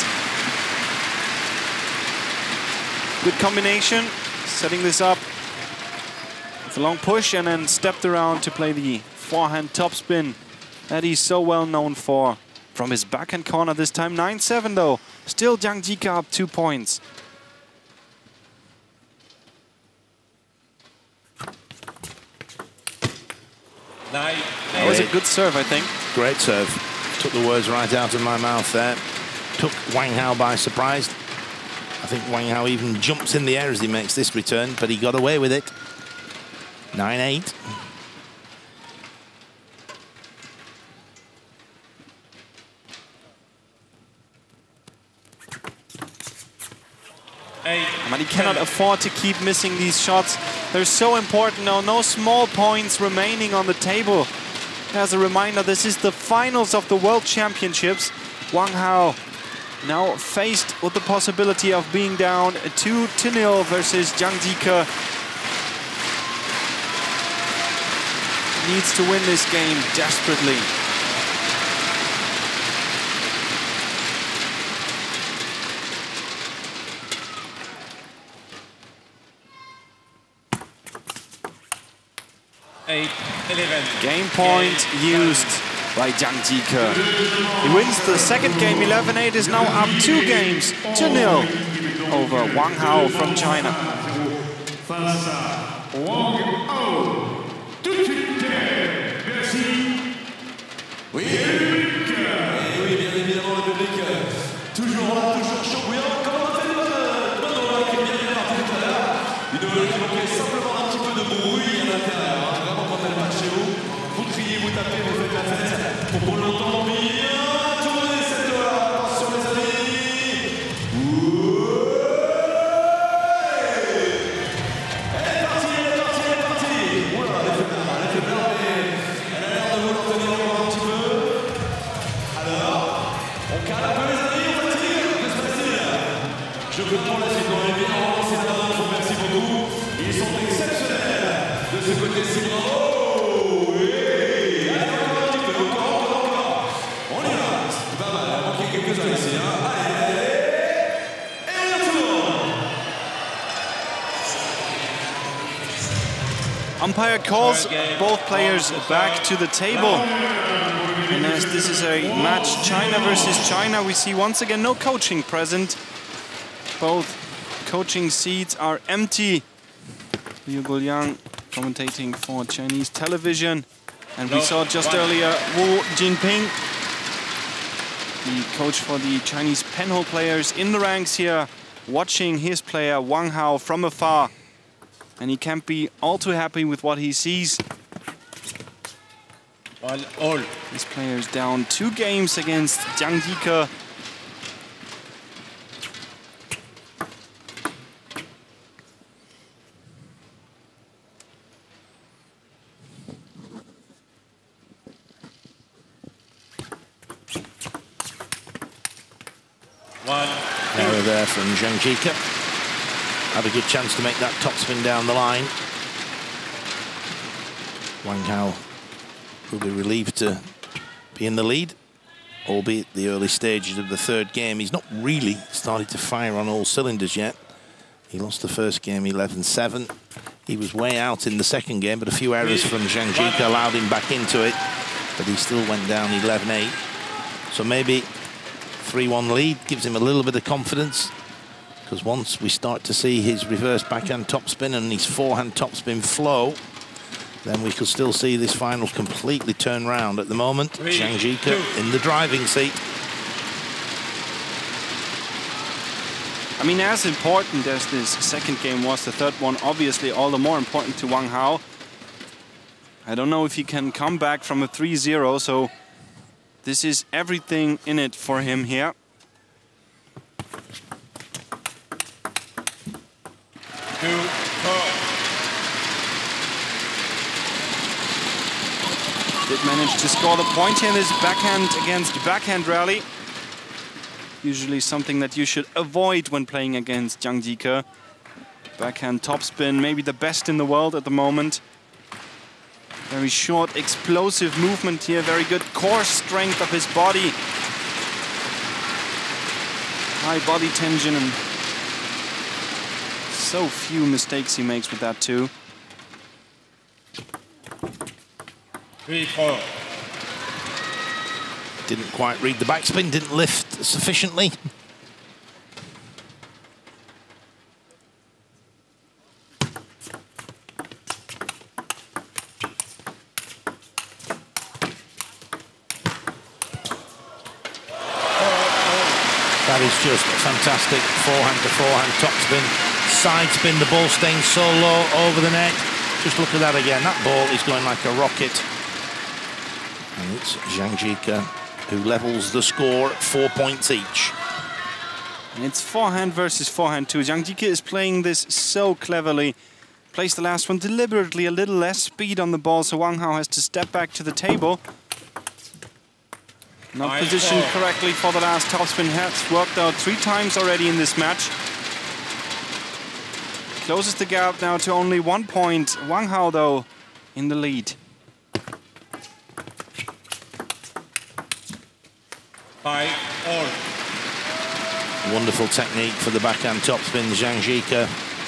Good combination, setting this up with a long push and then stepped around to play the forehand topspin that he's so well known for. From his backhand corner this time, 9-7 though. Still Zhang Jike up 2 points. That was a good serve, I think. Great serve. Took the words right out of my mouth there. Took Wang Hao by surprise. I think Wang Hao even jumps in the air as he makes this return, but he got away with it. 9-8. But he cannot afford to keep missing these shots. They're so important now. No small points remaining on the table. As a reminder, this is the finals of the World Championships. Wang Hao now faced with the possibility of being down 2-0 versus Zhang Jike. Needs to win this game desperately. Game point used by Zhang Jike. He wins the second game. 11-8 is now up 2 games, 2-0 over Wang Hao from China. Face à Wang Hao. Tout de suite, merci. Oui, oui, bien évidemment, le public toujours là, toujours chaud bouillant, comme on a fait Benoît qui est bien parti tout à l'heure. Il manquait simplement un petit peu de bruit à l'intérieur. Vraiment, quand elle marche chez vous, vous criez, vous tapez, vous faites la fête pour l'entendre bien tourner cette heure. Attention les amis. Elle est partie, elle est partie, elle est partie. Oula, elle a fait peur, mais elle a l'air de vouloir tenir encore un petit peu. Alors, on calme un peu les amis, on fatigue. Que se passe-t-il? Je comprends la suite dans les biens. C'est d'abord, je vous remercie beaucoup. Ils sont exceptionnels. De ce côté-ci, bravo. Oui. Allez, encore un petit peu, encore. On y va. C'est pas mal, il manque quelques-uns ici. Hein. Allez. Et on retourne. Umpire calls both players back to the table. And as this is a match China versus China, we see once again no coaching present. Both coaching seats are empty. Liu Guoliang commentating for Chinese television. And we saw just earlier Wu Jinping, the coach for the Chinese penhole players, in the ranks here, watching his player Wang Hao from afar. And he can't be all too happy with what he sees. This player is down 2 games against Zhang Jike. Error there from Zhang Jike. Had a good chance to make that topspin down the line. Wang Hao will be relieved to be in the lead, albeit the early stages of the third game. He's not really started to fire on all cylinders yet. He lost the first game 11-7. He was way out in the second game, but a few errors from Zhang Jike allowed him back into it. But he still went down 11-8. So maybe 3-1 lead gives him a little bit of confidence, because once we start to see his reverse backhand topspin and his forehand topspin flow, then we could still see this final completely turn round. At the moment, Zhang Jike in the driving seat. I mean, as important as this second game was, the third one obviously all the more important to Wang Hao. I don't know if he can come back from a 3-0, so this is everything in it for him here. Did manage to score the point here in this backhand against backhand rally. Usually something that you should avoid when playing against Zhang Jike. Backhand topspin, maybe the best in the world at the moment. Very short, explosive movement here. Very good core strength of his body. High body tension, and so few mistakes he makes with that too. Didn't quite read the backspin, didn't lift sufficiently. That is just fantastic. Forehand to forehand, topspin, side spin. The ball staying so low over the net. Just look at that again. That ball is going like a rocket. And it's Zhang Jike who levels the score at 4 points each. And it's forehand versus forehand too. Zhang Jike is playing this so cleverly. Plays the last one deliberately, a little less speed on the ball, so Wang Hao has to step back to the table. Not positioned correctly for the last topspin. Has worked out 3 times already in this match. Closes the gap now to only 1 point. Wang Hao, though, in the lead. 5-all. Wonderful technique for the backhand topspin. Zhang Jike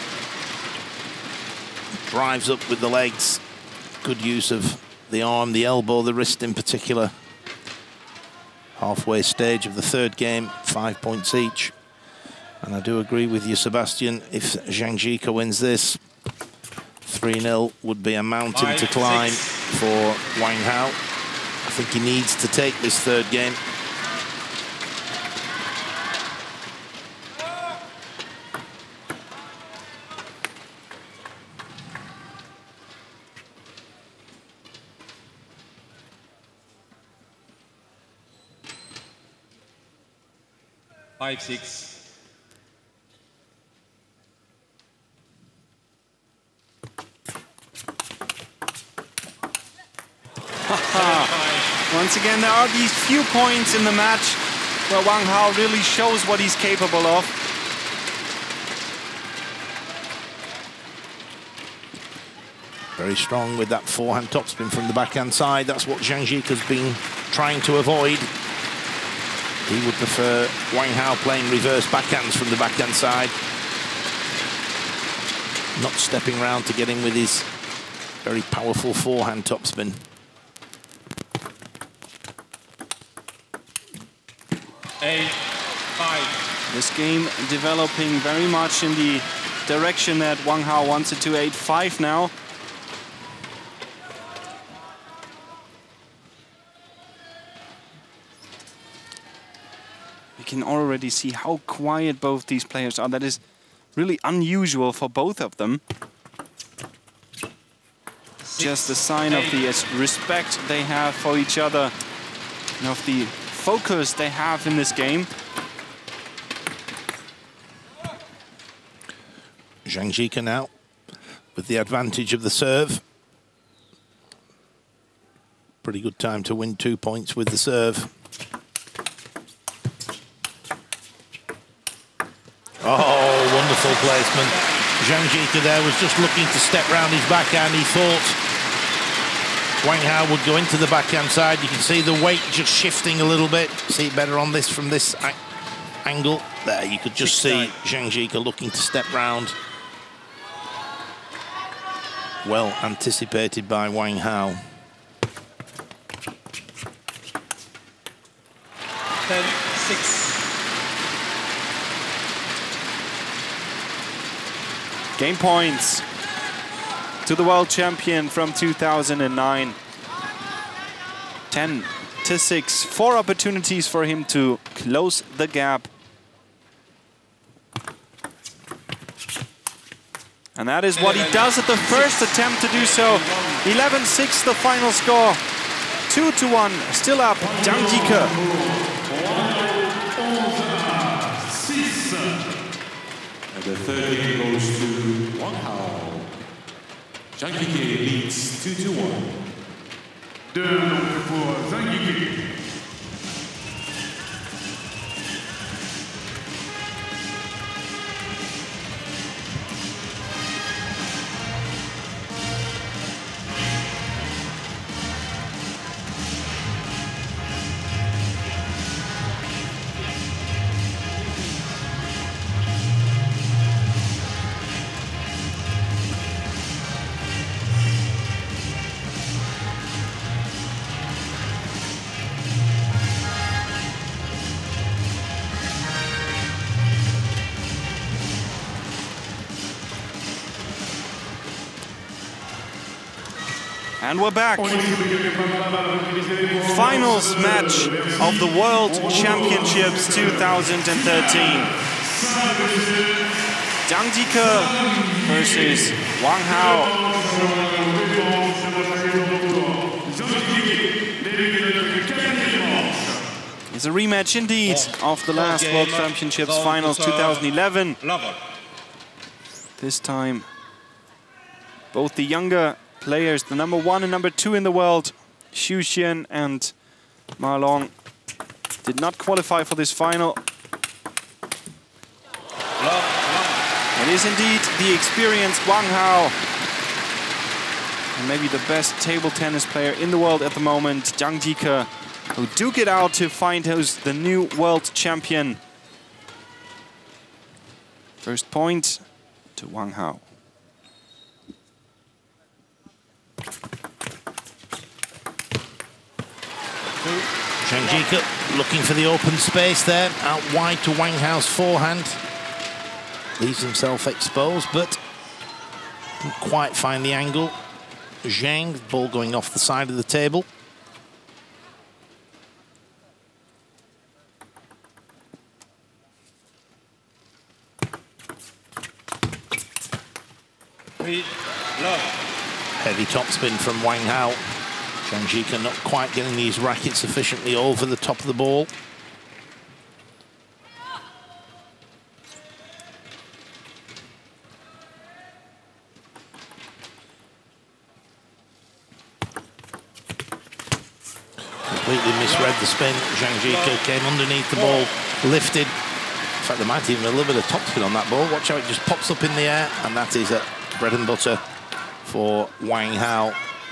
drives up with the legs. Good use of the arm, the elbow, the wrist in particular. Halfway stage of the third game, 5 points each. And I do agree with you, Sebastian. If Zhang Jike wins this, 3-0 would be a mountain to climb for Wang Hao. I think he needs to take this third game. Five, 6. Once again, there are these few points in the match where Wang Hao really shows what he's capable of. Very strong with that forehand topspin from the backhand side. That's what Zhang Jike has been trying to avoid. He would prefer Wang Hao playing reverse backhands from the backhand side. Not stepping round to get in with his very powerful forehand topspin. 8-5. This game developing very much in the direction that Wang Hao wants it to. 8-5 now. We can already see how quiet both these players are. That is really unusual for both of them. Just a sign of the respect they have for each other and of the focus they have in this game. Zhang Jike now with the advantage of the serve. Pretty good time to win 2 points with the serve. Oh, wonderful placement. Zhang Jike there was just looking to step round his backhand. He thought Wang Hao would go into the backhand side. You can see the weight just shifting a little bit. See it better on this from this angle. There, you could just see Zhang Jike looking to step round. Well anticipated by Wang Hao. 10-6. Game points to the world champion from 2009. 10-6. 4 opportunities for him to close the gap. And that is what he does at the first attempt to do so. 11-6 the final score. 2-1, still up, Zhang Jike. And the third game goes to Wang Hao. Zhang Jike leads 2-1. 2-0 pour Zhang Jike. And we're back. Finals match of the World Championships 2013. Zhang Jike versus Wang Hao. It's a rematch indeed of the last World Championships Finals 2011. This time, both the younger players, the number 1 and number 2 in the world, Xu Xian and Ma Long, did not qualify for this final. It is indeed the experienced Wang Hao, and maybe the best table tennis player in the world at the moment, Zhang Jike, who duke it out to find who's the new world champion. First point to Wang Hao. Zhang Jike looking for the open space there, out wide to Wang Hao's forehand. Leaves himself exposed, but didn't quite find the angle. Zhang, the ball going off the side of the table. Heavy topspin from Wang Hao. Zhang Jike not quite getting these rackets sufficiently over the top of the ball. Completely misread the spin. Zhang Jike came underneath the ball, lifted. In fact, there might even be a little bit of topspin on that ball. Watch how it just pops up in the air, and that is a bread and butter for Wang Hao.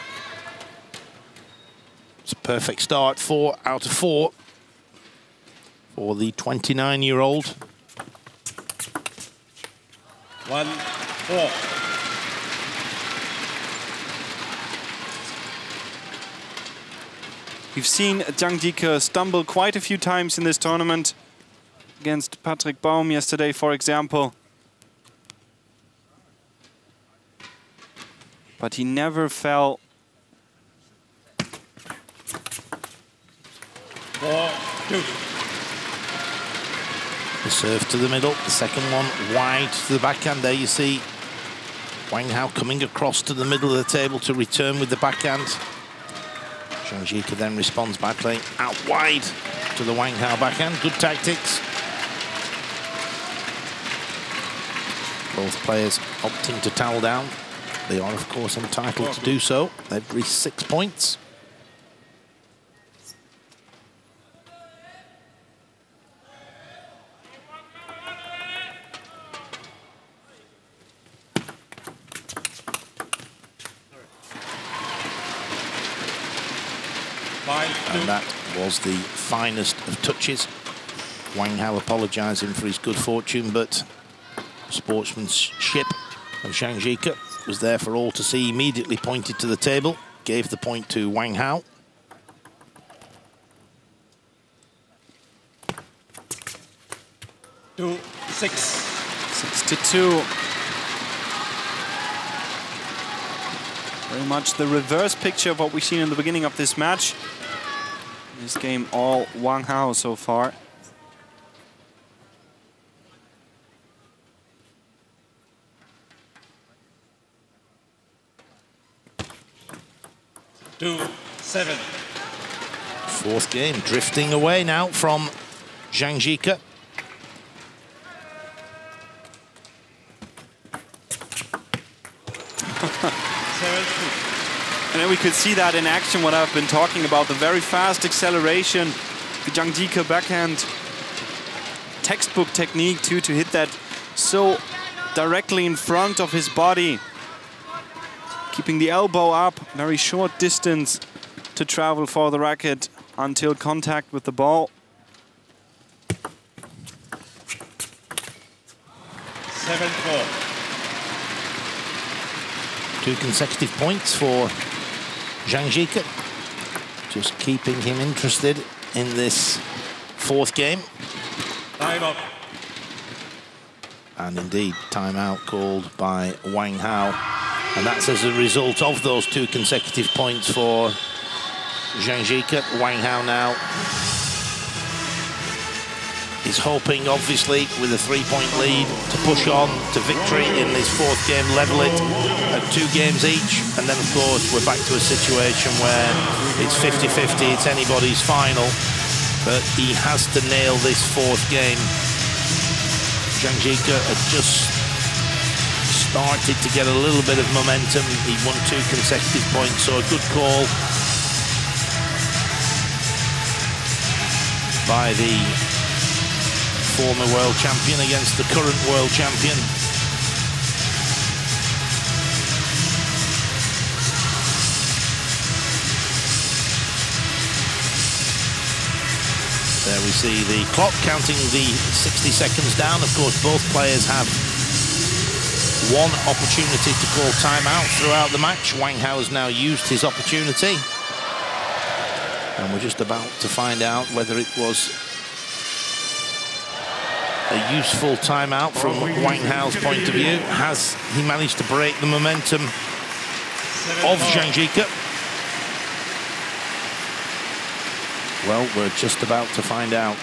It's a perfect start, 4 out of 4 for the 29-year-old. 1-4. We've seen Zhang Jike stumble quite a few times in this tournament, against Patrick Baum yesterday, for example. But he never fell. 4-2. The serve to the middle, the second one wide to the backhand. There you see Wang Hao coming across to the middle of the table to return with the backhand. Zhang Jike then responds by playing out wide to the Wang Hao backhand. Good tactics. Both players opting to towel down. They are, of course, entitled to do so. They've reached 6 points. And that was the finest of touches. Wang Hao apologising for his good fortune, but sportsmanship of Zhang Jike was there for all to see. Immediately pointed to the table, gave the point to Wang Hao. Two, 6. 6-2. Very much the reverse picture of what we've seen in the beginning of this match. This game, all Wang Hao so far. Two, 7. Fourth game, drifting away now from Zhang Jike. And then we could see that in action, what I've been talking about, the very fast acceleration, the Zhang Jike backhand textbook technique too, to hit that so directly in front of his body. Keeping the elbow up, very short distance to travel for the racket until contact with the ball. 7-4. 2 consecutive points for Zhang Jike. Just keeping him interested in this fourth game. Time up. And indeed, timeout called by Wang Hao. And that's as a result of those 2 consecutive points for Zhang Jike. Wang Hao now is hoping, obviously, with a 3-point lead, to push on to victory in this 4th game, level it at 2 games each. And then, of course, we're back to a situation where it's 50-50, it's anybody's final. But he has to nail this 4th game. Zhang Jike had just started to get a little bit of momentum. He won 2 consecutive points, so a good call by the former world champion against the current world champion. There we see the clock counting the 60 seconds down. Of course, both players have 1 opportunity to call timeout throughout the match. Wang Hao has now used his opportunity. And we're just about to find out whether it was a useful timeout from Wang Hao's point of view. Has he managed to break the momentum of Zhang Jike? Well, we're just about to find out.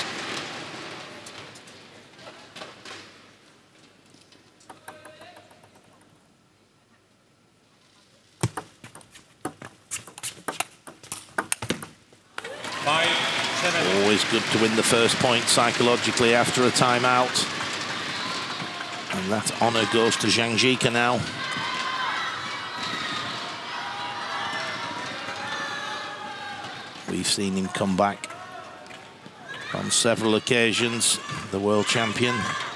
Always good to win the first point psychologically after a timeout. And that honour goes to Zhang Jike now. We've seen him come back on several occasions, the world champion.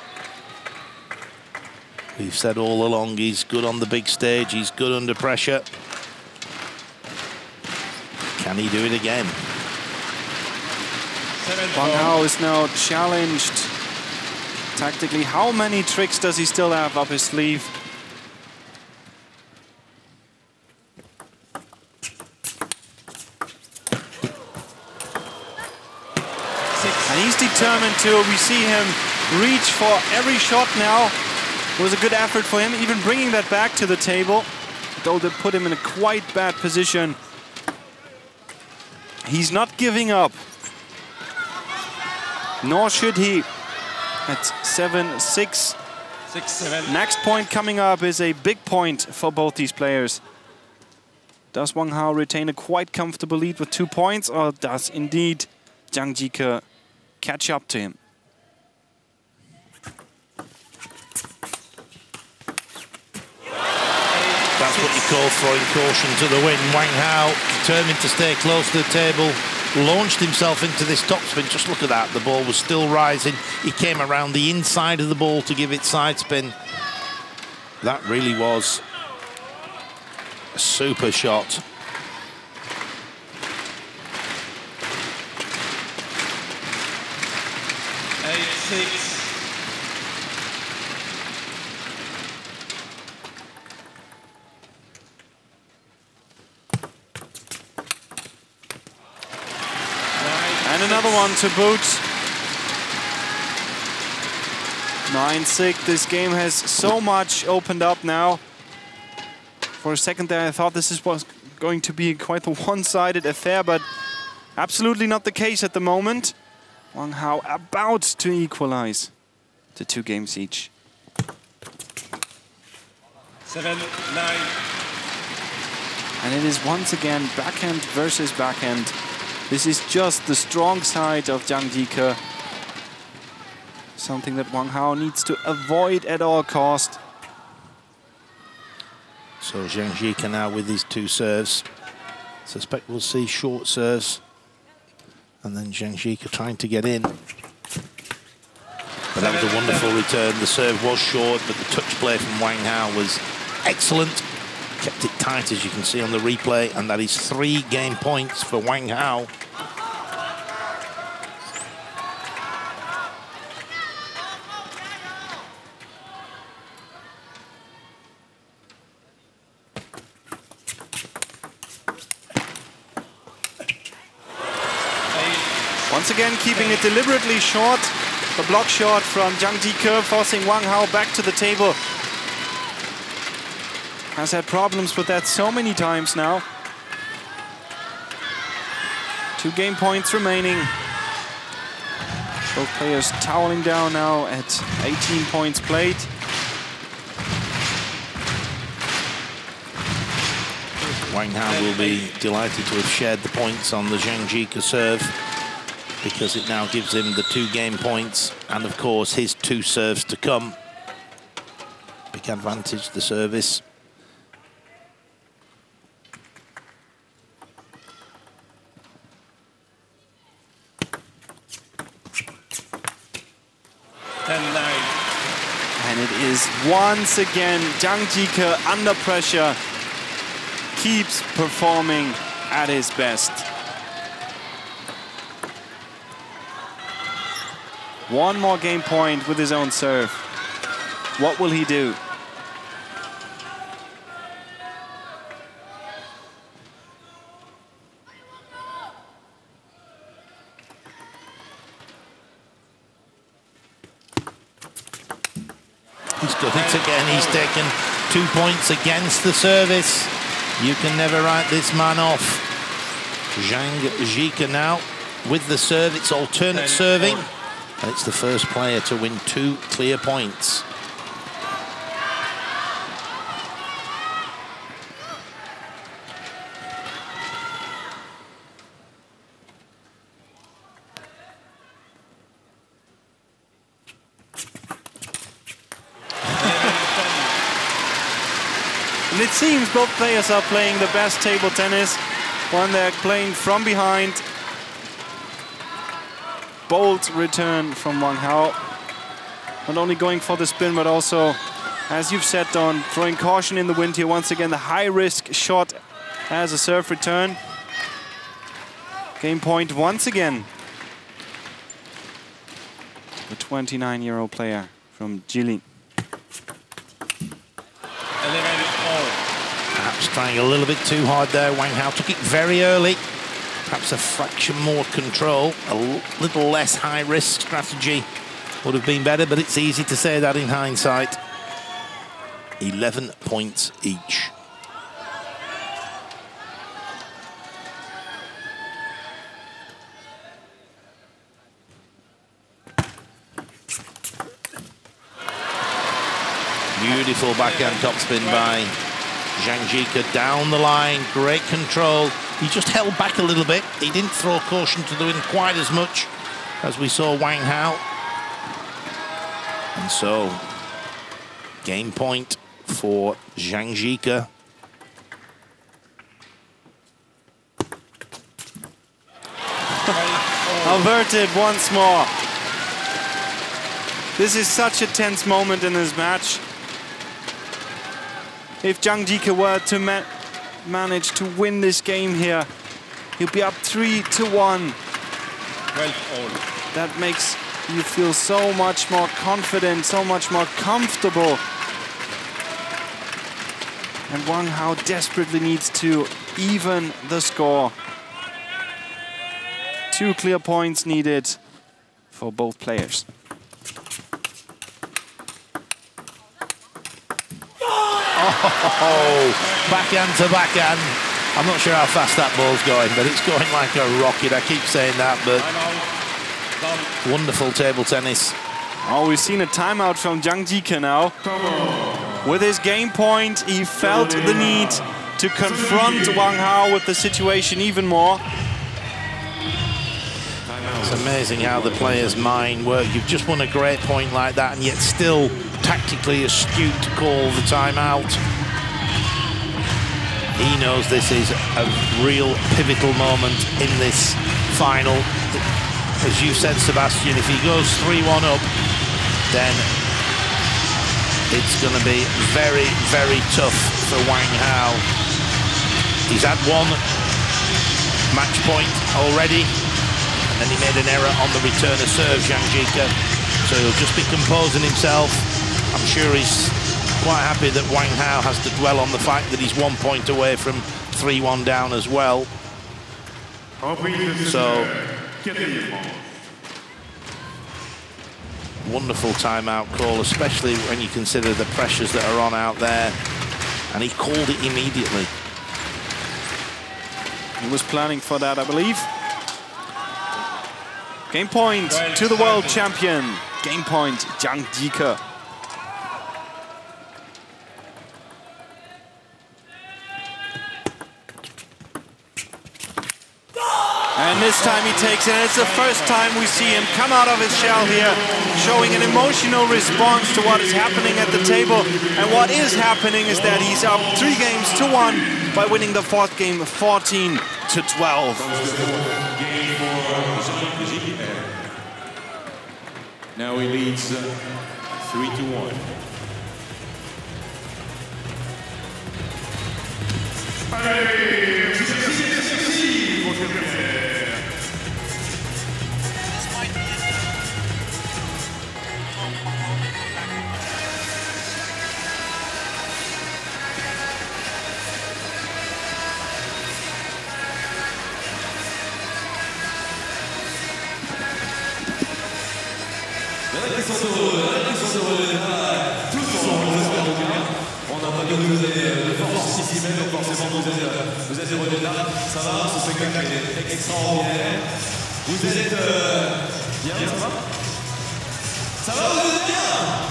We've said all along he's good on the big stage, he's good under pressure. Can he do it again? Wang Hao is now challenged tactically. How many tricks does he still have up his sleeve? And he's determined to. We see him reach for every shot now. It was a good effort for him, even bringing that back to the table, though that put him in a quite bad position. He's not giving up. Nor should he. At 7-6. 6-7. Next point coming up is a big point for both these players. Does Wang Hao retain a quite comfortable lead with 2 points, or does indeed Zhang Jike catch up to him? That's what you call throwing caution to the wind. Wang Hao, determined to stay close to the table, launched himself into this topspin. Just look at that, the ball was still rising. He came around the inside of the ball to give it side spin. That really was a super shot. And another one to boot. 9-6. This game has so much opened up now. For a second there, I thought this was going to be quite a one-sided affair, but absolutely not the case at the moment. Wang Hao about to equalize to 2 games each. 7-9. And it is once again backhand versus backhand. This is just the strong side of Zhang Jike. Something that Wang Hao needs to avoid at all cost. So Zhang Jike now with his 2 serves. Suspect we'll see short serves. And then Zhang Jike trying to get in. But that was a wonderful return. The serve was short, but the touch play from Wang Hao was excellent. Kept it tight, as you can see on the replay, and that is 3 game points for Wang Hao. Once again, keeping it deliberately short. The block shot from Zhang Jike, forcing Wang Hao back to the table. has had problems with that so many times now. 2 game points remaining. Both players toweling down now at 18 points played. Wang Hao will be delighted to have shared the points on the Zhang Jike serve, because it now gives him the 2 game points and, of course, his 2 serves to come. Big advantage, the service. And it is once again Zhang Jike under pressure, keeps performing at his best. One more game point with his own serve. What will he do? He's done it again. He's taken 2 points against the service. You can never write this man off. Zhang Jike now with the serve. It's alternate serving. And it's the first player to win 2 clear points. And it seems both players are playing the best table tennis. One they're playing from behind. Bold return from Wang Hao. Not only going for the spin, but also, as you've said, Don, throwing caution in the wind here. Once again, the high-risk shot as a serve return. Game point once again. The 29-year-old player from Jilin. Perhaps trying a little bit too hard there. Wang Hao took it very early. Perhaps a fraction more control, a little less high-risk strategy would have been better, but it's easy to say that in hindsight. 11 points each. Beautiful backhand topspin by Zhang Jike down the line, great control. He just held back a little bit. He didn't throw caution to the wind quite as much as we saw Wang Hao. And so, game point for Zhang Jike. Averted once more. This is such a tense moment in this match. If Zhang Jike were to manage to win this game here, he'll be up 3-1. That makes you feel so much more confident, so much more comfortable. And Wang Hao desperately needs to even the score. 2 clear points needed for both players. Oh, backhand to backhand. I'm not sure how fast that ball's going, but it's going like a rocket. I keep saying that, but wonderful table tennis. Oh, we've seen a timeout from Zhang Jike now. With his game point, he felt the need to confront Wang Hao with the situation even more. It's amazing how the player's mind works. You've just won a great point like that, and yet still tactically astute to call the timeout. He knows this is a real pivotal moment in this final. As you said, Sebastian, if he goes 3-1 up, then it's going to be very, very tough for Wang Hao. He's had 1 match point already, and then he made an error on the return of serve, Zhang Jike. So he'll just be composing himself. I'm sure he's quite happy that Wang Hao has to dwell on the fact that he's 1 point away from 3-1 down as well. So, wonderful timeout call, especially when you consider the pressures that are on out there. and he called it immediately. He was planning for that, I believe. Game point to the world champion. Game point, Zhang Jike. And this time he takes it, and it's the first time we see him come out of his shell here, showing an emotional response to what is happening at the table. And what is happening is that he's up 3 games to 1 by winning the 4th game 14-12. Now he leads 3-1. On n'a pas donné de force ici même, donc forcément vous êtes heureux d'être là. Ça va, ce spectacle est extraordinaire. Vous êtes bien, ça va? Ça va, vous êtes bien?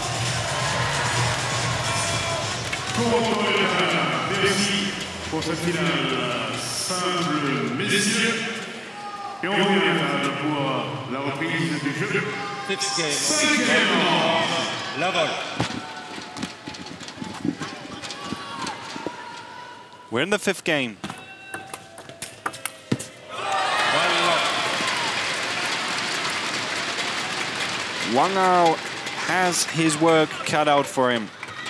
Merci pour cette finale simple, messieurs. Et on revient à table pour la reprise du jeu. 5e la vol. We're in the 5th game. Wang Hao has his work cut out for him.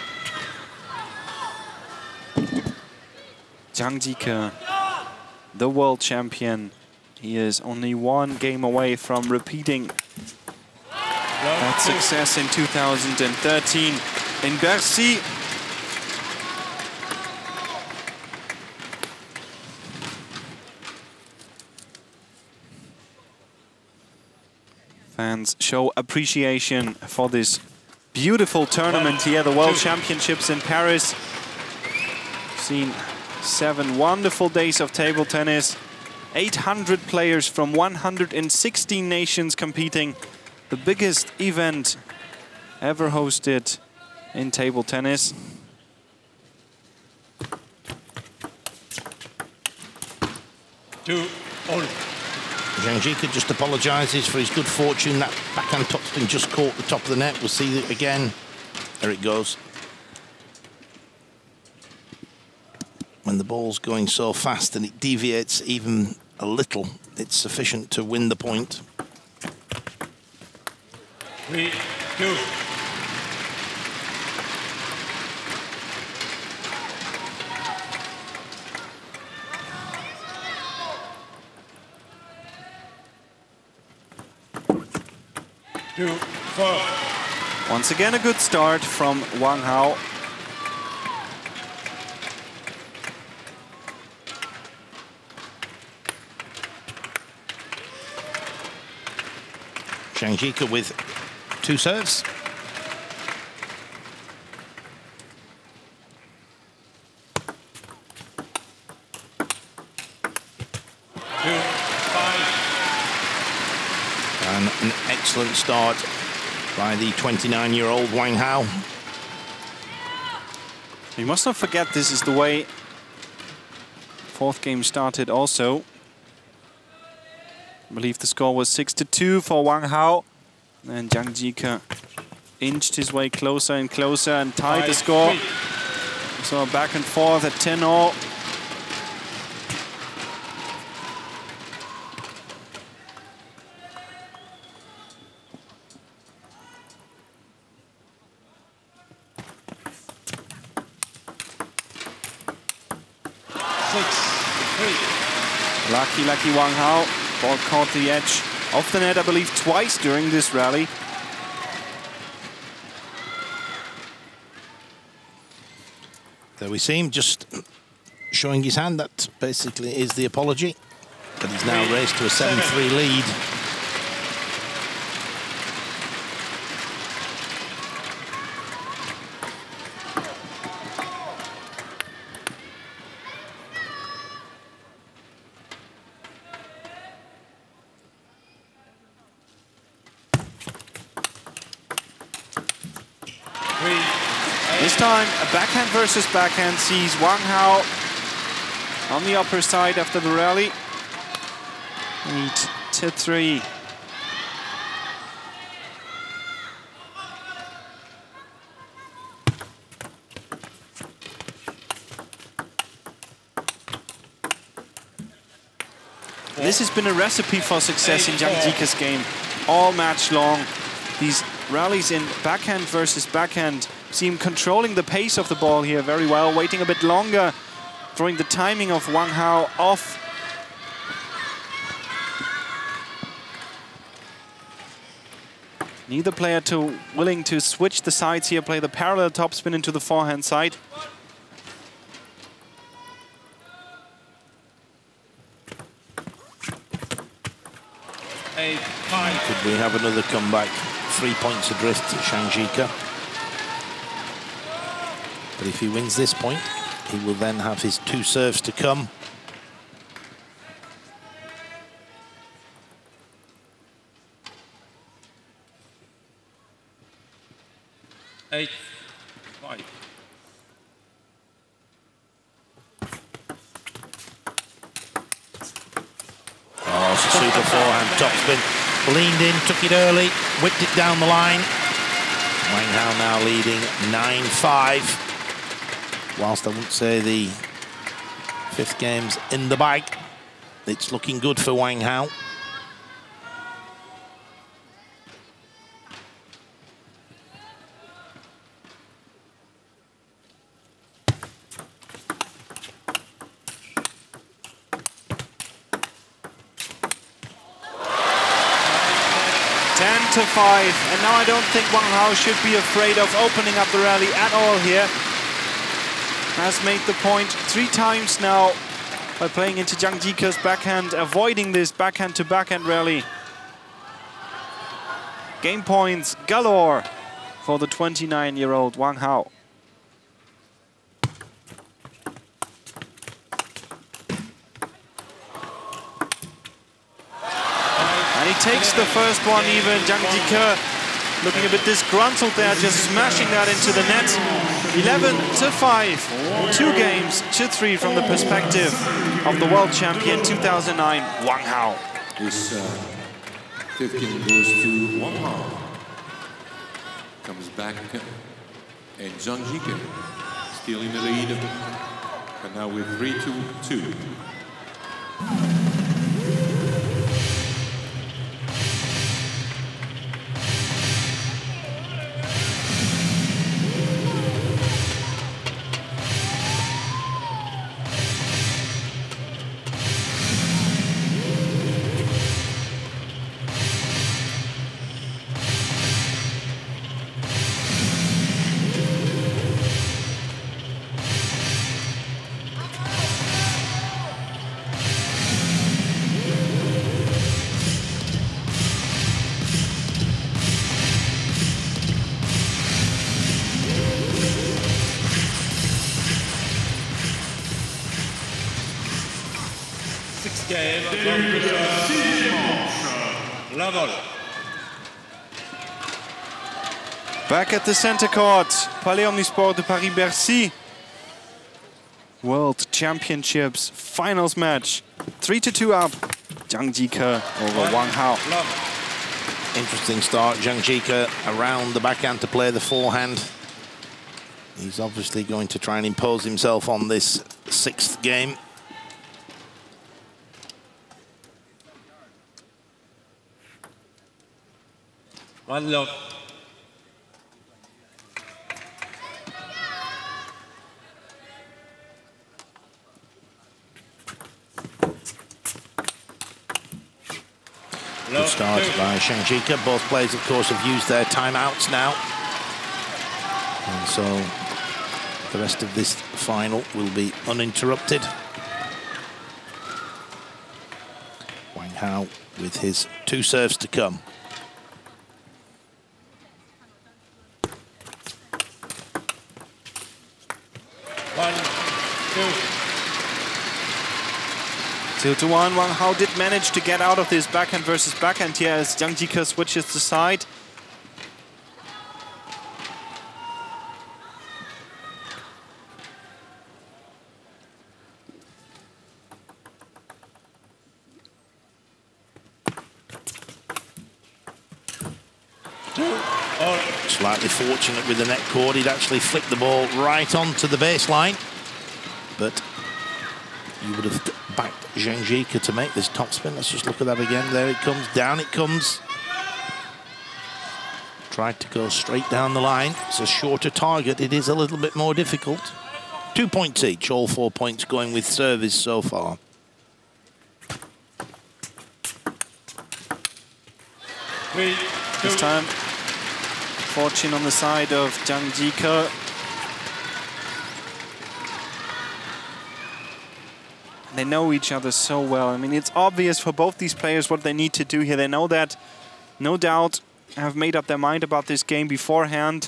Zhang Jike, the world champion. He is only 1 game away from repeating that success in 2013 in Bercy. Fans show appreciation for this beautiful tournament here, the World Championships in Paris. Seen 7 wonderful days of table tennis. 800 players from 116 nations competing. The biggest event ever hosted in table tennis. Zhang Jike just apologises for his good fortune. That backhand topspin just caught the top of the net. We'll see it again. There it goes. When the ball's going so fast and it deviates even a little, it's sufficient to win the point. 3, 2. Once again, a good start from Wang Hao. Zhang Jike with 2 serves. And an excellent start by the 29-year-old Wang Hao. You must not forget this is the way 4th game started also. I believe the score was 6-2 for Wang Hao. And Zhang Jike inched his way closer and closer and tied the score. So back and forth at 10-all. Lucky Wang Hao. Ball caught the edge of the net, I believe, twice during this rally. There we see him just showing his hand. That basically is the apology. But he's now raised to a 7-3 lead. This time, a backhand versus backhand sees Wang Hao on the upper side after the rally. 8-3. This has been a recipe for success in Zhang Jike's game, all match long. These rallies in backhand versus backhand see him controlling the pace of the ball here very well, waiting a bit longer, throwing the timing of Wang Hao off. Neither player too willing to switch the sides here, play the parallel topspin into the forehand side. Could we have another comeback? 3 points adrift to Zhang Jike. But if he wins this point, he will then have his 2 serves to come. Eight, 5. Oh, it's a super forehand topspin. Leaned in, took it early, whipped it down the line. Wang Hao now leading 9-5. Whilst I wouldn't say the 5th game's in the bag, it's looking good for Wang Hao. To 5, and now I don't think Wang Hao should be afraid of opening up the rally at all here. Has made the point 3 times now by playing into Zhang Jike's backhand, avoiding this backhand to backhand rally. Game points galore for the 29-year-old Wang Hao. And he takes the first one even. Zhang Jike looking a bit disgruntled there, just smashing that into the net. 11-5. 2 games to 3 from the perspective of the world champion 2009, Wang Hao. This 5th game goes to Wang Hao. Comes back, and Zhang Jike still in the lead, but now with 3-2. Back at the center court, Palais Omnisport de Paris-Bercy. World Championships finals match. 3-2 up. Zhang Jike over Wang Hao. Interesting start. Zhang Jike around the backhand to play the forehand. He's obviously going to try and impose himself on this 6th game. One love. Good start by Zhang Jike. Both players, of course, have used their timeouts now. And so the rest of this final will be uninterrupted. Wang Hao with his 2 serves to come. One, 2-1. Wang Hao did manage to get out of this backhand versus backhand here as Zhang Jike switches the side. Slightly fortunate with the net cord. He'd actually flicked the ball right onto the baseline. But you would have backed Zhang Jike to make this topspin. Let's just look at that again. There it comes. Down it comes. Tried to go straight down the line. It's a shorter target. It is a little bit more difficult. 2 points each. All 4 points going with service so far. This time, fortune on the side of Zhang Jike. They know each other so well. I mean, it's obvious for both these players what they need to do here. They know that, no doubt, have made up their mind about this game beforehand.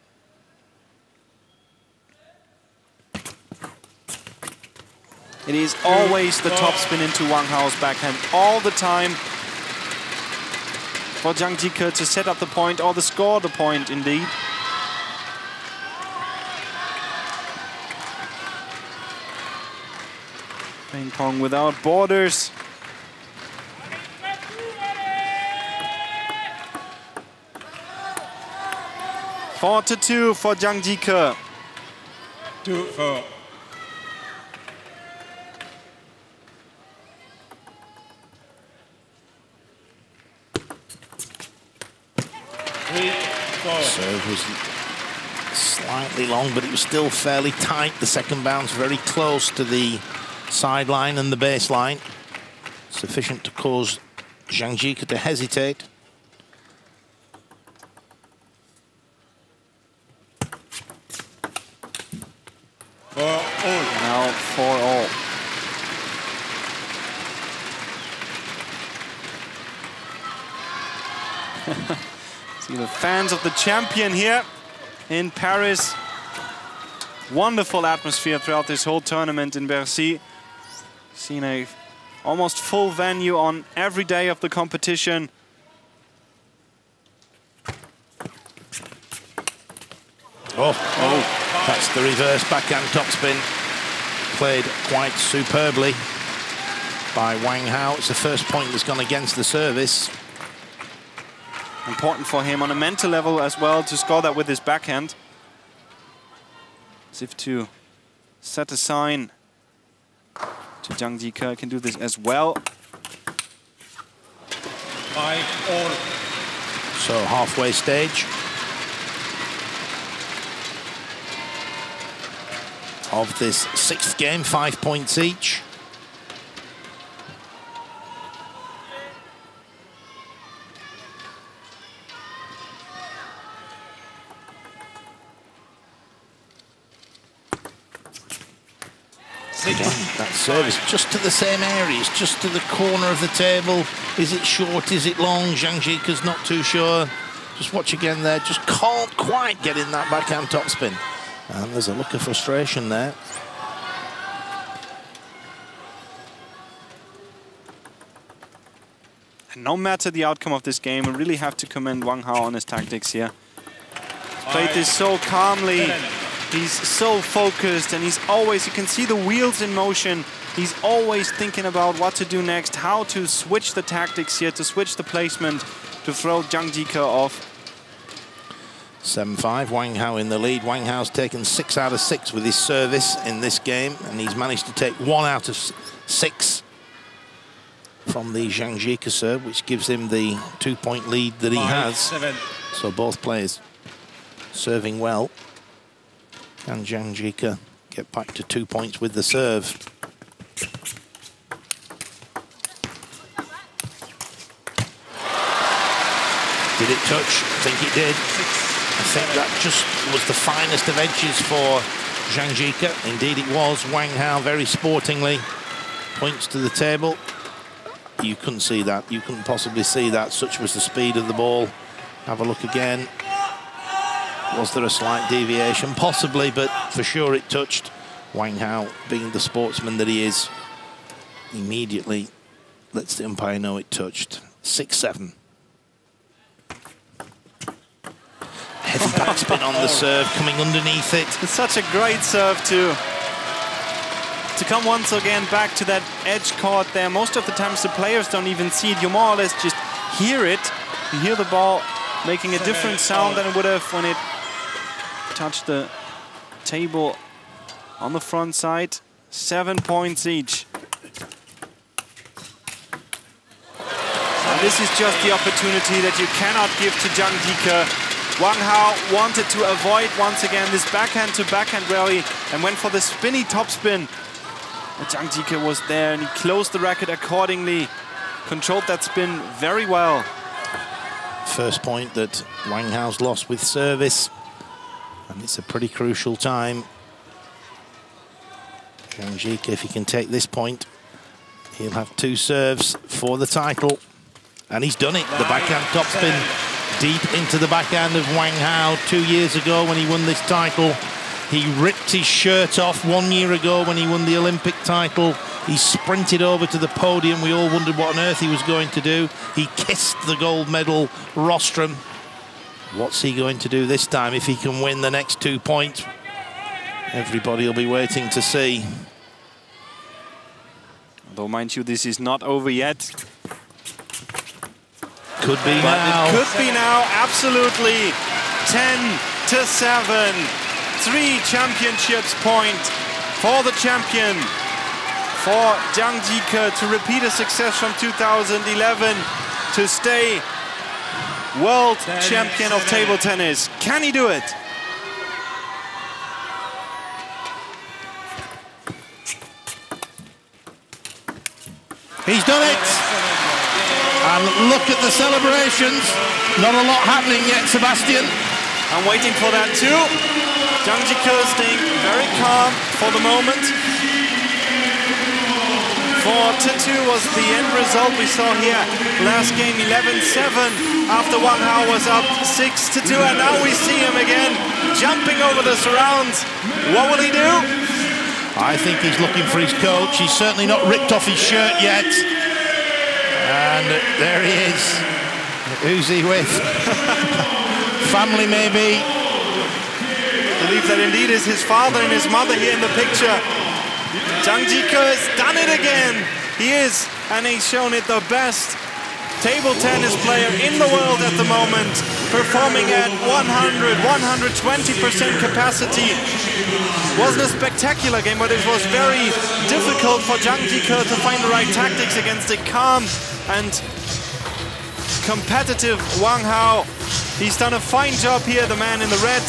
It is always the topspin into Wang Hao's backhand all the time for Zhang Jike to set up the point or to score the point, indeed. Ping pong without borders. Four to 2 for Zhang Jike. 2-4. Serve was slightly long, but it was still fairly tight. The second bounce very close to the sideline and the baseline. Sufficient to cause Zhang Jike to hesitate. Now 4-all. See the fans of the champion here in Paris. Wonderful atmosphere throughout this whole tournament in Bercy. Seen a almost full venue on every day of the competition. Oh, that's the reverse backhand topspin. Played quite superbly by Wang Hao. It's the first point that's gone against the service. Important for him on a mental level as well to score that with his backhand. As if to set a sign to Zhang Jike. Can do this as well. 5-all. So halfway stage of this 6th game, 5 points each. Again, that service just to the same areas, just to the corner of the table. Is it short, is it long? Zhang Jike's not too sure. Just watch again there, just can't quite get in that backhand topspin. And there's a look of frustration there. And no matter the outcome of this game, we really have to commend Wang Hao on his tactics here. He's played this so calmly. He's so focused, and he's always, you can see the wheels in motion. He's always thinking about what to do next, how to switch the tactics here, to switch the placement, to throw Zhang Jike off. 7-5, Wang Hao in the lead. Wang Hao's taken 6 out of 6 with his service in this game, and he's managed to take 1 out of 6 from the Zhang Jike serve, which gives him the 2-point lead that he has. 7. So both players serving well. Can Zhang Jike get back to 2 points with the serve? Did it touch? I think it did. I think that just was the finest of edges for Zhang Jike. Indeed it was. Wang Hao very sportingly points to the table. You couldn't see that. You couldn't possibly see that. Such was the speed of the ball. Have a look again. Was there a slight deviation? Possibly, but for sure it touched. Wang Hao, being the sportsman that he is, immediately lets the umpire know it touched. 6-7. Heavy backspin on the serve, coming underneath it. It's such a great serve to come once again back to that edge court there. Most of the times the players don't even see it. You more or less just hear it. You hear the ball making a different sound than it would have when it touched the table on the front side. 7 points each. And this is just the opportunity that you cannot give to Zhang Jike. Wang Hao wanted to avoid once again this backhand to backhand rally and went for the spinny topspin. But Zhang Jike was there and he closed the racket accordingly. Controlled that spin very well. First point that Wang Hao's lost with service. And it's a pretty crucial time. Zhang Jike, if he can take this point, he'll have 2 serves for the title. And he's done it. The backhand topspin deep into the backhand of Wang Hao 2 years ago when he won this title. He ripped his shirt off 1 year ago when he won the Olympic title. He sprinted over to the podium. We all wondered what on earth he was going to do. He kissed the gold medal rostrum. What's he going to do this time if he can win the next 2 points? Everybody will be waiting to see. Although, mind you, this is not over yet. Could be now. It could be now, absolutely. 10-7. 3 championships point for the champion. For Zhang Jike to repeat a success from 2011 to stay world champion of table tennis. Can he do it? He's done it. And look at the celebrations. Not a lot happening yet, Sebastian. I'm waiting for that too. Zhang Jike staying very calm for the moment. 4-2 was the end result we saw here. Last game 11-7 after Wang Hao was up 6-2, and now we see him again jumping over the surrounds. What will he do? I think he's looking for his coach. He's certainly not ripped off his shirt yet. And there he is. Who's he with? Family, maybe. I believe that indeed is his father and his mother here in the picture. Zhang Jike has done it again. He is, and he's shown it, the best table tennis player in the world at the moment, performing at 100-120% capacity. Wasn't a spectacular game, but it was very difficult for Zhang Jike to find the right tactics against a calm and competitive Wang Hao. He's done a fine job here, the man in the red.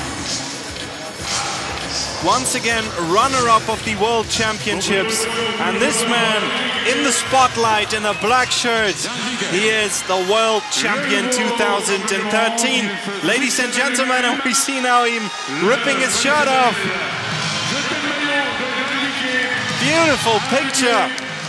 Once again, runner-up of the World Championships. And this man in the spotlight in a black shirt, he is the World Champion 2013. Ladies and gentlemen, and we see now him ripping his shirt off. Beautiful picture.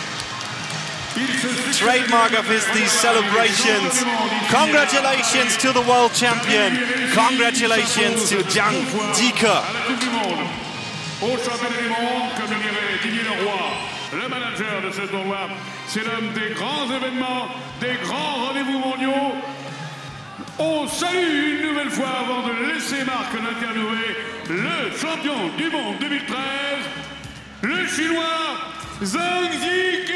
Trademark of his, these celebrations. Congratulations to the World Champion. Congratulations to Zhang Jike. Au championnat du monde, comme le dirait Didier Leroy, le manager de ce tournoi. C'est l'homme des grands événements, des grands rendez-vous mondiaux. On salue une nouvelle fois, avant de laisser Marc l'interviewer, le champion du monde 2013, le Chinois Zhang Jike.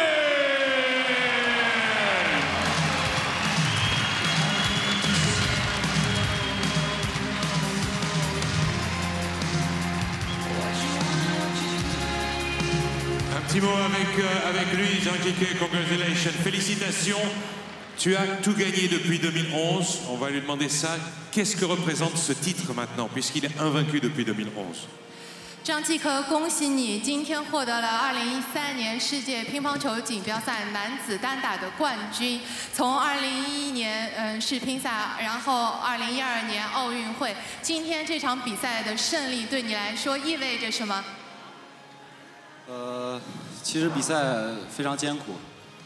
Un petit mot avec lui, Zhang Jike, congratulations, félicitations. Tu as tout gagné depuis 2011, on va lui demander ça. Qu'est-ce que représente ce titre maintenant, puisqu'il est invaincu depuis 2011? 张继科，恭喜你今天获得了2013年世界乒乓球锦标赛男子单打的冠军。从2011年世乒赛，然后2012年奥运会，今天这场比赛的胜利对你来说意味着什么？ 其实比赛非常艰苦，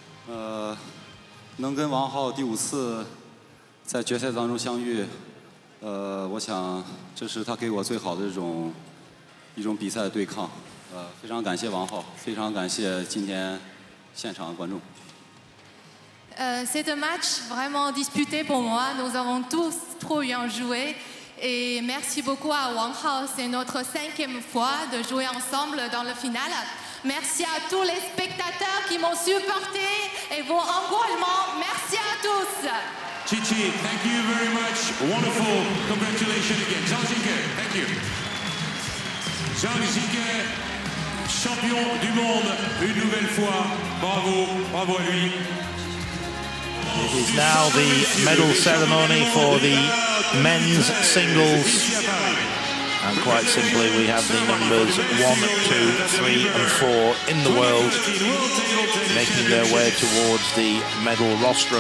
能跟王浩第5次在决赛当中相遇，我想这是他给我最好的一种比赛对抗，非常感谢王浩，非常感谢今天现场的观众。 C'est un match vraiment disputé pour moi. Nous avons tous trop bien joué. Et merci beaucoup à Wang Hao. C'est notre 5e fois de jouer ensemble dans le final. Merci à tous les spectateurs qui m'ont supporté et vos encouragements. Merci à tous. Chichi, thank you very much. Wonderful. Congratulations again. Zhang Jike, thank you. Zhang Jike, champion du monde une nouvelle fois. Bravo, bravo à lui. It is now the medal ceremony for the men's singles. And quite simply, we have the numbers 1, 2, 3 and 4 in the world making their way towards the medal rostrum.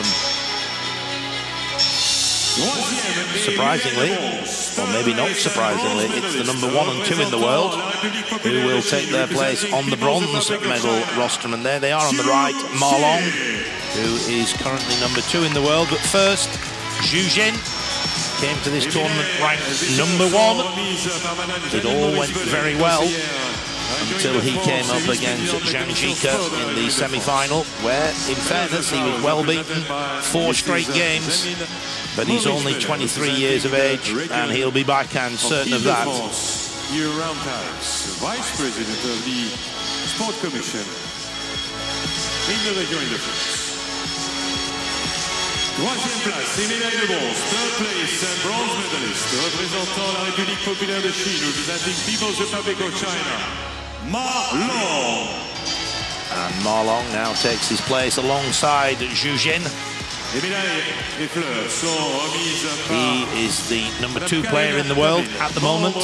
Surprisingly, or maybe not surprisingly, it's the number 1 and 2 in the world who will take their place on the bronze medal rostrum. And there they are on the right, Ma Long, who is currently number 2 in the world. But first, Zhu Jin came to this tournament ranked number 1. It all went very well until he came up against Zhang Jike in the semi-final, where, in fairness, he was well beaten, 4 straight games, but he's only 23 years of age, and he'll be backhand certain of that. Year-round Paris, Vice President of the Sport Commission in the Région Île-de-France. Troisième place et médaille de bronze, third place and bronze medalist, représentant la République populaire de Chine, representing People's Republic of China, Ma Long. And Ma Long now takes his place alongside Zhu Jin. He is the number 2 player in the world at the moment.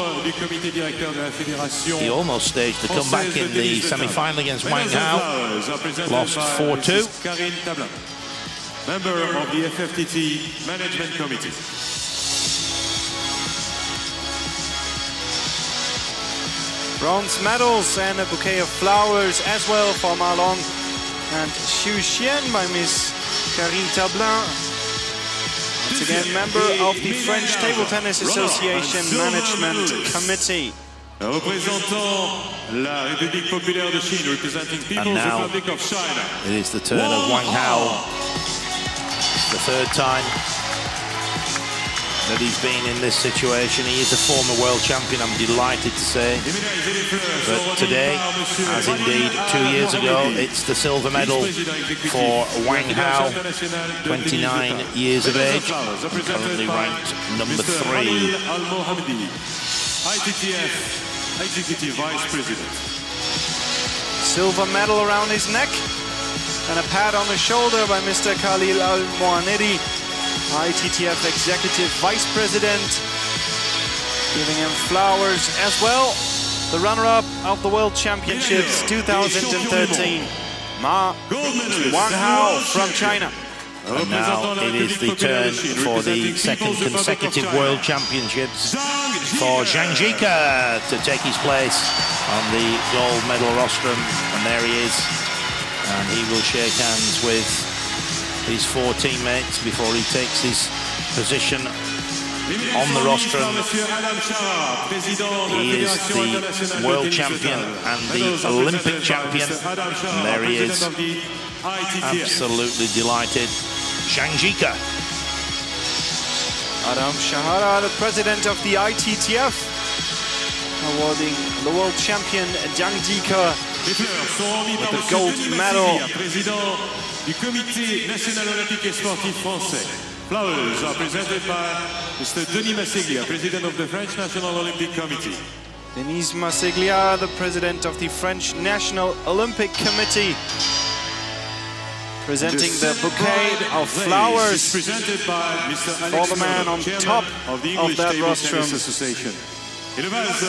He almost staged the comeback in the semi-final against Wang Hao, lost 4-2. Member of the FFTT Management Committee. Bronze medals and a bouquet of flowers as well for Ma Long and Xu Xian by Miss Karine Tablin. Once again, member of the French Table Tennis Association Management Committee. Représentant la République populaire de Chine, representing People's Republic of China. It is the turn of Wang Hao. The third time that he's been in this situation. He is a former world champion, I'm delighted to say. But today, as indeed 2 years ago, it's the silver medal for Wang Hao, 29 years of age, and currently ranked number 3. ITTF Executive Vice President. Silver medal around his neck and a pat on the shoulder by Mr. Khalil Al-Mohanedi, ITTF Executive Vice President, giving him flowers as well. The runner-up of the World Championships 2013, Wang Hao from China. And now it is the turn for the second consecutive World Championships for Zhang Jike to take his place on the gold medal rostrum. And there he is. And he will shake hands with his 4 teammates before he takes his position on the rostrum. He is the world champion and the Olympic champion. And there he is, absolutely delighted. Zhang Jike. Adam Shahara, the president of the ITTF, awarding the world champion Zhang Jike with the gold medal. Président du Comité national olympique et sportif français. Flowers are presented by Mr. Denis Masseglia, president of the French National Olympic Committee. Denis Masseglia, the president of the French National Olympic Committee, presenting the bouquet of flowers presented by Mr. for the man on top of the of English that Table rostrum. Tennis Association. And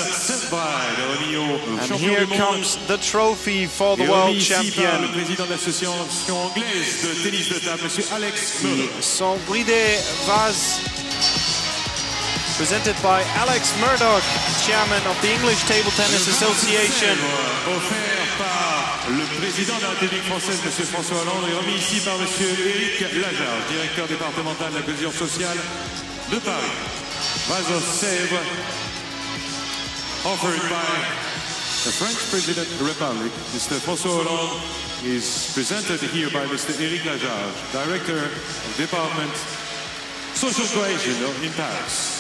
here comes the trophy for the world champion. Le président de l'association anglaise de tennis de table, Monsieur Alex Murdoch. Son bridé vase, presented by Alex Murdoch, chairman of the English Table Tennis Association. Offert par le président de la République française, Monsieur François Hollande, et remis ici par Monsieur Éric Lajarre, directeur départemental de la cohésion sociale de Paris. Vase aux Sèvres, offered by the French President of the Republic, Mr. François Hollande, is presented here by Mr. Éric Lajarre, Director of Department Social Cohesion in Paris.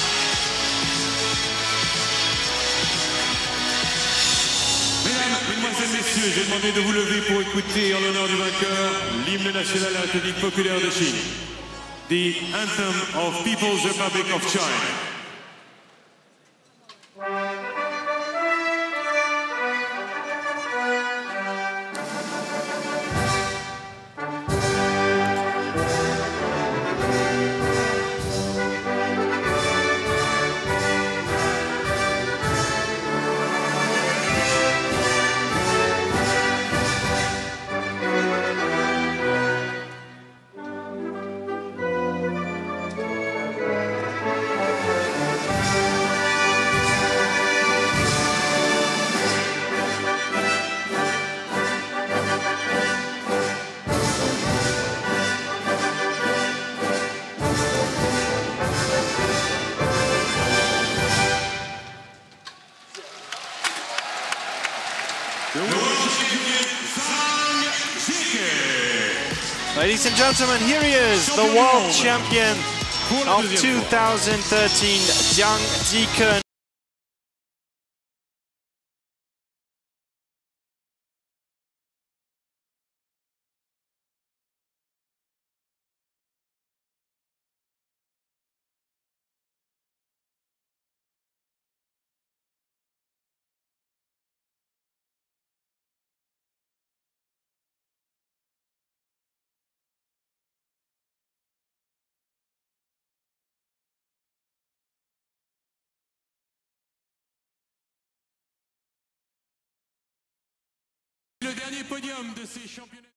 Mesdames, et messieurs, j'ai demandé de vous lever pour écouter en l'honneur du vainqueur l'hymne national de la République populaire de Chine. The Anthem of People's Republic of China. Ladies and gentlemen, here he is, the world champion of 2013, Zhang Jike. Le dernier podium de ces championnats.